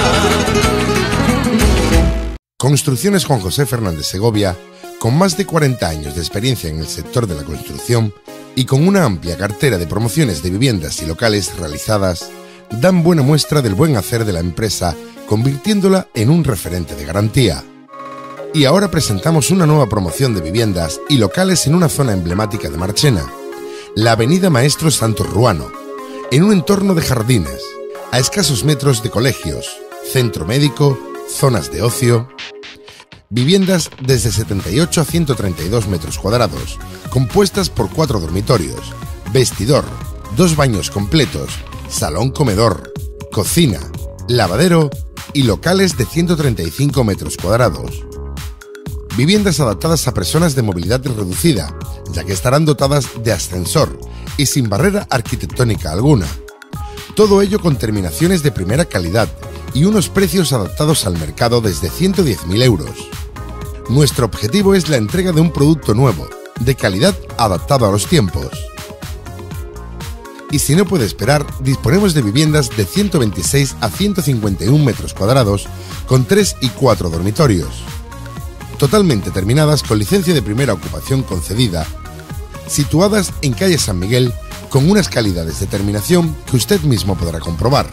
Construcciones Juan José Fernández Segovia, con más de 40 años de experiencia en el sector de la construcción y con una amplia cartera de promociones de viviendas y locales realizadas, dan buena muestra del buen hacer de la empresa, convirtiéndola en un referente de garantía. Y ahora presentamos una nueva promoción de viviendas y locales en una zona emblemática de Marchena, la Avenida Maestro Santos Ruano, en un entorno de jardines, a escasos metros de colegios, centro médico, zonas de ocio. Viviendas desde 78 a 132 metros cuadrados, compuestas por 4 dormitorios, vestidor, 2 baños completos, salón comedor, cocina, lavadero y locales de 135 metros cuadrados. Viviendas adaptadas a personas de movilidad reducida, ya que estarán dotadas de ascensor y sin barrera arquitectónica alguna. Todo ello con terminaciones de primera calidad y unos precios adaptados al mercado desde 110.000 euros. Nuestro objetivo es la entrega de un producto nuevo, de calidad adaptado a los tiempos. Y si no puede esperar, disponemos de viviendas de 126 a 151 metros cuadrados con 3 y 4 dormitorios. Totalmente terminadas con licencia de primera ocupación concedida, situadas en calle San Miguel con unas calidades de terminación que usted mismo podrá comprobar.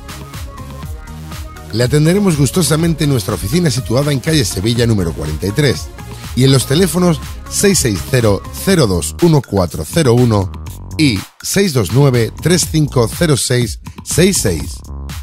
Le atenderemos gustosamente en nuestra oficina situada en calle Sevilla número 43 y en los teléfonos 660-021401 y 629-350666.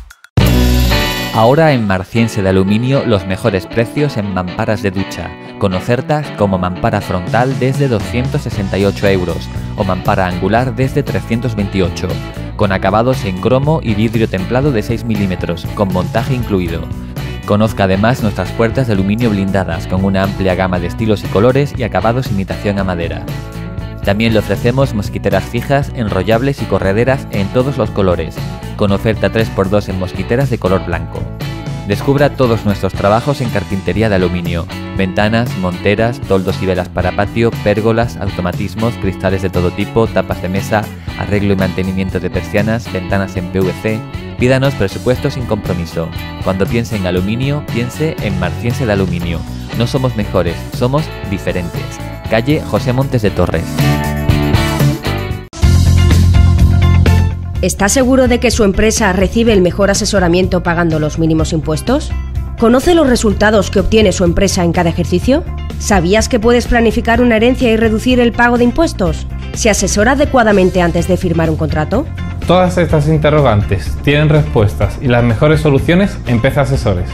Ahora en Marciense de Aluminio los mejores precios en mamparas de ducha, con ofertas como mampara frontal desde 268 euros o mampara angular desde 328, con acabados en cromo y vidrio templado de 6 milímetros, con montaje incluido. Conozca además nuestras puertas de aluminio blindadas con una amplia gama de estilos y colores y acabados imitación a madera. También le ofrecemos mosquiteras fijas, enrollables y correderas en todos los colores, con oferta 3×2 en mosquiteras de color blanco. Descubra todos nuestros trabajos en carpintería de aluminio, ventanas, monteras, toldos y velas para patio, pérgolas, automatismos, cristales de todo tipo, tapas de mesa, arreglo y mantenimiento de persianas, ventanas en PVC. Pídanos presupuesto sin compromiso. Cuando piense en aluminio, piense en Marciense de Aluminio. No somos mejores, somos diferentes. Calle José Montes de Torres. ¿Está seguro de que su empresa recibe el mejor asesoramiento pagando los mínimos impuestos? ¿Conoce los resultados que obtiene su empresa en cada ejercicio? ¿Sabías que puedes planificar una herencia y reducir el pago de impuestos? ¿Se asesora adecuadamente antes de firmar un contrato? Todas estas interrogantes tienen respuestas y las mejores soluciones en PC Asesores.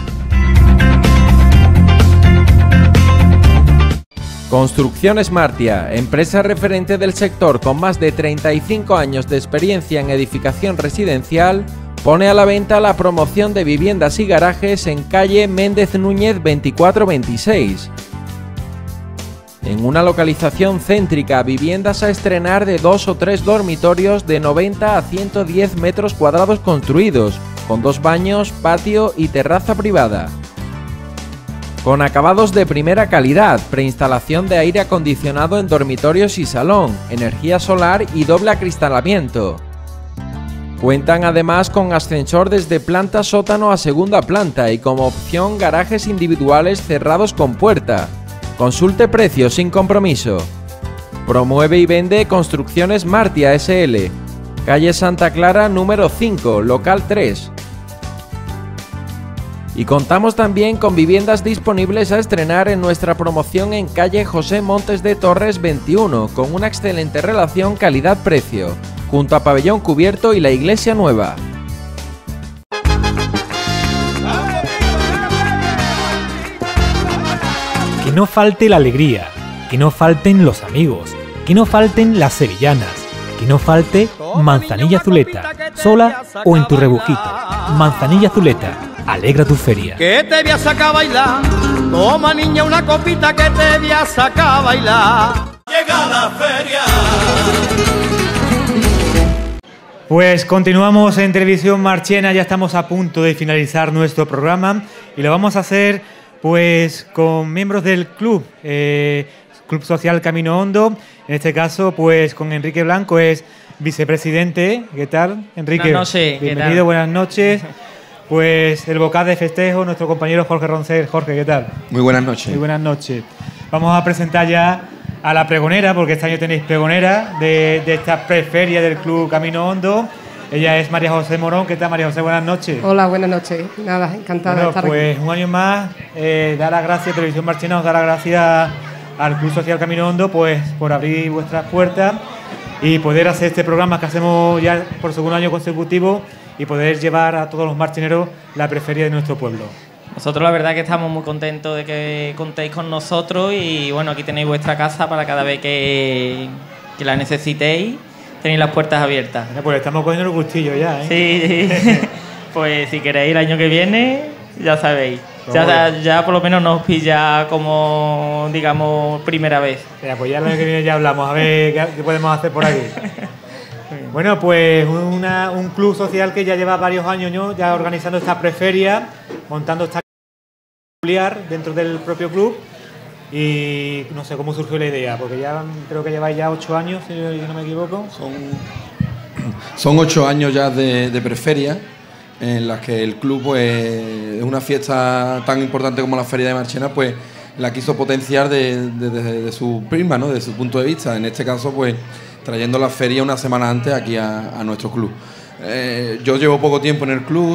Construcciones Martia, empresa referente del sector con más de 35 años de experiencia en edificación residencial, pone a la venta la promoción de viviendas y garajes en calle Méndez Núñez 2426. En una localización céntrica, viviendas a estrenar de 2 o 3 dormitorios de 90 a 110 metros cuadrados construidos, con 2 baños, patio y terraza privada. Con acabados de primera calidad, preinstalación de aire acondicionado en dormitorios y salón, energía solar y doble acristalamiento. Cuentan además con ascensor desde planta sótano a segunda planta y como opción garajes individuales cerrados con puerta. Consulte precios sin compromiso. Promueve y vende Construcciones Martia SL, calle Santa Clara número 5, local 3. Y contamos también con viviendas disponibles a estrenar en nuestra promoción en calle José Montes de Torres 21, con una excelente relación calidad-precio, junto a Pabellón Cubierto y la Iglesia Nueva. Que no falte la alegría, que no falten los amigos, que no falten las sevillanas, que no falte Manzanilla Zuleta, sola o en tu rebujito. Manzanilla Zuleta, alegra tu feria. Que te voy a sacar a bailar, toma niña una copita que te voy a sacar a bailar. Llega la feria. Pues continuamos en Televisión Marchena, ya estamos a punto de finalizar nuestro programa y lo vamos a hacer pues con miembros del club, Club Social Camino Hondo, en este caso pues con Enrique Blanco, es vicepresidente. ¿Qué tal, Enrique? Buenas noches. Bienvenido, buenas noches. Pues el vocal de festejo, nuestro compañero Jorge Roncel. Jorge, ¿qué tal? Muy buenas noches. Muy buenas noches. Vamos a presentar ya a la pregonera, porque este año tenéis pregonera de esta preferia del Club Camino Hondo. Ella es María José Morón. ¿Qué tal, María José? Buenas noches. Hola, buenas noches. Nada, encantada de estar pues aquí. Un año más, dar las gracias, Televisión Marchena, os da las gracias al Club Social Camino Hondo pues, por abrir vuestras puertas y poder hacer este programa que hacemos ya por segundo año consecutivo y poder llevar a todos los marchineros la preferia de nuestro pueblo. Nosotros la verdad que estamos muy contentos de que contéis con nosotros y bueno, aquí tenéis vuestra casa para cada vez que la necesitéis, tenéis las puertas abiertas. Bueno, pues estamos cogiendo el gustillo ya, ¿eh? Sí. Pues si queréis el año que viene, ya sabéis. Ya por lo menos nos pilla como, digamos, primera vez. Ya, pues ya el año que viene ya hablamos, a ver qué podemos hacer por aquí. Bueno, pues un club social que ya lleva varios años, ¿no?, ya organizando esta preferia, montando esta peculiar dentro del propio club y no sé cómo surgió la idea, porque ya creo que lleváis ya 8 años, si no me equivoco. Son 8 años ya de preferia, en las que el club, pues, es una fiesta tan importante como la Feria de Marchena, pues la quiso potenciar desde su prisma, ¿no? Desde su punto de vista. En este caso, pues, trayendo la feria una semana antes aquí a nuestro club. Yo llevo poco tiempo en el club,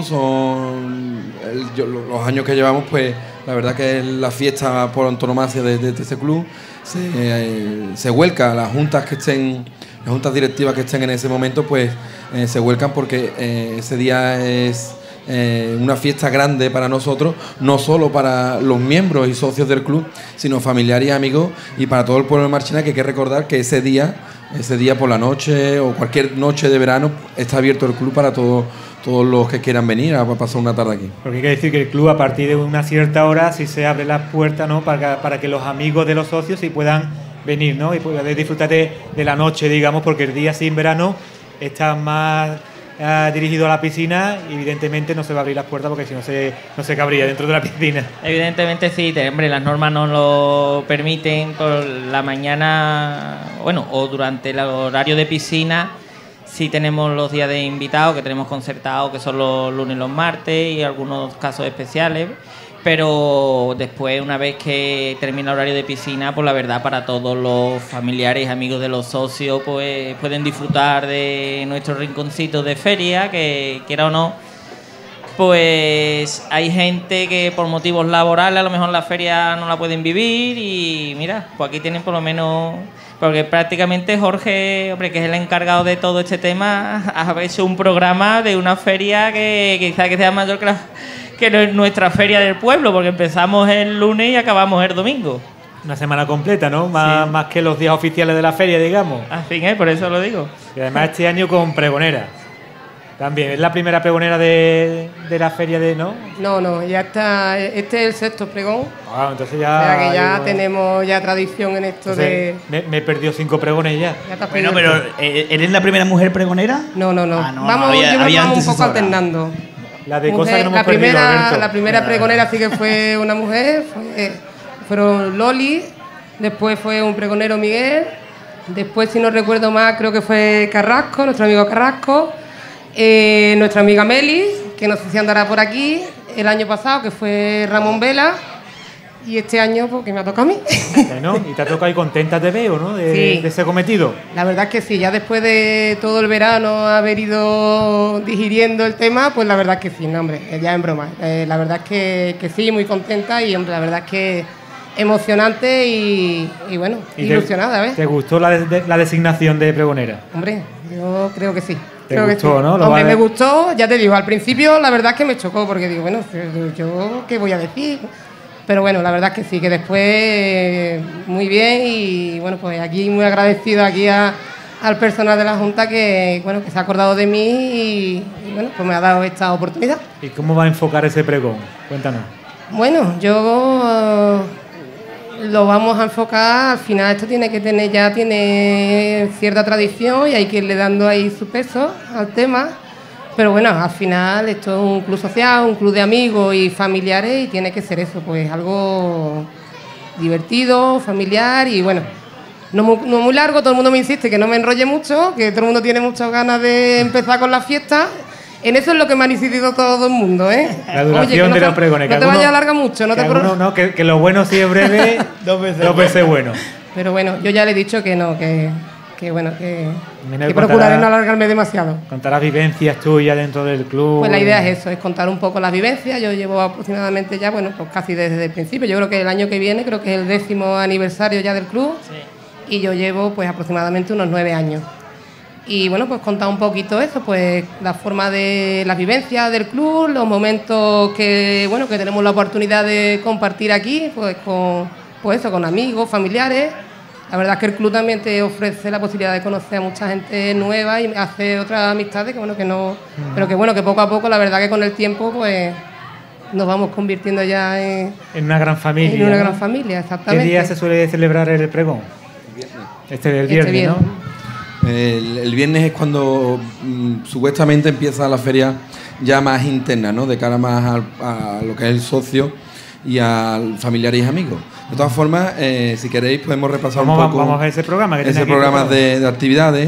los años que llevamos, pues la verdad que la fiesta por antonomasia de este club se vuelca. Las juntas directivas que estén en ese momento, pues se vuelcan porque ese día es una fiesta grande para nosotros, no solo para los miembros y socios del club, sino familiares y amigos, y para todo el pueblo de Marchena, que hay que recordar que ese día por la noche o cualquier noche de verano está abierto el club para todos los que quieran venir a pasar una tarde aquí. Porque hay que decir que el club, a partir de una cierta hora, sí se abre las puertas, ¿no? para que los amigos de los socios sí puedan venir, ¿no? Y poder disfrutar de la noche, digamos, porque el día sin verano está más dirigido a la piscina, y evidentemente no se va a abrir las puertas porque si no se cabría dentro de la piscina. Evidentemente sí, hombre, las normas no lo permiten. Por la mañana, bueno, o durante el horario de piscina, sí tenemos los días de invitados que tenemos concertados, que son los lunes y los martes, y algunos casos especiales. Pero después, una vez que termina el horario de piscina, pues la verdad, para todos los familiares y amigos de los socios, pues pueden disfrutar de nuestros rinconcitos de feria, que quiera o no, pues hay gente que por motivos laborales a lo mejor la feria no la pueden vivir, y mira, pues aquí tienen por lo menos, porque prácticamente Jorge, hombre, que es el encargado de todo este tema, ha hecho un programa de una feria que quizás que sea mayor que no es nuestra feria del pueblo, porque empezamos el lunes y acabamos el domingo. Una semana completa, ¿no? Más que los días oficiales de la feria, digamos. Así es, por eso lo digo. Y además este año con pregonera. También, ¿es la primera pregonera de la feria de, no? No, ya está, este es el 6º pregón. Entonces ya... O sea que ya tenemos ya tradición en esto. Entonces, me he perdido 5 pregones ya. Bueno, pero ¿eres la primera mujer pregonera? No. Vamos un poco alternando. La de cosas que no hemos perdido, Alberto. La primera pregonera sí que fue una mujer, fueron Loli, después fue un pregonero Miguel, después, si no recuerdo más, creo que fue Carrasco, nuestro amigo Carrasco, nuestra amiga Meli, que no sé si andará por aquí, el año pasado, que fue Ramón Vela, y este año, pues, que me ha tocado a mí. Bueno, y te ha tocado ahí contenta, te veo, ¿no? De ese cometido. La verdad es que sí, ya después de todo el verano haber ido digiriendo el tema, pues la verdad es que sí, no, hombre, ya en broma. La verdad es que sí, muy contenta, y hombre, la verdad es que emocionante y bueno, ilusionada, ¿ves? ¿Te gustó la designación de pregonera? Hombre, yo creo que sí. ¿Te gustó, no? Hombre, me gustó, ya te digo, al principio la verdad es que me chocó, porque digo, bueno, yo qué voy a decir. Pero bueno, la verdad es que sí, que después muy bien, y bueno, pues aquí muy agradecido aquí al personal de la Junta que se ha acordado de mí y bueno, pues me ha dado esta oportunidad. ¿Y cómo va a enfocar ese pregón? Cuéntanos. Bueno, yo lo vamos a enfocar, al final esto tiene cierta tradición y hay que irle dando ahí su peso al tema. Pero bueno, al final esto es un club social, un club de amigos y familiares, y tiene que ser eso, pues algo divertido, familiar, y bueno, no muy largo. Todo el mundo me insiste que no me enrolle mucho, que todo el mundo tiene muchas ganas de empezar con la fiesta. En eso es lo que me han insistido todo el mundo, ¿eh? La duración de los pregones. No te vayas a alargar mucho, no te preocupes. No, que lo bueno si es breve, dos veces bueno. Pero bueno, yo ya le he dicho que no, que procuraré no alargarme demasiado. Contar las vivencias tuyas dentro del club. Pues la idea es eso, es contar un poco las vivencias. Yo llevo aproximadamente ya, pues casi desde el principio. Yo creo que el año que viene, creo que es el 10º aniversario ya del club. Sí. Y yo llevo pues aproximadamente unos 9 años. Y bueno, pues contar un poquito eso, pues la forma de las vivencias del club, los momentos que tenemos la oportunidad de compartir aquí, pues con amigos, familiares. La verdad es que el club también te ofrece la posibilidad de conocer a mucha gente nueva y hacer otras amistades pero que poco a poco, la verdad que con el tiempo, pues nos vamos convirtiendo ya en una gran familia. En una gran familia, exactamente. ¿Qué día se suele celebrar el pregón? El viernes, ¿no? El viernes es cuando supuestamente empieza la feria ya más interna, ¿no? De cara más a lo que es el socio y a familiares y amigos. De todas formas, si queréis podemos repasar un poco. Vamos a ver ese programa. Ese programa de actividades.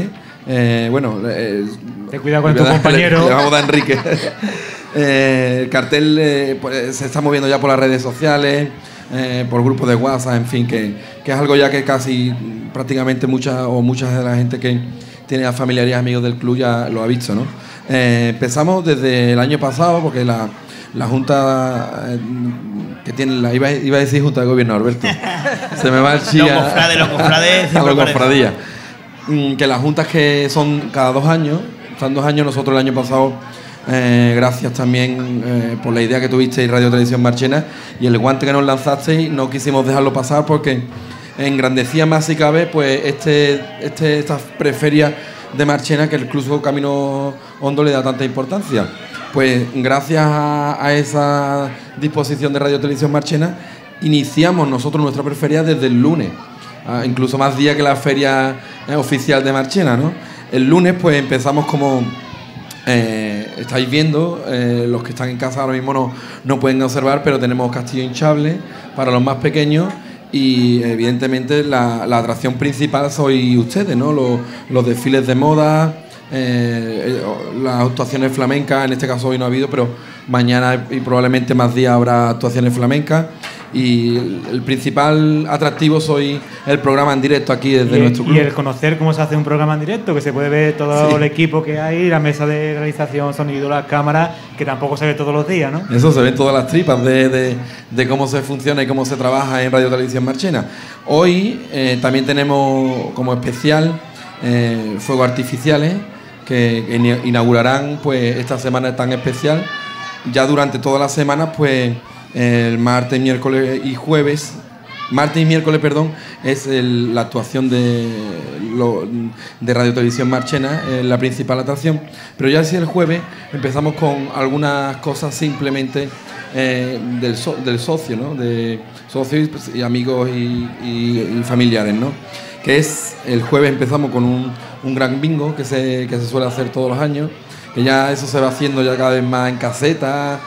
Ten cuidado con tu compañero. Le vamos a dar a Enrique. El cartel pues, se está moviendo ya por las redes sociales, por grupos de WhatsApp, en fin, que es algo ya que casi prácticamente mucha de la gente que tiene a familiares y amigos del club ya lo ha visto, ¿no? Empezamos desde el año pasado porque la Junta que tiene iba a decir Junta de Gobierno, Alberto. Se me va el chía. Los cofrades. A la cofradía. Que las juntas que son cada 2 años, están 2 años, nosotros el año pasado, gracias también por la idea que tuvisteis Radio Televisión Marchena y el guante que nos lanzasteis, no quisimos dejarlo pasar porque engrandecía más si cabe pues esta preferia de Marchena que el Club Camino Hondo le da tanta importancia. Pues gracias a esa disposición de Radio Televisión Marchena iniciamos nosotros nuestra preferia desde el lunes, incluso más días que la feria oficial de Marchena, ¿no? El lunes pues empezamos como estáis viendo, los que están en casa ahora mismo no pueden observar, pero tenemos castillo hinchable para los más pequeños y evidentemente la atracción principal sois ustedes, ¿no? Los desfiles de moda, las actuaciones flamencas, en este caso hoy no ha habido, pero mañana y probablemente más días habrá actuaciones flamencas. Y el principal atractivo soy el programa en directo aquí desde nuestro club. Y el conocer cómo se hace un programa en directo, que se puede ver todo el equipo que hay, la mesa de realización, sonido, las cámaras, que tampoco se ve todos los días, ¿no? Eso se ven todas las tripas de cómo se funciona y cómo se trabaja en Radio Televisión Marchena. Hoy también tenemos como especial fuegos artificiales que inaugurarán pues esta semana tan especial. Ya durante todas las semanas pues el martes, miércoles y jueves, es la actuación de Radio Televisión Marchena, la principal atracción, pero ya si el jueves empezamos con algunas cosas simplemente del socio, ¿no? De socios y amigos y familiares, ¿no? Que es, el jueves empezamos con un gran bingo que se suele hacer todos los años, que ya eso se va haciendo ya cada vez más en caseta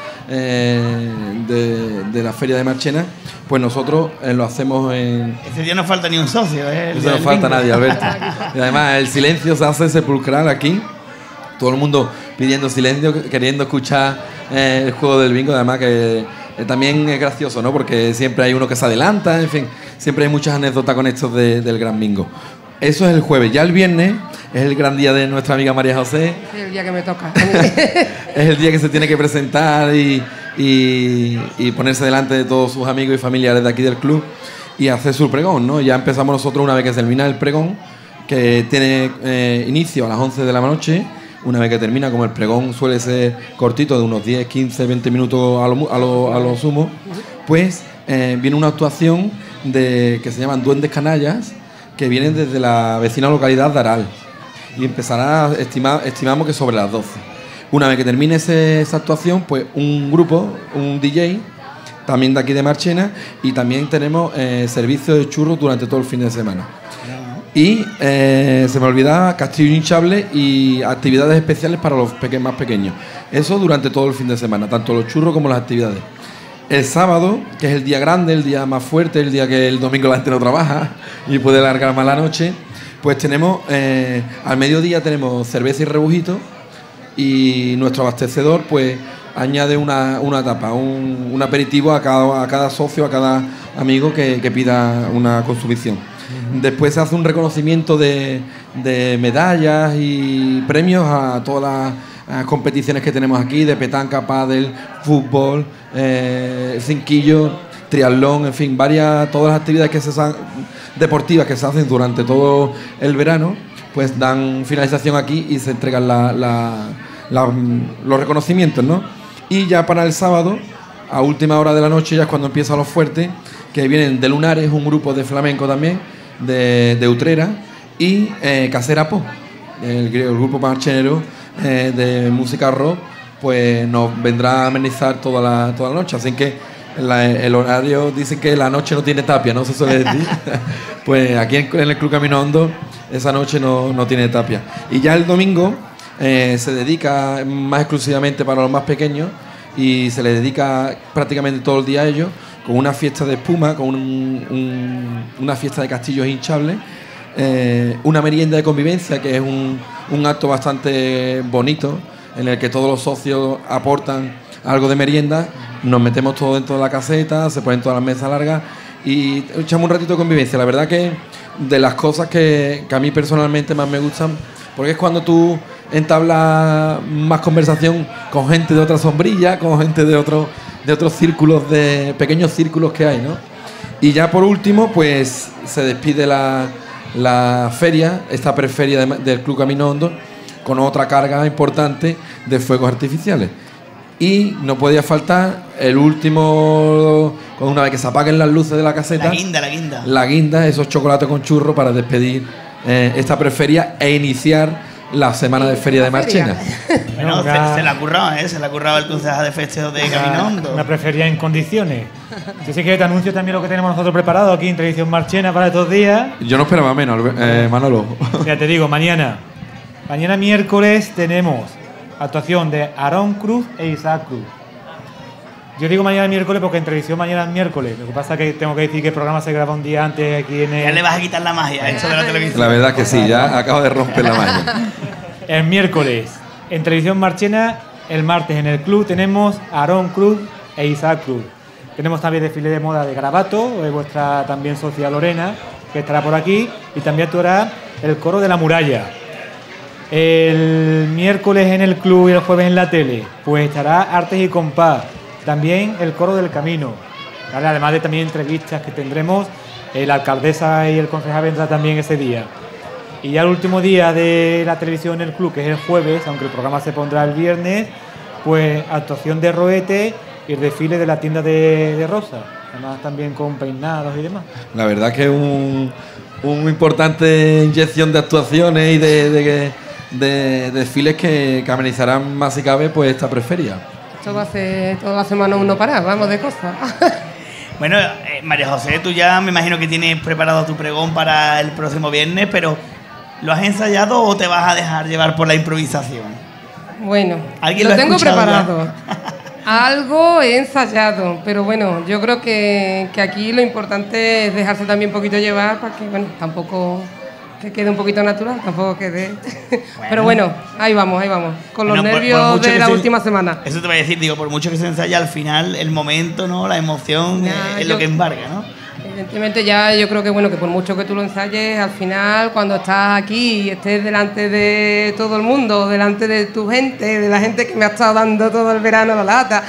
de la feria de Marchena. Pues nosotros lo hacemos en... Ese día no falta ni un socio, no falta nadie, Alberto. Y además el silencio se hace sepulcral aquí, todo el mundo pidiendo silencio, queriendo escuchar el juego del bingo. Además que también es gracioso, ¿no? Porque siempre hay uno que se adelanta, en fin, siempre hay muchas anécdotas con estos del gran bingo. Eso es el jueves. Ya el viernes es el gran día de nuestra amiga María José. Es el día que me toca. Es el día que se tiene que presentar y ponerse delante de todos sus amigos y familiares de aquí del club y hacer su pregón, ¿no? Ya empezamos nosotros una vez que termina el pregón, que tiene inicio a las 11 de la noche. Una vez que termina, como el pregón suele ser cortito, de unos 10, 15, 20 minutos a lo sumo, pues viene una actuación que se llaman Duendes Canallas, que vienen desde la vecina localidad de Aral y empezará, estimamos que sobre las 12. Una vez que termine esa actuación, pues un grupo, un DJ, también de aquí de Marchena, y también tenemos servicio de churros durante todo el fin de semana. Y se me olvidaba, castillo hinchable y actividades especiales para los más pequeños. Eso durante todo el fin de semana, tanto los churros como las actividades. El sábado, que es el día grande, el día más fuerte, el día que el domingo la gente no trabaja y puede alargar más la noche, pues tenemos, al mediodía tenemos cerveza y rebujito, y nuestro abastecedor pues añade una tapa, un aperitivo a cada socio, a cada amigo que pida una consumición. Después se hace un reconocimiento de medallas y premios a todas las competiciones que tenemos aquí, de petanca, pádel, fútbol, cinquillo, triatlón, en fin, todas las actividades deportivas que se hacen durante todo el verano, pues dan finalización aquí y se entregan los reconocimientos, ¿no? Y ya para el sábado, a última hora de la noche, ya es cuando empiezan los fuertes, que vienen de Lunares, un grupo de flamenco también, de Utrera, y Casera Po, el grupo marchenero de música rock, pues nos vendrá a amenizar toda la noche. Así que el horario, dicen que la noche no tiene tapia, ¿no? Se suele decir. Pues aquí en el Club Camino Hondo esa noche no tiene tapia. Y ya el domingo se dedica más exclusivamente para los más pequeños y se le dedica prácticamente todo el día a ellos, con una fiesta de espuma, con una fiesta de castillos hinchables una merienda de convivencia, que es un acto bastante bonito, en el que todos los socios aportan algo de merienda, nos metemos todos dentro de la caseta, se ponen todas las mesas largas y echamos un ratito de convivencia. La verdad que de las cosas que a mí personalmente más me gustan, porque es cuando tú entablas más conversación con gente de otra sombrilla, con gente de otros círculos, de pequeños círculos que hay, ¿no? Y ya por último, pues se despide la feria, esta preferia del Club Camino Hondo, con otra carga importante de fuegos artificiales. Y no podía faltar el último, una vez que se apaguen las luces de la caseta. La guinda, esos chocolates con churro para despedir esta preferia e iniciar la semana de feria de Marchena. Bueno, se la ha currado, se la ha currado el concejal de festejos de Camino Hondo. Una preferia en condiciones. Yo sé que te anuncio también lo que tenemos nosotros preparado aquí en Televisión Marchena para estos días. Yo no esperaba menos, Manolo. Ya te digo, mañana miércoles tenemos actuación de Aarón Cruz e Isaac Cruz. Yo digo mañana miércoles porque en televisión mañana es miércoles. Lo que pasa es que tengo que decir que el programa se graba un día antes aquí en el... Ya le vas a quitar la magia a esto de la televisión. La verdad que sí, ya acabo de romper la magia. El miércoles en Televisión Marchena, el martes en el club tenemos a Aarón Cruz e Isaac Cruz. Tenemos también desfile de moda de Garabato, vuestra también socia Lorena, que estará por aquí, y también actuará el coro de la muralla. El miércoles en el club y el jueves en la tele, pues estará Artes y Compás, también el coro del camino. ¿Vale? Además de también entrevistas que tendremos, la alcaldesa y el concejal vendrá también ese día. Y ya el último día de la televisión en el club, que es el jueves, aunque el programa se pondrá el viernes, pues actuación de Roete y el desfile de la tienda de Rosa, además también con peinados y demás. La verdad que es una importante inyección de actuaciones y de desfiles que amenizarán más si cabe pues esta preferia. Esto va a ser toda la semana un no parar, vamos de cosas. Bueno, María José, tú ya me imagino que tienes preparado tu pregón para el próximo viernes, pero ¿lo has ensayado o te vas a dejar llevar por la improvisación? Bueno, ¿Alguien lo ha tengo escuchado preparado. ya? Algo he ensayado, pero bueno, yo creo que aquí lo importante es dejarse también un poquito llevar para que, bueno, tampoco que quede un poquito natural, tampoco quede... Pero bueno, ahí vamos, con los nervios de la última semana. Eso te voy a decir, digo, por mucho que se ensaya, al final el momento, ¿no? La emoción es lo que embarga, ¿no? Evidentemente ya yo creo que bueno, que por mucho que tú lo ensayes, al final cuando estás aquí y estés delante de todo el mundo, delante de tu gente, de la gente que me ha estado dando todo el verano la lata,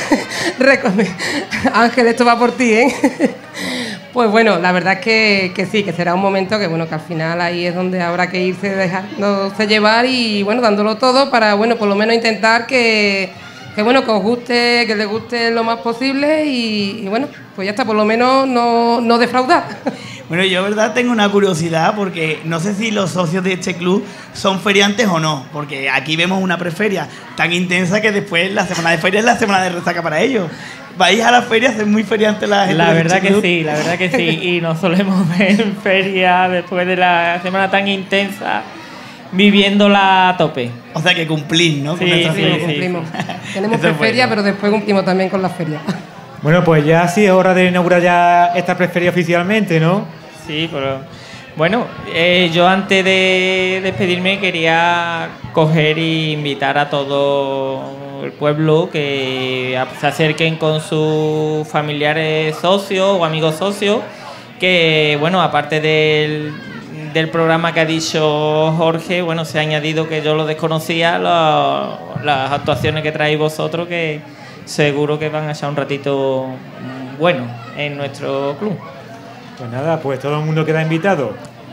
Ángel, esto va por ti, ¿eh? Pues bueno, la verdad es que sí, que será un momento que bueno, que al final ahí es donde habrá que irse dejándose llevar y bueno, dándolo todo para bueno, por lo menos intentar que bueno, que os guste, que les guste lo más posible y bueno, pues ya está, por lo menos no defraudar. Bueno, yo verdad tengo una curiosidad porque no sé si los socios de este club son feriantes o no, porque aquí vemos una preferia tan intensa que después la semana de feria es la semana de resaca para ellos. ¿Vais a las ferias? ¿Es muy feriante la gente? La verdad que sí, y nos solemos ver en feria después de la semana tan intensa, viviéndola a tope. O sea que cumplís, ¿no? Sí, cumplimos. Tenemos preferia, pero después cumplimos también con la feria. Bueno, pues ya sí es hora de inaugurar ya esta preferia oficialmente, ¿no? Sí, pero bueno, yo antes de despedirme quería coger e invitar a todo el pueblo que se acerquen con sus familiares socios o amigos socios, que bueno, aparte del programa que ha dicho Jorge, bueno, se ha añadido, que yo lo desconocía, las actuaciones que traéis vosotros, que seguro que van a echar un ratito bueno en nuestro club. Pues nada, pues todo el mundo queda invitado.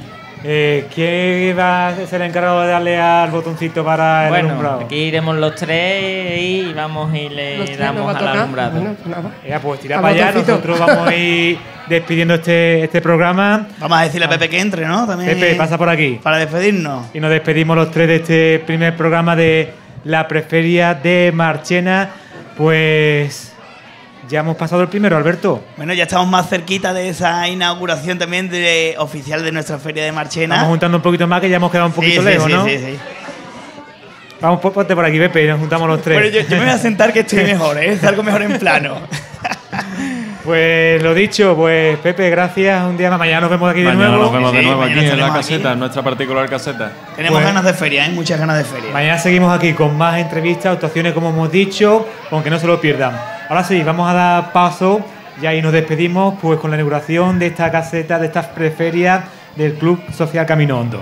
¿Quién va a ser el encargado de darle al botoncito para el alumbrado? Aquí iremos los tres y vamos y le damos al alumbrado. Bueno, pues tira para allá, nosotros vamos a ir despidiendo este programa. Vamos a decirle a Pepe que entre, ¿no? También Pepe, pasa por aquí. Para despedirnos. Y nos despedimos los tres de este primer programa de la preferia de Marchena. Pues ya hemos pasado el primero, Alberto. Bueno, ya estamos más cerquita de esa inauguración también oficial de nuestra feria de Marchena. Vamos juntando un poquito más, que ya hemos quedado un poquito lejos, ¿no? Sí. Vamos, ponte por aquí, Pepe, y nos juntamos los tres. Bueno, yo me voy a sentar que estoy mejor, ¿eh? Salgo mejor en plano. Pues lo dicho, pues Pepe, gracias. Un día más. Mañana nos vemos aquí de nuevo. Nos vemos de nuevo aquí en la aquí. caseta, en nuestra particular caseta. Tenemos Pues, ganas de feria, muchas ganas de feria. Mañana seguimos aquí con más entrevistas, actuaciones como hemos dicho, aunque no se lo pierdan. Ahora sí, vamos a dar paso ya y nos despedimos pues con la inauguración de esta caseta, de esta preferia del Club Social Camino Hondo.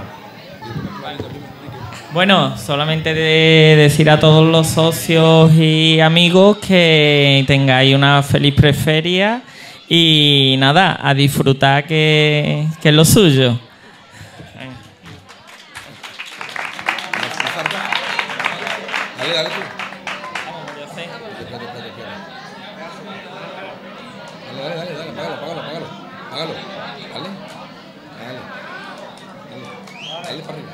Bueno, solamente de decir a todos los socios y amigos que tengáis una feliz preferia y nada, a disfrutar que es lo suyo. Dale tú. Dale, págalo. Dale para arriba.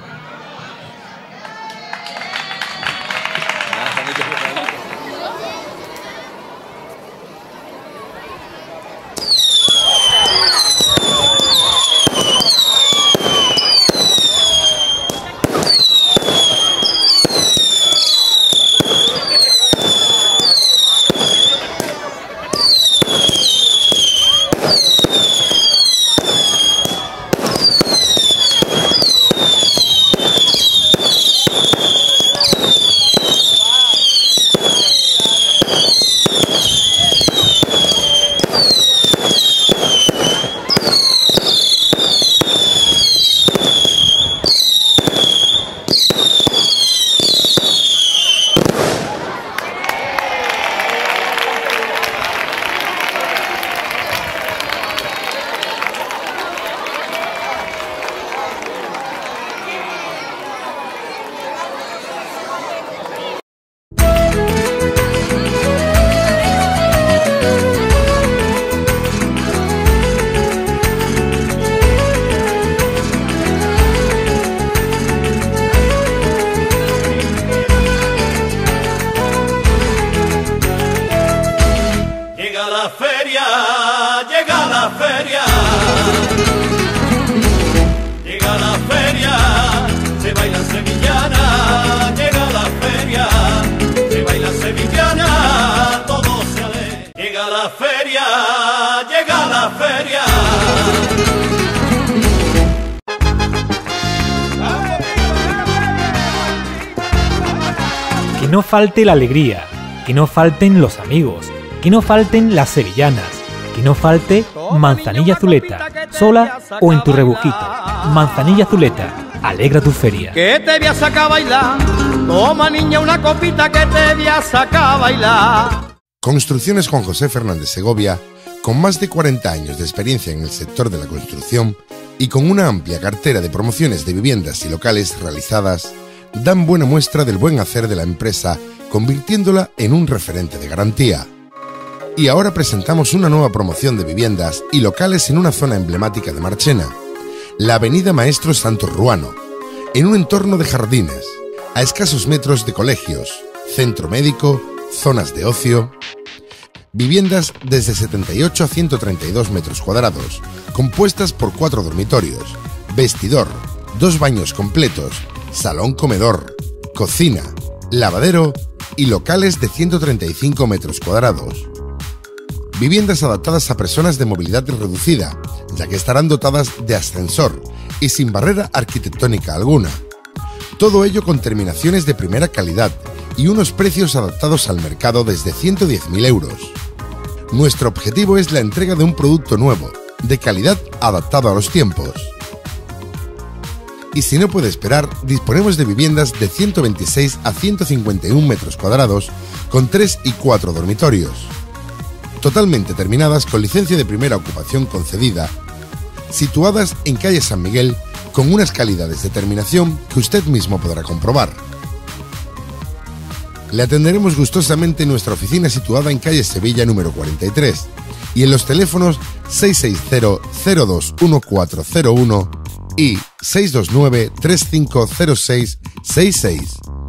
Que no falte la alegría, que no falten los amigos, que no falten las sevillanas, que no falte Manzanilla Zuleta, sola o en tu rebujito. Manzanilla Zuleta, alegra tu feria. Que te voy a sacar a bailar, toma niña una copita que te voy a sacar a bailar. Construcciones Juan José Fernández Segovia, con más de 40 años de experiencia en el sector de la construcción y con una amplia cartera de promociones de viviendas y locales realizadas, dan buena muestra del buen hacer de la empresa, convirtiéndola en un referente de garantía. Y ahora presentamos una nueva promoción de viviendas y locales en una zona emblemática de Marchena, la avenida Maestro Santos Ruano, en un entorno de jardines, a escasos metros de colegios, centro médico, zonas de ocio. Viviendas desde 78 a 132 metros cuadrados, compuestas por 4 dormitorios, vestidor, 2 baños completos, salón comedor, cocina, lavadero y locales de 135 metros cuadrados. Viviendas adaptadas a personas de movilidad reducida, ya que estarán dotadas de ascensor y sin barrera arquitectónica alguna. Todo ello con terminaciones de primera calidad y unos precios adaptados al mercado desde 110.000 euros. Nuestro objetivo es la entrega de un producto nuevo, de calidad adaptado a los tiempos. Y si no puede esperar, disponemos de viviendas de 126 a 151 metros cuadrados, con 3 y 4 dormitorios. Totalmente terminadas con licencia de primera ocupación concedida, situadas en calle San Miguel, con unas calidades de terminación que usted mismo podrá comprobar. Le atenderemos gustosamente en nuestra oficina situada en calle Sevilla número 43 y en los teléfonos 660-021401 y 629-350666.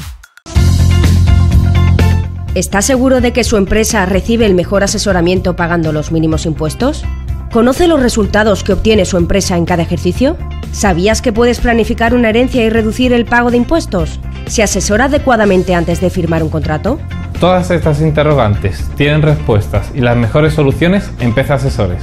¿Está seguro de que su empresa recibe el mejor asesoramiento pagando los mínimos impuestos? ¿Conoce los resultados que obtiene su empresa en cada ejercicio? ¿Sabías que puedes planificar una herencia y reducir el pago de impuestos? ¿Se asesora adecuadamente antes de firmar un contrato? Todas estas interrogantes tienen respuestas y las mejores soluciones en PC Asesores.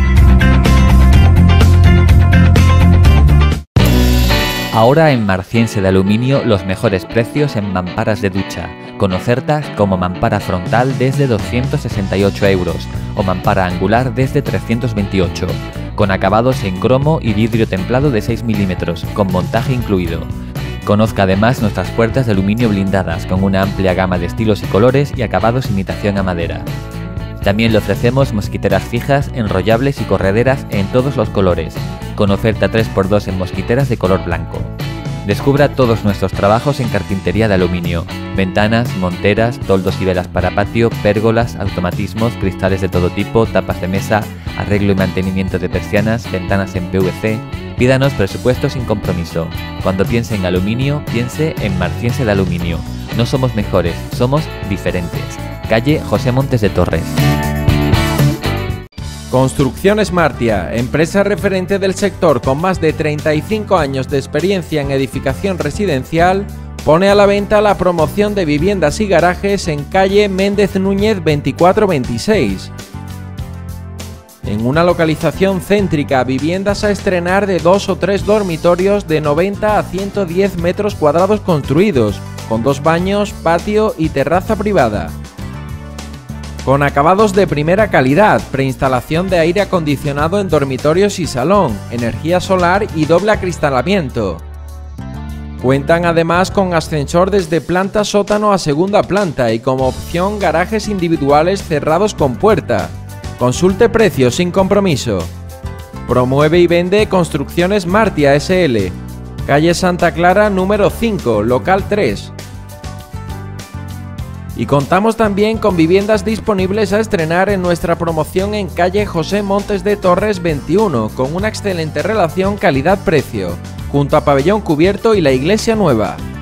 Ahora en Marciense de Aluminio los mejores precios en mamparas de ducha, con ofertas como mampara frontal desde 268 euros o mampara angular desde 328, con acabados en cromo y vidrio templado de 6 milímetros, con montaje incluido. Conozca además nuestras puertas de aluminio blindadas con una amplia gama de estilos y colores y acabados imitación a madera. También le ofrecemos mosquiteras fijas, enrollables y correderas en todos los colores, con oferta 3×2 en mosquiteras de color blanco. Descubra todos nuestros trabajos en carpintería de aluminio, ventanas, monteras, toldos y velas para patio, pérgolas, automatismos, cristales de todo tipo, tapas de mesa, arreglo y mantenimiento de persianas, ventanas en PVC. Pídanos presupuesto sin compromiso. Cuando piense en aluminio, piense en Marciense de Aluminio. No somos mejores, somos diferentes. Calle José Montes de Torres. Construcciones Martia, empresa referente del sector con más de 35 años de experiencia en edificación residencial, pone a la venta la promoción de viviendas y garajes en calle Méndez Núñez 2426. En una localización céntrica, viviendas a estrenar de 2 o 3 dormitorios de 90 a 110 metros cuadrados construidos, con 2 baños, patio y terraza privada. Con acabados de primera calidad, preinstalación de aire acondicionado en dormitorios y salón, energía solar y doble acristalamiento. Cuentan además con ascensor desde planta sótano a segunda planta y como opción garajes individuales cerrados con puerta. Consulte precios sin compromiso. Promueve y vende Construcciones Martia SL, calle Santa Clara número 5, local 3. Y contamos también con viviendas disponibles a estrenar en nuestra promoción en calle José Montes de Torres 21, con una excelente relación calidad-precio, junto a Pabellón Cubierto y la Iglesia Nueva.